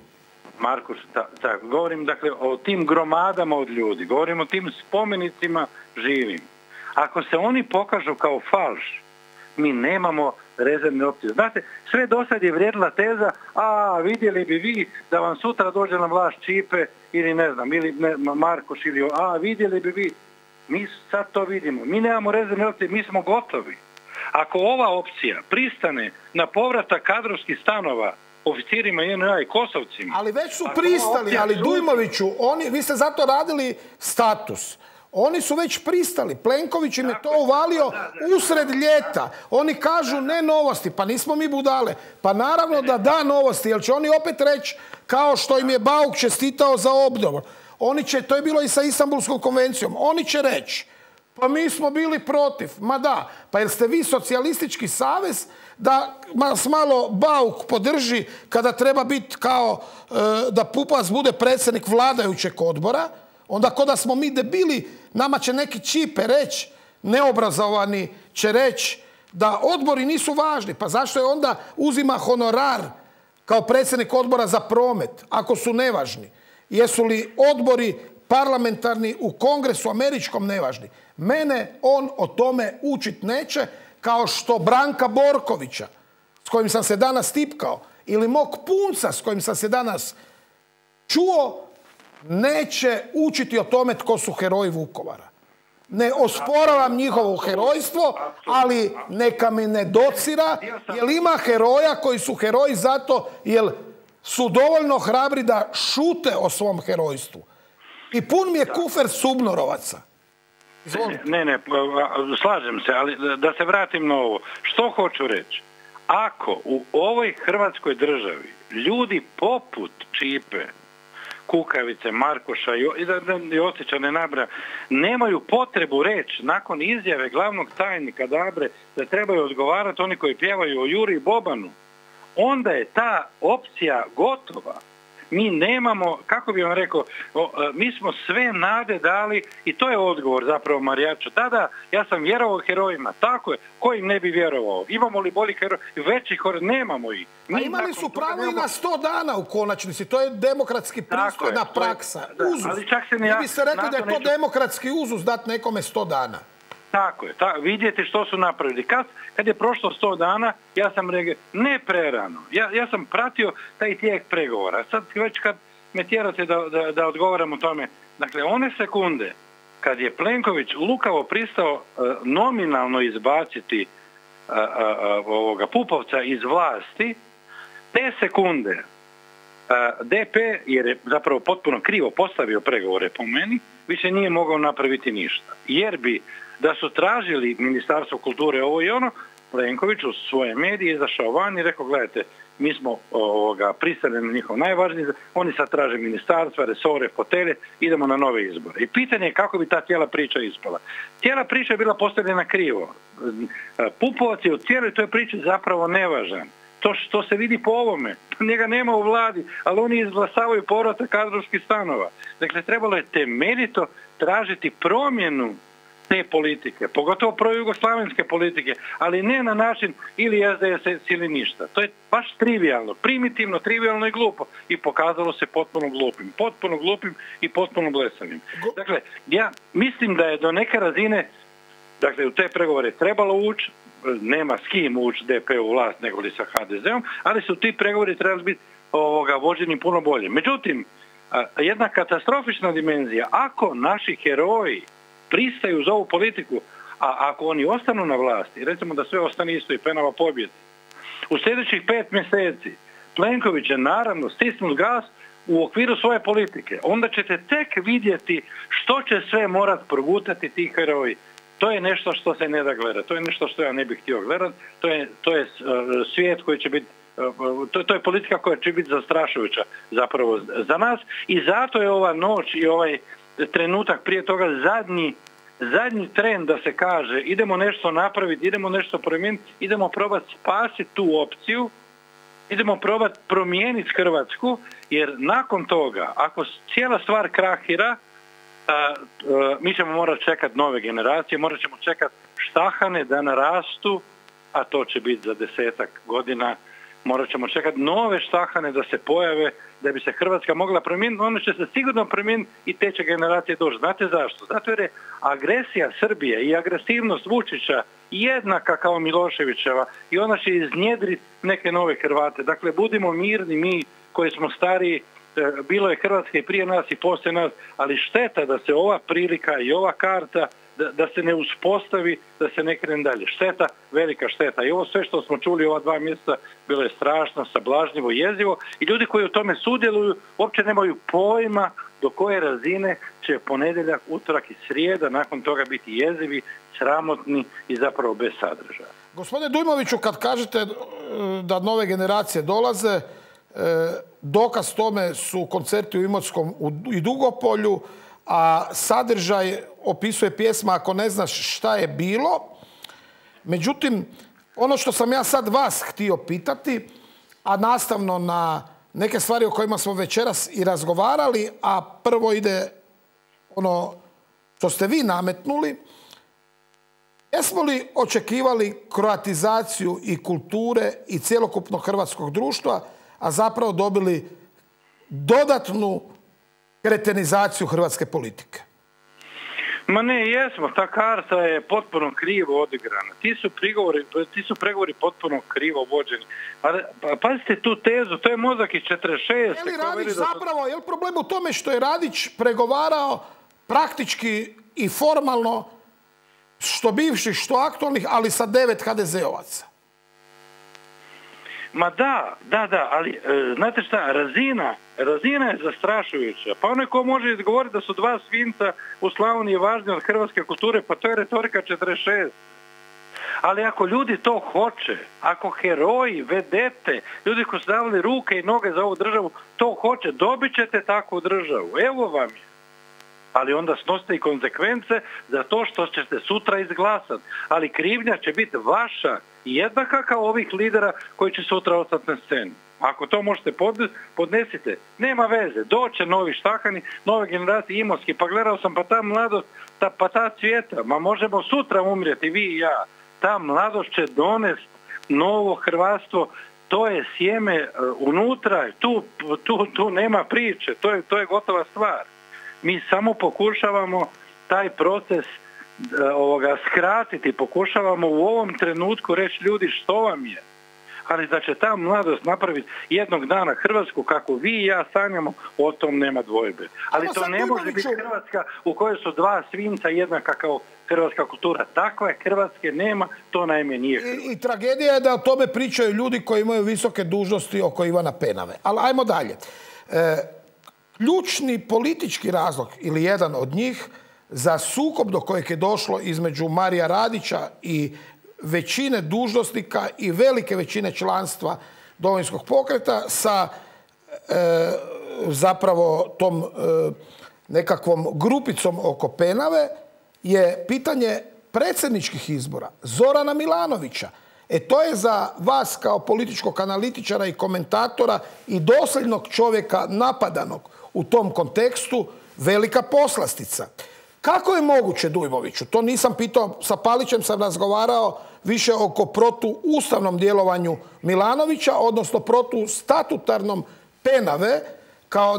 Govorim dakle o tim gromadama od ljudi, govorim o tim spomenicima živim. Ako se oni pokažu kao falš, mi nemamo rezervne opcije. Znate, sve do sad je vrijedila teza, vidjeli bi vi da vam sutra dođe na vlast Ćipe ili ne znam, ili Markoš ili vidjeli bi vi. Mi sad to vidimo. Mi nemamo rezervne opcije, mi smo gotovi. Ako ova opcija pristane na povratak kadrovskih stanova oficirima JNA i Kosovcima... Ali već su pristali, ali Dujmoviću, vi ste zato radili status. Oni su već pristali. Plenković im je to uvalio usred ljeta. Oni kažu ne novosti. Pa nismo mi budale. Pa naravno da novosti. Jer će oni opet reći kao što im je Bauk čestitao za obnovu. To je bilo i sa Istanbulskom konvencijom. Oni će reći pa mi smo bili protiv. Ma da. Pa jer ste vi socijalistički savez da vas malo Bauk podrži kada treba biti kao da Pupovac bude predsjednik vladajućeg odbora. Onda ko da smo mi debili, nama će neki Ćipe reći, neobrazovani će reći da odbori nisu važni. Pa zašto je onda uzima honorar kao predsjednik odbora za promet, ako su nevažni? Jesu li odbori parlamentarni u Kongresu američkom nevažni? Mene on o tome učit neće, kao što Branka Borkovića, s kojim sam se danas tipkao, ili mog punca s kojim sam se danas čuo, neće učiti o tome tko su heroji Vukovara. Ne osporavam njihovo herojstvo, ali neka mi ne docira, jer ima heroja koji su heroji zato jer su dovoljno hrabri da šute o svom herojstvu. I pun mi je kufer subnorovaca. Ne, slažem se, ali da se vratim na ovo. Što hoću reći? Ako u ovoj Hrvatskoj državi ljudi poput Čipe, Kukavice, Markoša i Josića ne nabraja, nemaju potrebu reći nakon izjave glavnog tajnika Dabre da trebaju odgovarati oni koji pjevaju o Juri i Bobanu, onda je ta opcija gotova. Mi nemamo, kako bi vam rekao, mi smo sve nade dali i to je odgovor zapravo Marijaču. Da, ja sam vjerovao herojima, tako je, ko im ne bi vjerovao? Imamo li bolji heroj? Većih heroj? Nemamo ih. A imali su pravo i na 100 dana u konačnici, to je demokratski pristojna praksa. Uzus. Ali čak se ne bi se rekli da je to demokratski uzus dati nekome 100 dana. Tako je, vidjeti što su napravili. Kad je prošlo 100 dana, ja sam rekao, ne prerano. Ja sam pratio taj tijek pregovora. Sad već kad me tjerate da odgovaram o tome, dakle, one sekunde kad je Plenković lukavo pristao nominalno izbaciti Pupovca iz vlasti, te sekunde DP, jer je zapravo potpuno krivo postavio pregovore po meni, više nije mogao napraviti ništa. Jer bi da su tražili Ministarstvo kulture ovo i ono, Plenković u svoje medije izašao van i rekao, gledajte, mi smo pristali na njihov najvažniji, oni sad traže ministarstva, resore, fotelje, idemo na nove izbore. I pitanje je kako bi ta cijela priča ispala. Cijela priča je bila postavljena krivo. Pupovac je u cijeloj toj priči zapravo nevažan. To što se vidi po ovome, njega nema u vladi, ali oni izglasavaju povratak kadrovskih stanova. Dakle, trebalo je temeljito tražiti promjenu te politike, pogotovo projugoslavenske politike, ali ne na način ili SDS ili ništa. To je baš trivijalno, primitivno, trivijalno i glupo. I pokazalo se potpuno glupim i potpuno blesavim. Dakle, ja mislim da je do neke razine, dakle, u te pregovore trebalo ući, nema s kim ući DP u vlast nego li sa HDZ-om, ali su ti pregovori trebali biti vođeni puno bolje. Međutim, jedna katastrofična dimenzija, ako naši heroji pristaju za ovu politiku, a ako oni ostanu na vlasti, recimo da sve ostane isto i Penava pobjedi, u sljedećih 5 mjeseci Plenković će naravno stisnuti gas u okviru svoje politike. Onda ćete tek vidjeti što će sve morati progutati ti heroji. To je nešto što se ne da gledati. To je nešto što ja ne bih htio gledati. To je svijet koji će biti, to je politika koja će biti zastrašujuća zapravo za nas i zato je ova noć i ovaj trenutak prije toga zadnji trend da se kaže idemo nešto napraviti, idemo nešto promijeniti, idemo probati spasiti tu opciju, idemo probati promijeniti Hrvatsku, jer nakon toga, ako cijela stvar krahira, mi ćemo morati čekati nove generacije, morat ćemo čekati štahane da narastu, a to će biti za 10-ak godina, morat ćemo čekati nove štahane da se pojave, da bi se Hrvatska mogla promijeniti, ono će se sigurno promijeniti i te će generacije doći. Znate zašto? Zato jer je agresija Srbije i agresivnost Vučića jednaka kao Miloševićeva i ona će iznjedriti neke nove Hrvate. Dakle, budimo mirni mi koji smo stariji, bilo je Hrvatske i prije nas i poslije nas, ali šteta da se ova prilika i ova karta da se ne uspostavi, da se ne krene dalje. Šteta, velika šteta. I ovo sve što smo čuli ova 2 mjeseca bilo je strašno, sablažnjivo, jezivo i ljudi koji u tome sudjeluju uopće nemaju pojma do koje razine će ponedjeljak, utorak i srijeda nakon toga biti jezivi, sramotni i zapravo bez sadržaja. Gospodine Dujmoviću, kad kažete da nove generacije dolaze, dokaz tome su koncerti u Imotskom i Dugopolju, a sadržaj opisuje pjesma Ako ne znaš šta je bilo. Međutim, ono što sam ja sad vas htio pitati, a nastavno na neke stvari o kojima smo večeras i razgovarali, a prvo ide ono što ste vi nametnuli, jesmo li očekivali kroatizaciju i kulture i cjelokupnog hrvatskog društva, a zapravo dobili dodatnu kretenizaciju hrvatske politike? Ma ne, jesmo. Ta karta je potpuno krivo odigrana. Ti su pregovori potpuno krivo vođeni. Pa pazite tu tezu, to je mozak iz 46. Je li Radić zapravo, je li problem u tome što je Radić pregovarao praktički i formalno što bivših, što aktualnih, ali sa 9 HDZ-ovaca. Ma da, ali znate šta, razina je zastrašujuća. Pa onaj ko može izgovoriti da su 2 svinca u Slavoniji važni od hrvatske kulture, pa to je retorika 46. Ali ako ljudi to hoće, ako heroji, vedete, ljudi koji su davali ruke i noge za ovu državu, to hoće, dobit ćete takvu državu. Evo vam je. Ali onda snosite i konsekvence za to što ćete sutra izglasati. Ali krivnja će biti vaša jednaka kao ovih lidera koji će sutra ostati na sceni. Ako to možete podnesite, nema veze. Doće novi štakani, nove generacije Imotski, pa gledao sam pa ta mladost, pa ta cvijeta. Ma možemo sutra umrijeti, vi i ja. Ta mladost će donesti novo hrvatstvo, to je sjeme unutra, tu nema priče, to je gotova stvar. Mi samo pokušavamo taj proces skratiti, pokušavamo u ovom trenutku reći ljudi što vam je. Ali da će ta mladost napraviti jednog dana Hrvatsku kako vi i ja sanjamo, o tom nema dvojbe. Ali to ne može biti Hrvatska u kojoj su 2 svinca jednaka kao hrvatska kultura. Takve Hrvatske nema, to naime nije Hrvatska. I tragedija je da o tome pričaju ljudi koji imaju visoke dužnosti oko Ivana Penave. Ali ajmo dalje. Ključni politički razlog ili jedan od njih za sukob do kojeg je došlo između Marija Radića i većine dužnosnika i velike većine članstva Domovinskog pokreta sa zapravo tom nekakvom grupicom oko Penave je pitanje predsjedničkih izbora Zorana Milanovića. To je za vas kao političkog analitičara i komentatora i dosljednog čovjeka napadanog u tom kontekstu velika poslastica. Kako je moguće, Dujmoviću, to nisam pitao, sa Palićem sam razgovarao više oko protuustavnom djelovanju Milanovića, odnosno protustatutarnom Penave kao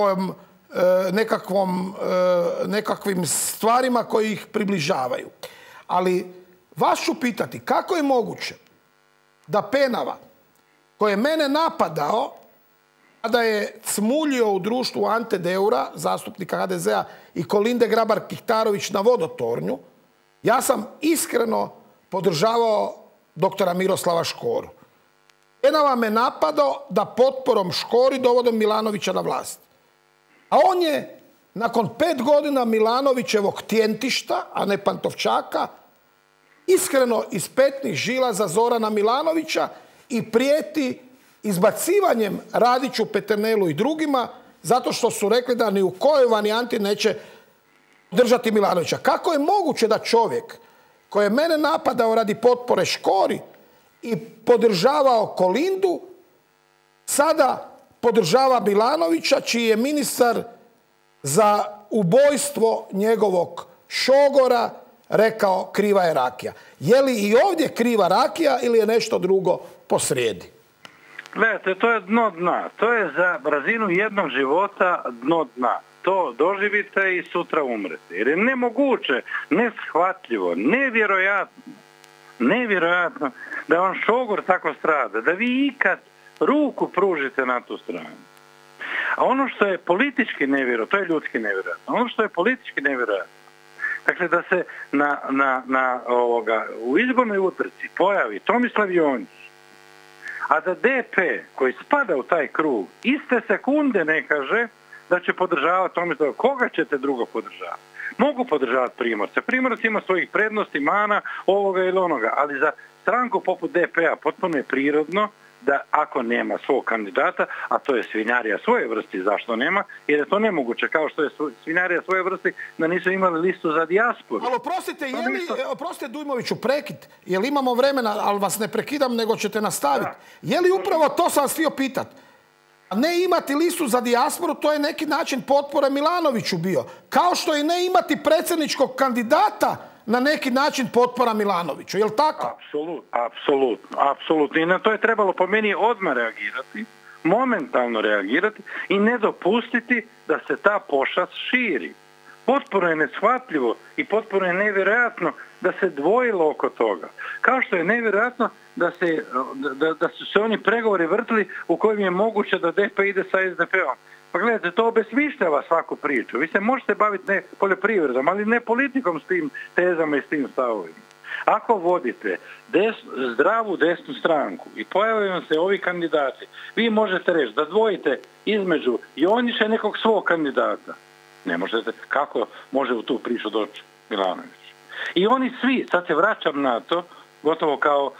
nekakvim stvarima koji ih približavaju. Ali vas ću pitati, kako je moguće da Penava, koji je mene napadao kada je cmuljio u društvu Ante Deura, zastupnika HDZ-a, i Kolinde Grabar-Kitarović na Vodotornju, ja sam iskreno podržavao doktora Miroslava Škoru. Penava me napadao da potporom Škori dovodom Milanovića na vlast. A on je, nakon 5 godina Milanovićevog tjentišta, a ne Pantovčaka, iskreno iz petnih žila za Zorana Milanovića i prijeti izbacivanjem Radiću, Peternelu i drugima zato što su rekli da ni u kojoj varijanti neće držati Milanovića. Kako je moguće da čovjek koji je mene napadao radi potpore Škori i podržavao Kolindu sada podržava Milanovića, čiji je ministar za ubojstvo njegovog šogora rekao kriva je rakija? Je li i ovdje kriva rakija ili je nešto drugo posrijedi? Gledajte, to je dno dna. To je za razinu jednog života dno dna. To doživite i sutra umrete. Jer je nemoguće, neshvatljivo, nevjerojatno da vam šogor tako strada, da vi ikad ruku pružite na tu stranu. A ono što je politički nevjerojatno, to je ljudski nevjerojatno. Ono što je politički nevjerojatno, dakle da se u izbornoj utrci pojavi Tomislav Jonjić, a da DP, koji spada u taj krug, iste sekunde ne kaže da će podržavati Tomislava. Koga ćete drugo podržavati? Mogu podržavati Primorce. Primorac ima svojih prednosti, mana, ovoga ili onoga, ali za stranku poput DP-a potpuno je prirodno da ako nema svog kandidata, a to je svinjarija svoje vrsti, zašto nema? Jer je to nemoguće, kao što je svinjarija svoje vrsti, da nisu imali listu za dijasporu. Ali oprostite Dujmoviću, prekid, jer imamo vremena, ali vas ne prekidam, nego ćete nastaviti. Je li upravo to sam vas htio pitati? Ne imati listu za dijasporu, to je neki način potpore Milanoviću bio. Kao što i ne imati predsjedničkog kandidata na neki način potpora Milanoviću, je li tako? Apsolutno. I na to je trebalo po meni odmah reagirati, momentalno reagirati i ne dopustiti da se ta pošast širi. Potpuno je neshvatljivo i potpuno je nevjerojatno da se dvojilo oko toga. Kao što je nevjerojatno da su se oni pregovori vrtili u kojim je moguće da DP ide sa SDP-om. Pa gledajte, to obesmišljava svaku priču. Vi se možete baviti ne poljoprivredom, ali ne politikom s tim tezama i s tim stavovima. Ako vodite zdravu desnu stranku i pojavljaju se ovi kandidati, vi možete reći da dvojite između Jonića i nekog svog kandidata. Ne možete. Kako može u tu priču doći Milanović? I oni svi, sad se vraćam na to, gotovo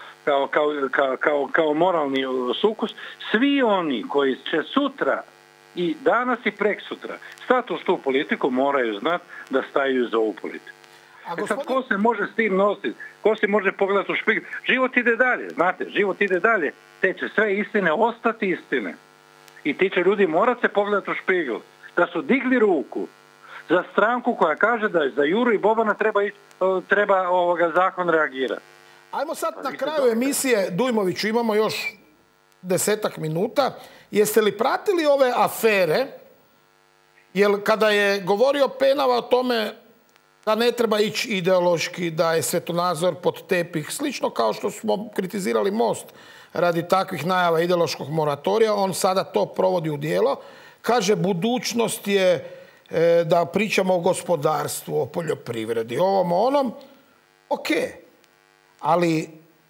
kao moralni sukus, svi oni koji će sutra i danas i preksutra stati uz tu politiku moraju znati da staju za ovu politiku. Sad, ko se može s tim nositi? Ko se može pogledati u špigl? Život ide dalje, znate, život ide dalje. Te će sve istine ostati istine. I ti će ljudi morati se pogledati u špigl. Da su digli ruku za stranku koja kaže da za Juru i Bobana treba zakon reagirati. Ajmo sad na kraju emisije, Dujmoviću, imamo još 10 minuta. Jeste li pratili ove afere? Jer kada je govorio Penava o tome da ne treba ići ideološki, da je svjetonazor pod tepih, slično kao što smo kritizirali Most radi takvih najava ideološkog moratorija, on sada to provodi u djelo. Kaže, budućnost je da pričamo o gospodarstvu, o poljoprivredi, ovom, onom. Ok, ali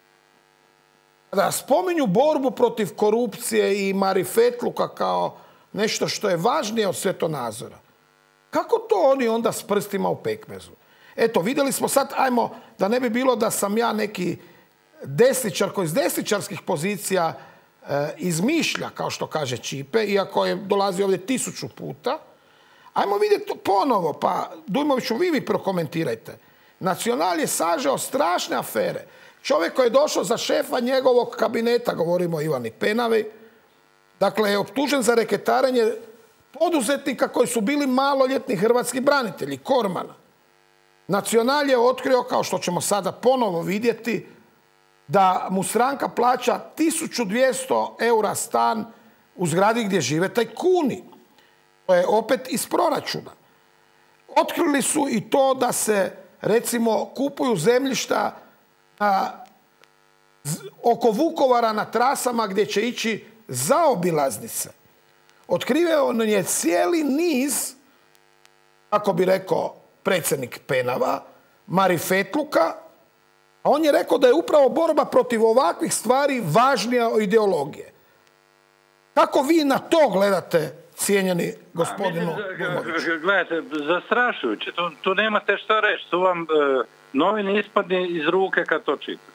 da spominju borbu protiv korupcije i marifetluka kao nešto što je važnije od svjetonazora, kako to oni onda s prstima u pekmezu? Eto, vidjeli smo sad, ajmo, da ne bi bilo da sam ja neki desničar koji iz desničarskih pozicija izmišlja, kao što kaže Čipe, iako je dolazi ovdje 1000 puta. Ajmo vidjeti to ponovo, pa Dujmoviću, vi prokomentirajte. Nacional je sažeo strašne afere. Čovjek koji je došao za šefa njegovog kabineta, govorimo o Ivani Penavi, dakle je optužen za reketarenje poduzetnika koji su bili maloljetni hrvatski branitelji, Kormana. Nacional je otkrio, kao što ćemo sada ponovo vidjeti, da mu stranka plaća 1200 eura stan u zgradi gdje žive tajkuni. To je opet iz proračuna. Otkrili su i to da se, recimo, kupuju zemljišta oko Vukovara na trasama gdje će ići zaobilaznice. Otkriveno je cijeli niz, kako bi rekao predsjednik Penava, marifetluka, a on je rekao da je upravo borba protiv ovakvih stvari važnija od ideologije. Kako vi na to gledate, cijenjeni gospodinu Dujmoviću? Gledajte, zastrašujuće, tu nemate što reći, tu vam novine ispadne iz ruke kad to čitate.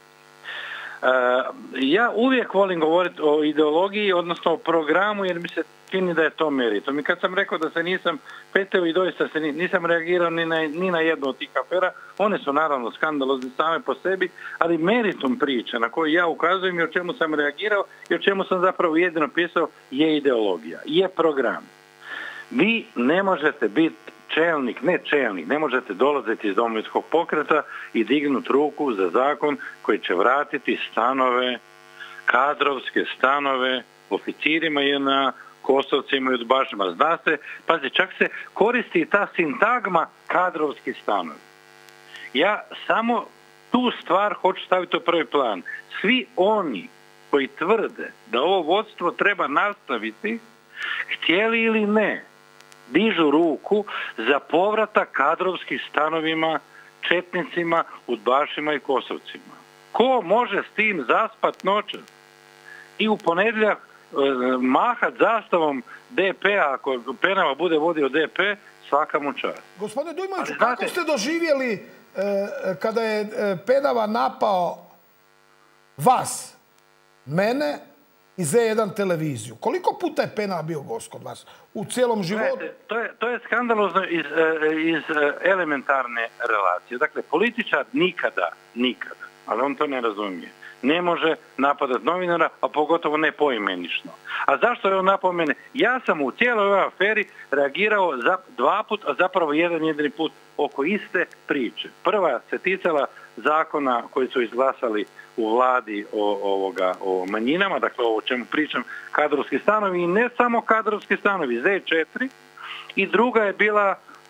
Ja uvijek volim govoriti o ideologiji, odnosno o programu, jer mi se čini da je to meritum. I kad sam rekao da se nisam peteo i doista se nisam reagirao ni na jednu od tih afera, one su naravno skandalozne same po sebi, ali meritum priče na koju ja ukazujem i o čemu sam reagirao i o čemu sam zapravo jedino pisao je ideologija, je program. Vi ne možete biti čelnik, ne možete dolaziti iz Domovinskog pokreta i dignuti ruku za zakon koji će vratiti stanove, kadrovske stanove, oficirima JNA, Kosovcima i udbašima. Zna se, pazi, čak se koristi ta sintagma kadrovski stanovi. Ja samo tu stvar hoću staviti u prvi plan. Svi oni koji tvrde da ovo vodstvo treba nastaviti, htjeli ili ne, dižu ruku za povratak kadrovskih stanovima, četnicima, udbašima i Kosovcima. Ko može s tim zaspat noćas i u ponedjeljak mahat zastavom DP-a, ako Penava bude vodio DP, svaka mu čast. Gospodine Dujmoviću, kako ste doživjeli kada je Penava napao vas, mene i Z1 televiziju? Koliko puta je Penava bio gost kod vas u cijelom životu? To je skandalozno iz elementarne relacije. Dakle, političar nikada, ali on to ne razumije, ne može napadati novinara, a pogotovo ne poimenično. A zašto je on napao mene? Ja sam u cijeloj ovoj aferi reagirao 2 puta, a zapravo jedini put oko iste priče. Prva se ticala zakona koji su izglasali u vladi o manjinama, dakle ovo o čemu pričam, kadrovski stanovi, i ne samo kadrovski stanovi, Z4, i druga je bila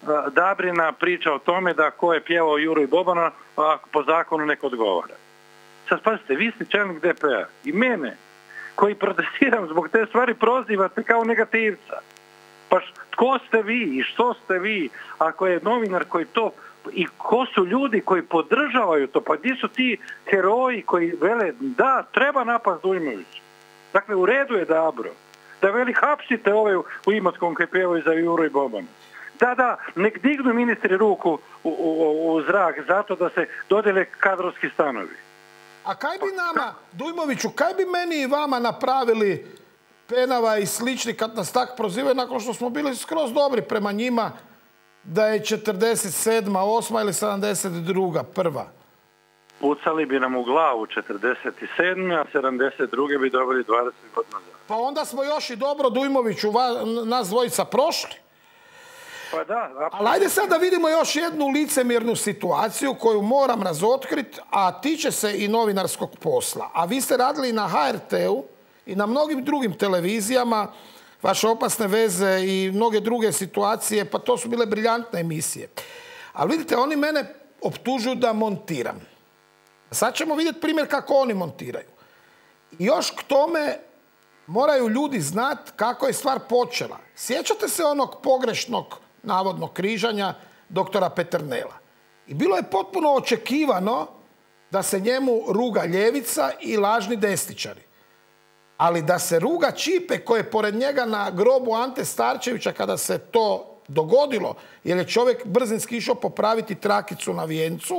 Dabrina priča o tome da ko je pjevao Juru i Bobana, po zakonu nek odgovara. Sad pazite, vi ste čelnik DP-a i mene, koji protestiram zbog te stvari, prozivate kao negativca. Pa tko ste vi i što ste vi ako je novinar koji to, i ko su ljudi koji podržavaju to, pa gdje su ti heroji koji vele da treba napast Dujmović. Dakle, u redu je Dabro da veli hapsite ove u Imotskom koji pjevaju za Juru i Bobanu. Da, nek dignu ministri ruku u zrak zato da se dodjele kadrovski stanovi. A kaj bi nama, Dujmoviću, kaj bi meni i vama napravili Penava i slični kad nas tak prozivaju nakon što smo bili skroz dobri prema njima da je 47. 8. ili 72. prva? Pucali bi nam u glavu 47. a 72. bi dobili 20 godina. Pa onda smo još i dobro, Dujmoviću, nas dvojica prošli. Pa da. Ali ajde sad da vidimo još jednu licemjernu situaciju koju moram razotkriti, a tiče se i novinarskog posla. A vi ste radili i na HRT-u i na mnogim drugim televizijama, vaše opasne veze i mnoge druge situacije, pa to su bile briljantne emisije. Ali vidite, oni mene optužuju da montiram. Sad ćemo vidjeti primjer kako oni montiraju. I još k tome moraju ljudi znati kako je stvar počela. Sjećate se onog pogrešnog navodnog križanja doktora Peternela? I bilo je potpuno očekivano da se njemu ruga ljevica i lažni desničari. Ali da se ruga Čipe koji je pored njega na grobu Ante Starčevića kada se to dogodilo, jer je čovjek brzinski išao popraviti trakicu na vijencu,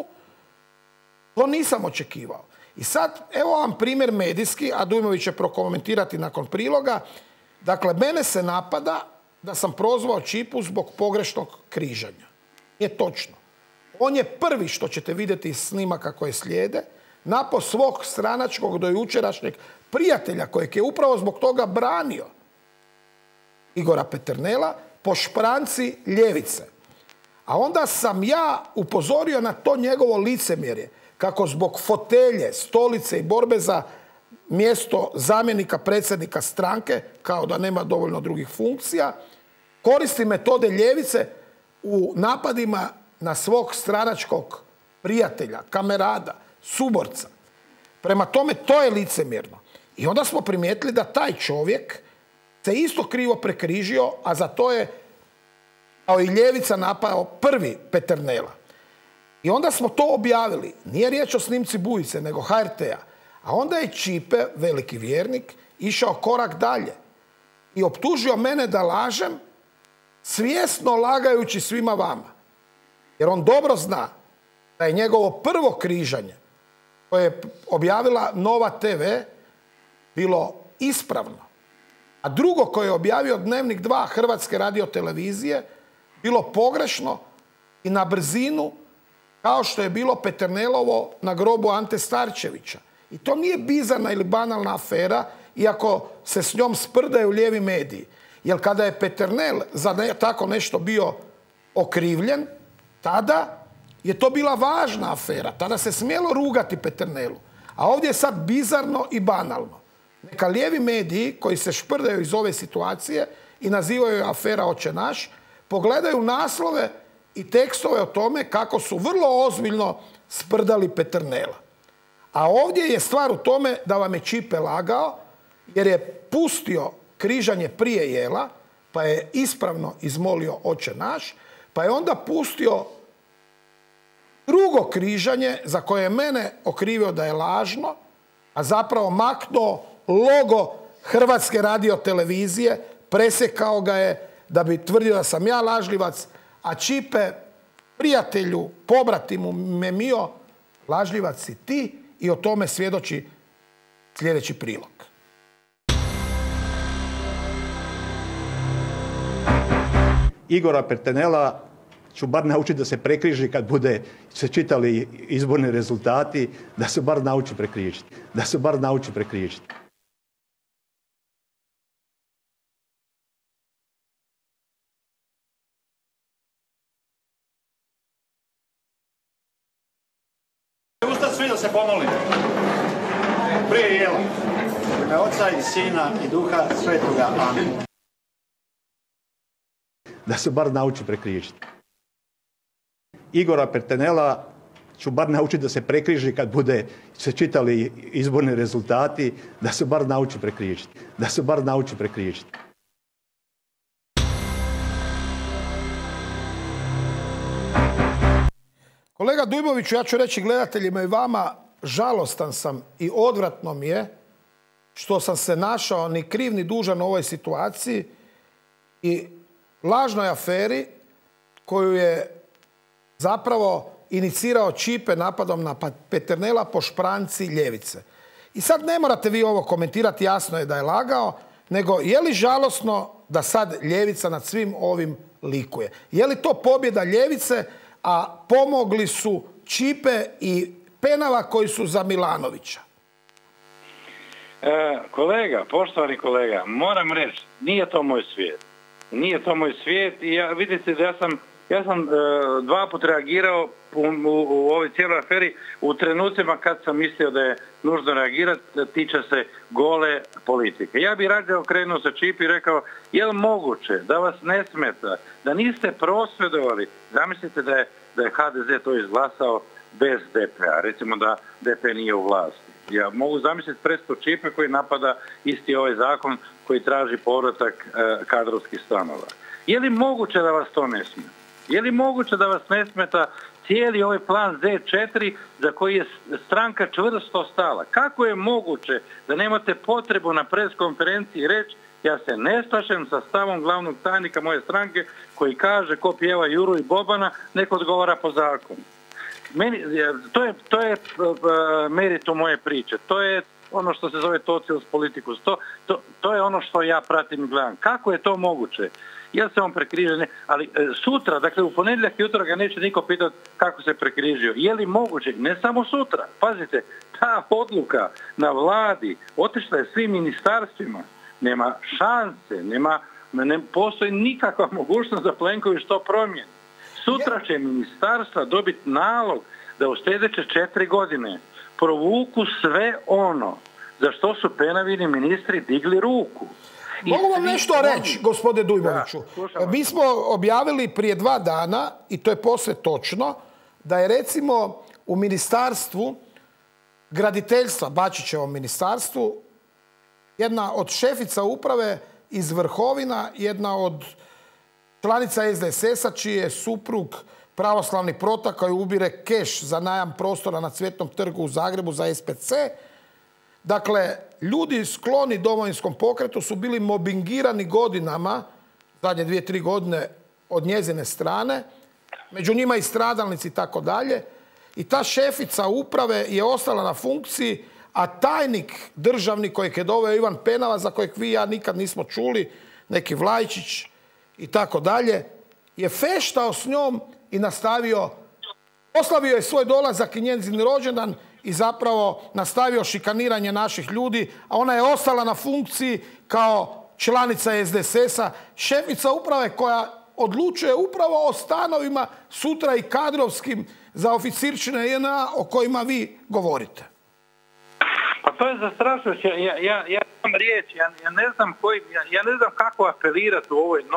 to nisam očekivao. I sad, evo vam primjer medijski, a Dujmović će prokomentirati nakon priloga. Dakle, mene se napada da sam prozvao Čipu zbog pogrešnog križanja. Nije točno. On je prvi, što ćete vidjeti iz snimaka koje slijede, napao svog stranačkog do jučerašnjeg prijatelja kojeg je upravo zbog toga branio, Igora Peternela, po špranci ljevice. A onda sam ja upozorio na to njegovo licemjerje, kako zbog fotelje, stolice i borbe za mjesto zamjenika predsjednika stranke, kao da nema dovoljno drugih funkcija, koristi metode ljevice u napadima na svog stranačkog prijatelja, kamerada, suborca. Prema tome, to je licemjerno. I onda smo primijetili da taj čovjek se isto krivo prekrižio, a za to je, kao i ljevica, napao prvi Peternela. I onda smo to objavili. Nije riječ o snimci Bujice, nego HRT-a. A onda je Čipe, veliki vjernik, išao korak dalje i optužio mene da lažem, svjesno lagajući svima vama. Jer on dobro zna da je njegovo prvo križanje koje je objavila Nova TV bilo ispravno. A drugo koje je objavio Dnevnik 2 Hrvatske radiotelevizije bilo pogrešno i na brzinu, kao što je bilo Peternelovo na grobu Ante Starčevića. I to nije bizarna ili banalna afera, iako se s njom sprdaju lijevi mediji. Jer kada je Peternel za tako nešto bio okrivljen, tada je to bila važna afera. Tada se smjelo rugati Peternelu. A ovdje je sad bizarno i banalno. Neka lijevi mediji koji se šprdaju iz ove situacije i nazivaju afera Oče naš, pogledaju naslove i tekstove o tome kako su vrlo ozbiljno sprdali Peternela. A ovdje je stvar u tome da vam je Čipe lagao, jer je pustio križanje prije jela, pa je ispravno izmolio Oče naš, pa je onda pustio drugo križanje za koje je mene okrivio da je lažno, a zapravo maknuo logo Hrvatske radiotelevizije, presjekao ga je da bi tvrdio da sam ja lažljivac, a Čipe, prijatelju, pobratimu Memio, lažljivac si ti, i o tome svjedoči sljedeći prilog. Igora Peternela ću bar naučiti da se prekriži kad bude se čitali izborni rezultati, da se bar nauči prekrižiti. Da se bar nauči prekrižiti. Ustati svi da se pomolimo. Prije jela. U ime Oca i Sina i Duha Svetoga. Amen. Da se bar nauči prekrižiti. Igora Peternela ću bar naučiti da se prekriži kad bude se čitali izborni rezultati, da se bar nauči prekrižiti. Da se bar nauči prekrižiti. Kolega Dujmoviću, ja ću reći gledateljima i vama, žalostan sam i odvratno mi je što sam se našao ni kriv ni dužan u ovoj situaciji i lažnoj aferi koju je zapravo inicirao Ćipe napadom na Peternela po špranci ljevice. I sad ne morate vi ovo komentirati, jasno je da je lagao, nego je li žalosno da sad ljevica nad svim ovim likuje? Je li to pobjeda ljevice, a pomogli su Ćipe i Penava koji su za Milanovića? Kolega, poštovani kolega, moram reći, nije to moj svijet. Nije to moj svijet i vidite da ja sam dva put reagirao u ovoj cijeloj aferi u trenucima kad sam mislio da je nužno reagirati, tiče se gole politike. Ja bih rađe okrenuo sa Ćipi i rekao, je li moguće da vas ne smeta, da niste prosvjedovali, zamislite da je HDZ to izglasao bez DP-a, recimo da DP nije u vlasti. Ja mogu zamisliti predstav Ćipe koji napada isti ovaj zakon koji traži povratak kadrovskih stanova. Je li moguće da vas to ne smeta? Je li moguće da vas ne smeta cijeli ovaj plan Z4 za koji je stranka čvrsto stala? Kako je moguće da nemate potrebu na pres konferenciji reći ja se ne slažem sa stavom glavnog tajnika moje stranke koji kaže ko pjeva Juru i Bobana nek odgovara po zakonu. To je meritum moje priče. To je ono što se zove Socials Politicus. To je ono što ja pratim i gledam. Kako je to moguće? Jel se on prekrižio? Ali sutra, dakle u ponedjeljak i utorak ga neće niko pitati kako se prekrižio. Je li moguće? Ne samo sutra. Pazite, ta odluka na vladi otišla je svim ministarstvima. Nema šanse, ne postoji nikakva mogućnost da Plenković to promijeni. Sutra će ministarstva dobiti nalog da u sljedeće 4 godine provuku sve ono za što su Penavini ministri digli ruku. Mogu vam nešto reći, gospodine Dujmoviću. Mi smo objavili prije 2 dana, i to je posve točno, da je recimo u ministarstvu graditeljstva, Bačićevom ministarstvu, jedna od šefica uprave iz Vrhovina, jedna od članica SDSS-a, čiji je suprug pravoslavni protak koji ubire keš za najam prostora na Cvjetnom trgu u Zagrebu za SPC. Dakle, ljudi skloni Domovinskom pokretu su bili mobingirani godinama, zadnje 2-3 godine, od njezine strane, među njima i stradalnici i tako dalje. I ta šefica uprave je ostala na funkciji, a tajnik državni kojeg je doveo Ivan Penava, za kojeg vi i ja nikad nismo čuli, neki Vlajčić i tako dalje, je feštao s njom i nastavio, oslavio je svoj dolazak i njezin rođendan i zapravo nastavio šikaniranje naših ljudi, a ona je ostala na funkciji kao članica SDSS-a, šefica uprave koja odlučuje upravo o stanovima sutra i kadrovskim za oficirčine JNA o kojima vi govorite. Pa to je zastrašujuće. Ja imam riječ, ja ne znam kako apelirati u ovoj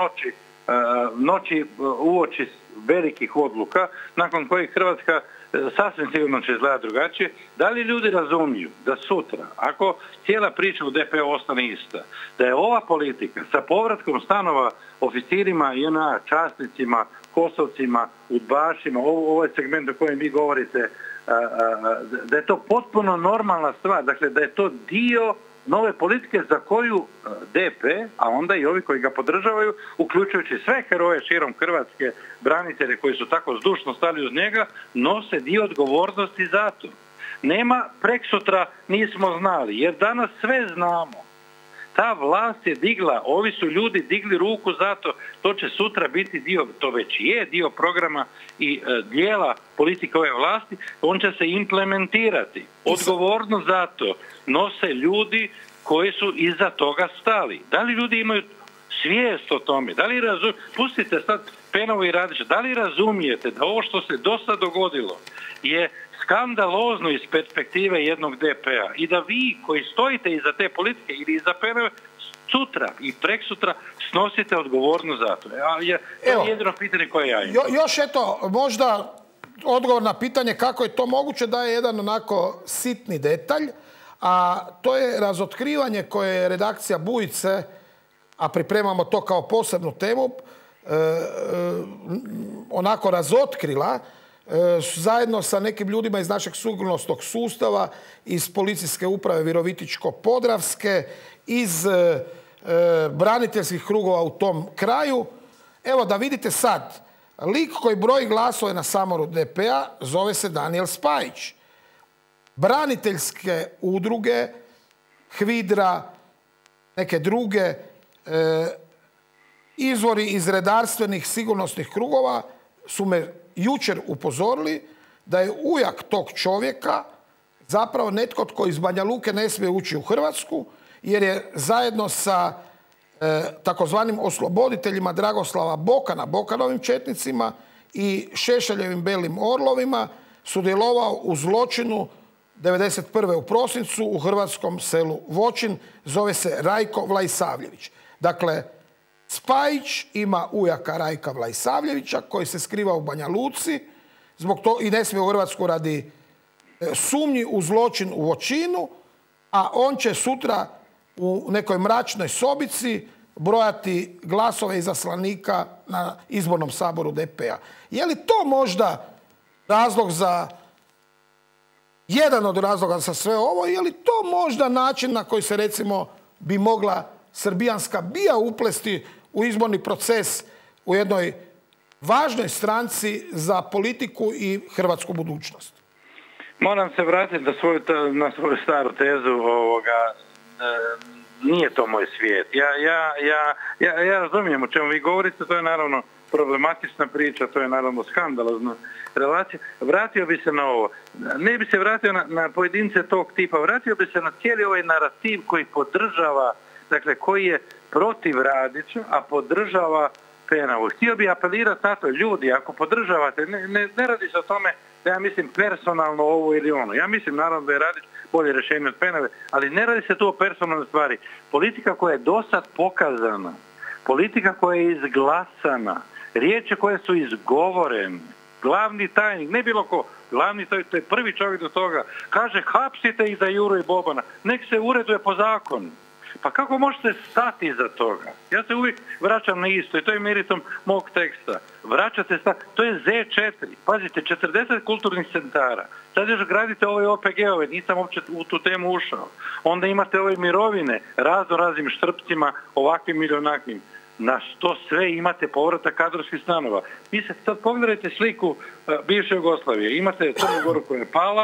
noći uoči velikih odluka, nakon kojih Hrvatska sasvim sigurno će izgledati drugačije. Da li ljudi razumiju da sutra, ako cijela priča u DP-u ostane ista, da je ova politika sa povratkom stanova oficirima JNA, časnicima, kosovcima, udbašima, ovo je segment o kojem vi govorite, da je to potpuno normalna stvar, dakle da je to dio nove politike za koju DP, a onda i ovi koji ga podržavaju, uključujući sve heroje širom Hrvatske, branitelje koji su tako zdušno stali uz njega, nose dio odgovornosti za to. Nema preksutra nismo znali, jer danas sve znamo. Ta vlast je digla, ovi su ljudi digli ruku za to, to će sutra biti dio, to već je dio programa i dijela politike ove vlasti, on će se implementirati. Odgovornost za to nose ljudi koji su iza toga stali. Da li ljudi imaju svijest o tome? Da li pustite sad Penovu i Radića, da li razumijete da ovo što se do sad dogodilo je skandalozno iz perspektive jednog DP-a i da vi koji stojite iza te politike ili iza Penove sutra i preksutra snosite odgovornost za to. To je jedino pitanje koje ja imam. Još eto, možda odgovor na pitanje kako je to moguće daje jedan onako sitni detalj, a to je razotkrivanje koje je redakcija Bujice, a pripremamo to kao posebnu temu, onako razotkrila zajedno sa nekim ljudima iz našeg sigurnosnog sustava, iz policijske uprave Virovitičko-Podravske, iz braniteljskih krugova u tom kraju. Evo da vidite sad, lik koji broji glasove na Saboru DP-a zove se Danijel Spajić. Braniteljske udruge, HVIDRA, neke druge, izvori iz redarstvenih sigurnosnih krugova su me jučer upozorili da je ujak tog čovjeka zapravo netko tko iz Banja Luke ne smije ući u Hrvatsku, jer je zajedno sa takozvanim osloboditeljima Dragoslava Bokana, Bokanovim četnicima i Šešeljevim Belim orlovima sudjelovao u zločinu 1991. u prosincu u hrvatskom selu Voćin, zove se Rajko Vlajsavljević. Dakle, Spajić ima ujaka Rajka Vlajsavljevića koji se skriva u Banja Luci zbog to i ne smije u Hrvatsku radi sumnji u zločin u Voćinu, a on će sutra u nekoj mračnoj sobici brojati glasove izaslanika na izbornom saboru DP-a. Je li to možda razlog za, jedan od razloga za sve ovo, je li to možda način na koji se recimo bi mogla srbijanska BIA uplesti u izborni proces u jednoj važnoj stranci za politiku i hrvatsku budućnost? Moram se vratiti na svoju staru tezu nije to moj svijet. Ja razumijem o čemu vi govorite, to je naravno problematična priča, to je naravno skandalozna relacija. Vratio bi se na ovo. Ne bi se vratio na pojedince tog tipa, vratio bi se na cijeli ovaj narativ koji podržava, dakle koji je protiv Radića, a podržava Penavu. Htio bi apelirati na to, ljudi, ako podržavate, ne radi se o tome da ja mislim personalno ovo ili ono. Ja mislim naravno da je Radić bolje rješenje od Penave, ali ne radi se tu o personalnoj stvari. Politika koja je dosad pokazana, politika koja je izglasana, riječi koje su izgovorene, glavni tajnik, ne bilo ko, glavni tajnik, to je prvi čovjek do toga, kaže hapsite ih za Juru i Bobana, nek se ureduje po zakonu. Pa kako možete stati iza toga? Ja se uvijek vraćam na isto i to je meritum mog teksta. Vraćate stati, to je Z4. Pazite, 40 kulturnih centara. Sad još gradite ove OPG-ove, nisam uopće u tu temu ušao. Onda imate ove mirovine, raznim štrpcima, ovakvim ili onakvim. Na što sve imate povratak kadrovskih stanova. Vi se sad pogledajte sliku bivše Jugoslavije. Imate Crnu Goru koja je pala.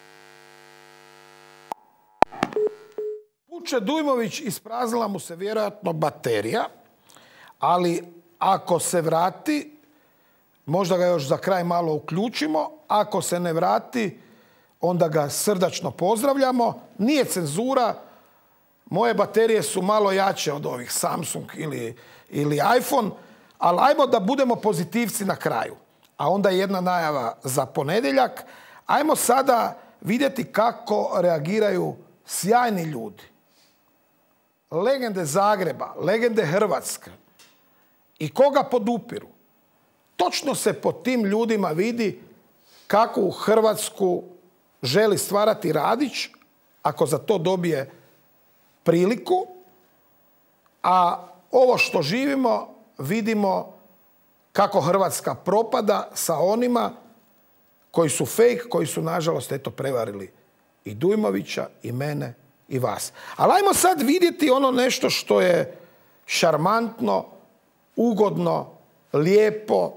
Vuče Dujmović, ispraznila mu se vjerojatno baterija, ali ako se vrati, možda ga još za kraj malo uključimo, ako se ne vrati, onda ga srdačno pozdravljamo. Nije cenzura, moje baterije su malo jače od ovih Samsung ili iPhone, ali ajmo da budemo pozitivci na kraju. A onda jedna najava za ponedjeljak. Ajmo sada vidjeti kako reagiraju sjajni ljudi. Legende Zagreba, legende Hrvatske i koga podupiru. Točno se po tim ljudima vidi kakvu Hrvatsku želi stvarati Radić, ako za to dobije priliku, a ovo što živimo vidimo kako Hrvatska propada sa onima koji su fake, koji su nažalost prevarili i Dujmovića i mene i vas. Ali ajmo sad vidjeti ono nešto što je šarmantno, ugodno, lijepo,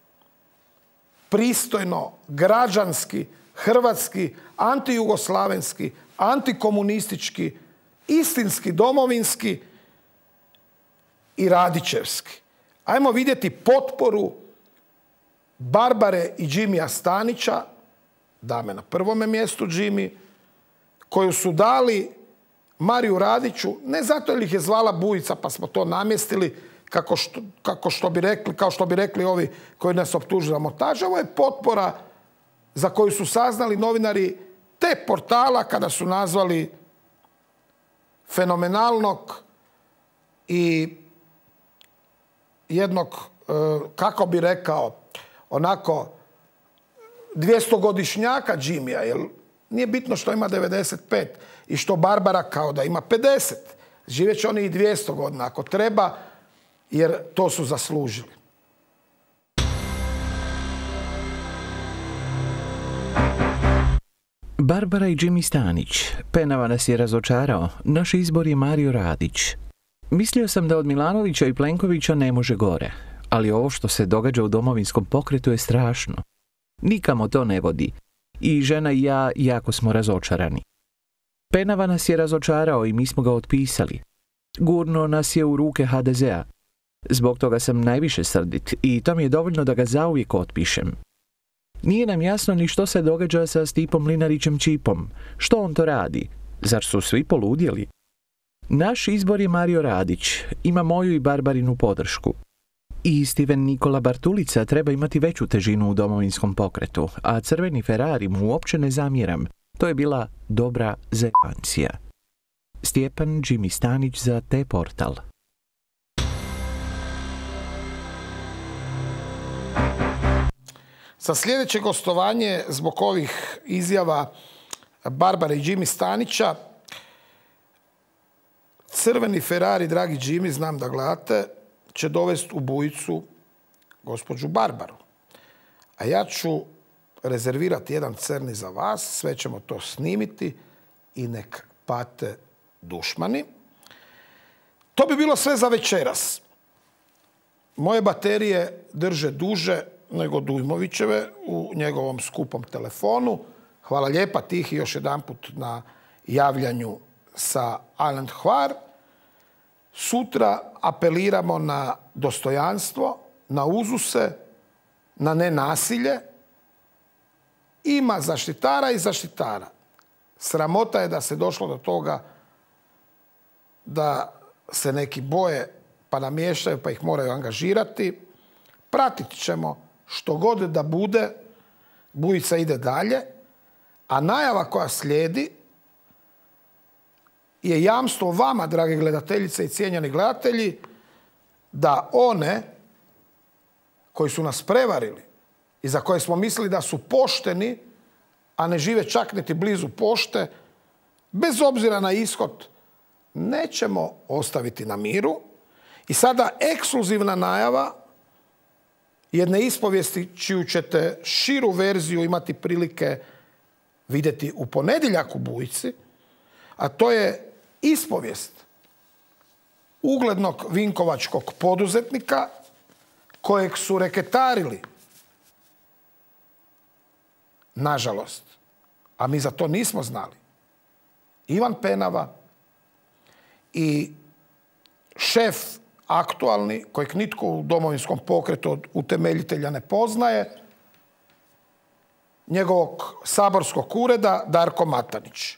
pristojno, građanski, hrvatski, antijugoslavenski, antikomunistički, istinski, domovinski i radićevski. Ajmo vidjeti potporu Barbare i Jimija Stanića, dame na prvome mjestu Jimmy, koju su dali Mariju Radiću, ne zato jer ih je zvala Bujica pa smo to namjestili, kao što bi rekli ovi koji nas optužuju za montažu. Ovo je potpora za koju su saznali novinari te portala kada su nazvali fenomenalnog i jednog, kako bi rekao, onako 200-godišnjaka Jimmya, jer nije bitno što ima 95 i što Barbara kao da ima 50. Živjet će oni i 200 godina ako treba, jer to su zaslužili. Barbara i Jimmy Stanić. Penava nas je razočarao. Naš izbor je Mario Radić. Mislio sam da od Milanovića i Plenkovića ne može gore. Ali ovo što se događa u Domovinskom pokretu je strašno. Nikamo to ne vodi. I žena i ja jako smo razočarani. Penava nas je razočarao i mi smo ga otpisali. Gurno nas je u ruke HDZ-a. Zbog toga sam najviše srdit i to mi je dovoljno da ga zauvijek otpišem. Nije nam jasno ni što se događa sa Stipom Mlinarićem Čipom. Što on to radi? Zar su svi poludjeli? Naš izbor je Mario Radić. Ima moju i Barbarinu podršku. I Stiven Nikola Bartulica treba imati veću težinu u Domovinskom pokretu, a crveni Ferrari mu uopće ne zamjeram. To je bila dobra zepancija. Stjepan Jimmy Stanić za T-Portal. Za sljedeće gostovanje zbog ovih izjava Barbare i Jimmy Stanića, crveni Ferrari, dragi Jimmy, znam da gledate, će dovesti u Bujicu gospođu Barbaru. A ja ću rezervirati jedan crni za vas, sve ćemo to snimiti i nek pate dušmani. To bi bilo sve za večeras. Moje baterije drže duže nego Dujmovićeve u njegovom skupom telefonu. Hvala lijepa Tihi još jedanput na javljanju sa Island Hvar. Sutra apeliramo na dostojanstvo, na uzuse, na nenasilje. Ima zaštitara i zaštitara. Sramota je da se došlo do toga da se neki boje pa namještaju pa ih moraju angažirati. Pratit ćemo što god da bude, Bujica ide dalje, a najava koja slijedi je jamstvo vama, drage gledateljice i cijenjeni gledatelji, da one koji su nas prevarili i za koje smo mislili da su pošteni, a ne žive čak niti blizu pošte, bez obzira na ishod, nećemo ostaviti na miru. I sada ekskluzivna najava jedne ispovijesti čiju ćete širu verziju imati prilike vidjeti u ponedjeljak u Bujici, a to je ispovijest uglednog vinkovačkog poduzetnika kojeg su reketarili, nažalost, a mi za to nismo znali, Ivan Penava i šef aktualni, kojeg nitko u Domovinskom pokretu od utemeljitelja ne poznaje, njegovog saborskog ureda Darko Matanić.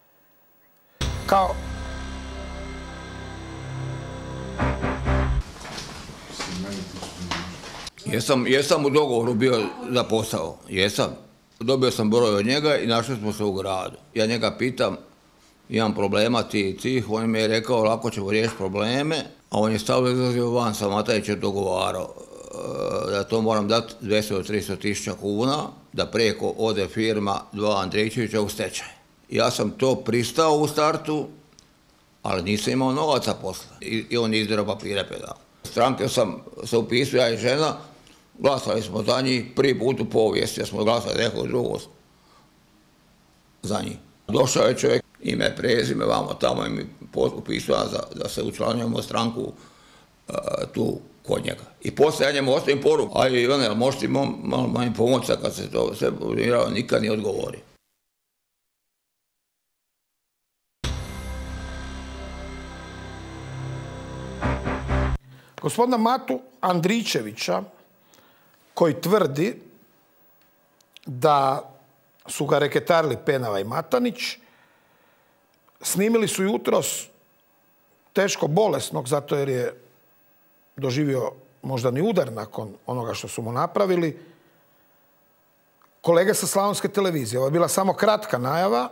Jesam u dogovoru bio za posao. Jesam. Dobio sam broj od njega i našli smo se u gradu. Ja njega pitam, imam problema tih, on mi je rekao lako ćemo riješiti probleme, a on je stavno izlazio van sa Matanićem dogovarao da to moram dati 200 do 300 tisuća kuna, da preko ode firma dva Andrićevića u stečaj. Ja sam to pristao u startu, ali nisam imao novaca posla. I on je izdirao papire pedal. Stranke sam se upisao, ja i žena, glasali smo za njih prvi put u povijesti, jer smo glasali nekog drugog za njih. Došao je čovjek, ime, prezime, vamo tamo i mi upisao da se učlanjujemo stranku tu kod njega. I poslije ja njemu ostavim poruku, a Ivane, možeš ti malo manj pomoći kad se to sve budinirao, nikad nije odgovorio. Gospodina Matu Andrićevića, koji tvrdi da su ga reketarili Penava i Matanić, snimili su jutros teško bolesnog, zato jer je doživio moždani udar nakon onoga što su mu napravili, kolege sa Slavonske televizije. Ovo je bila samo kratka najava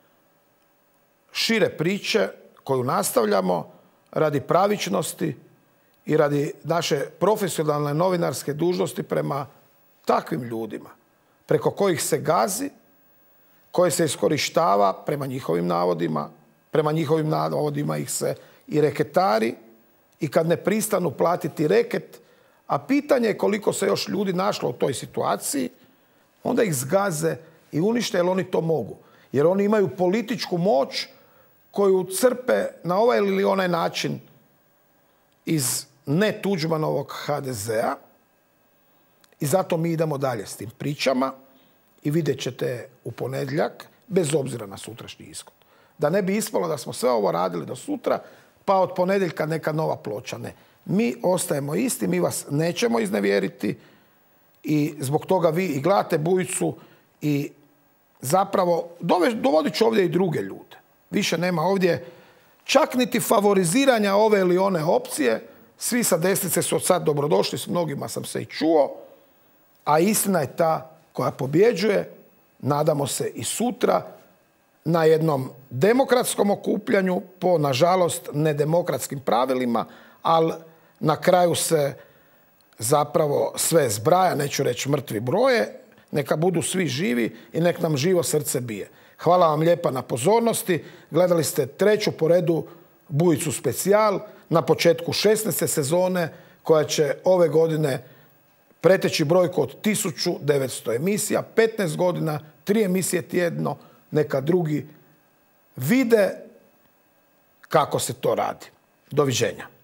šire priče koju nastavljamo radi pravičnosti i radi naše profesionalne novinarske dužnosti prema takvim ljudima, preko kojih se gazi, koje se iskorištava prema njihovim navodima ih se i reketari i kad ne pristanu platiti reket, a pitanje je koliko se još ljudi našlo u toj situaciji, onda ih zgaze i unište jer oni to mogu. Jer oni imaju političku moć koju crpe na ovaj ili onaj način iz ne Tuđmanovog HDZ-a i zato mi idemo dalje s tim pričama i vidjet ćete u ponedjeljak, bez obzira na sutrašnji ishod. Da ne bi ispalo da smo sve ovo radili do sutra, pa od ponedjeljka neka nova ploča. Ne. Mi ostajemo isti, mi vas nećemo iznevjeriti i zbog toga vi i gledate Bujicu i zapravo dovodit ću ovdje i druge ljude. Više nema ovdje čak niti favoriziranja ove ili one opcije. Svi sa desnice su od sad dobrodošli, s mnogima sam se i čuo, a istina je ta koja pobjeđuje, nadamo se i sutra, na jednom demokratskom okupljanju po, nažalost, nedemokratskim pravilima, ali na kraju se zapravo sve zbraja, neću reći mrtvi broje, neka budu svi živi i nek nam živo srce bije. Hvala vam lijepa na pozornosti. Gledali ste treću po redu Bujicu specijal na početku 16. sezone koja će ove godine preteći brojku od 1900 emisija, 15 godina, 3 emisije tjedno, neka drugi vide kako se to radi. Doviđenja.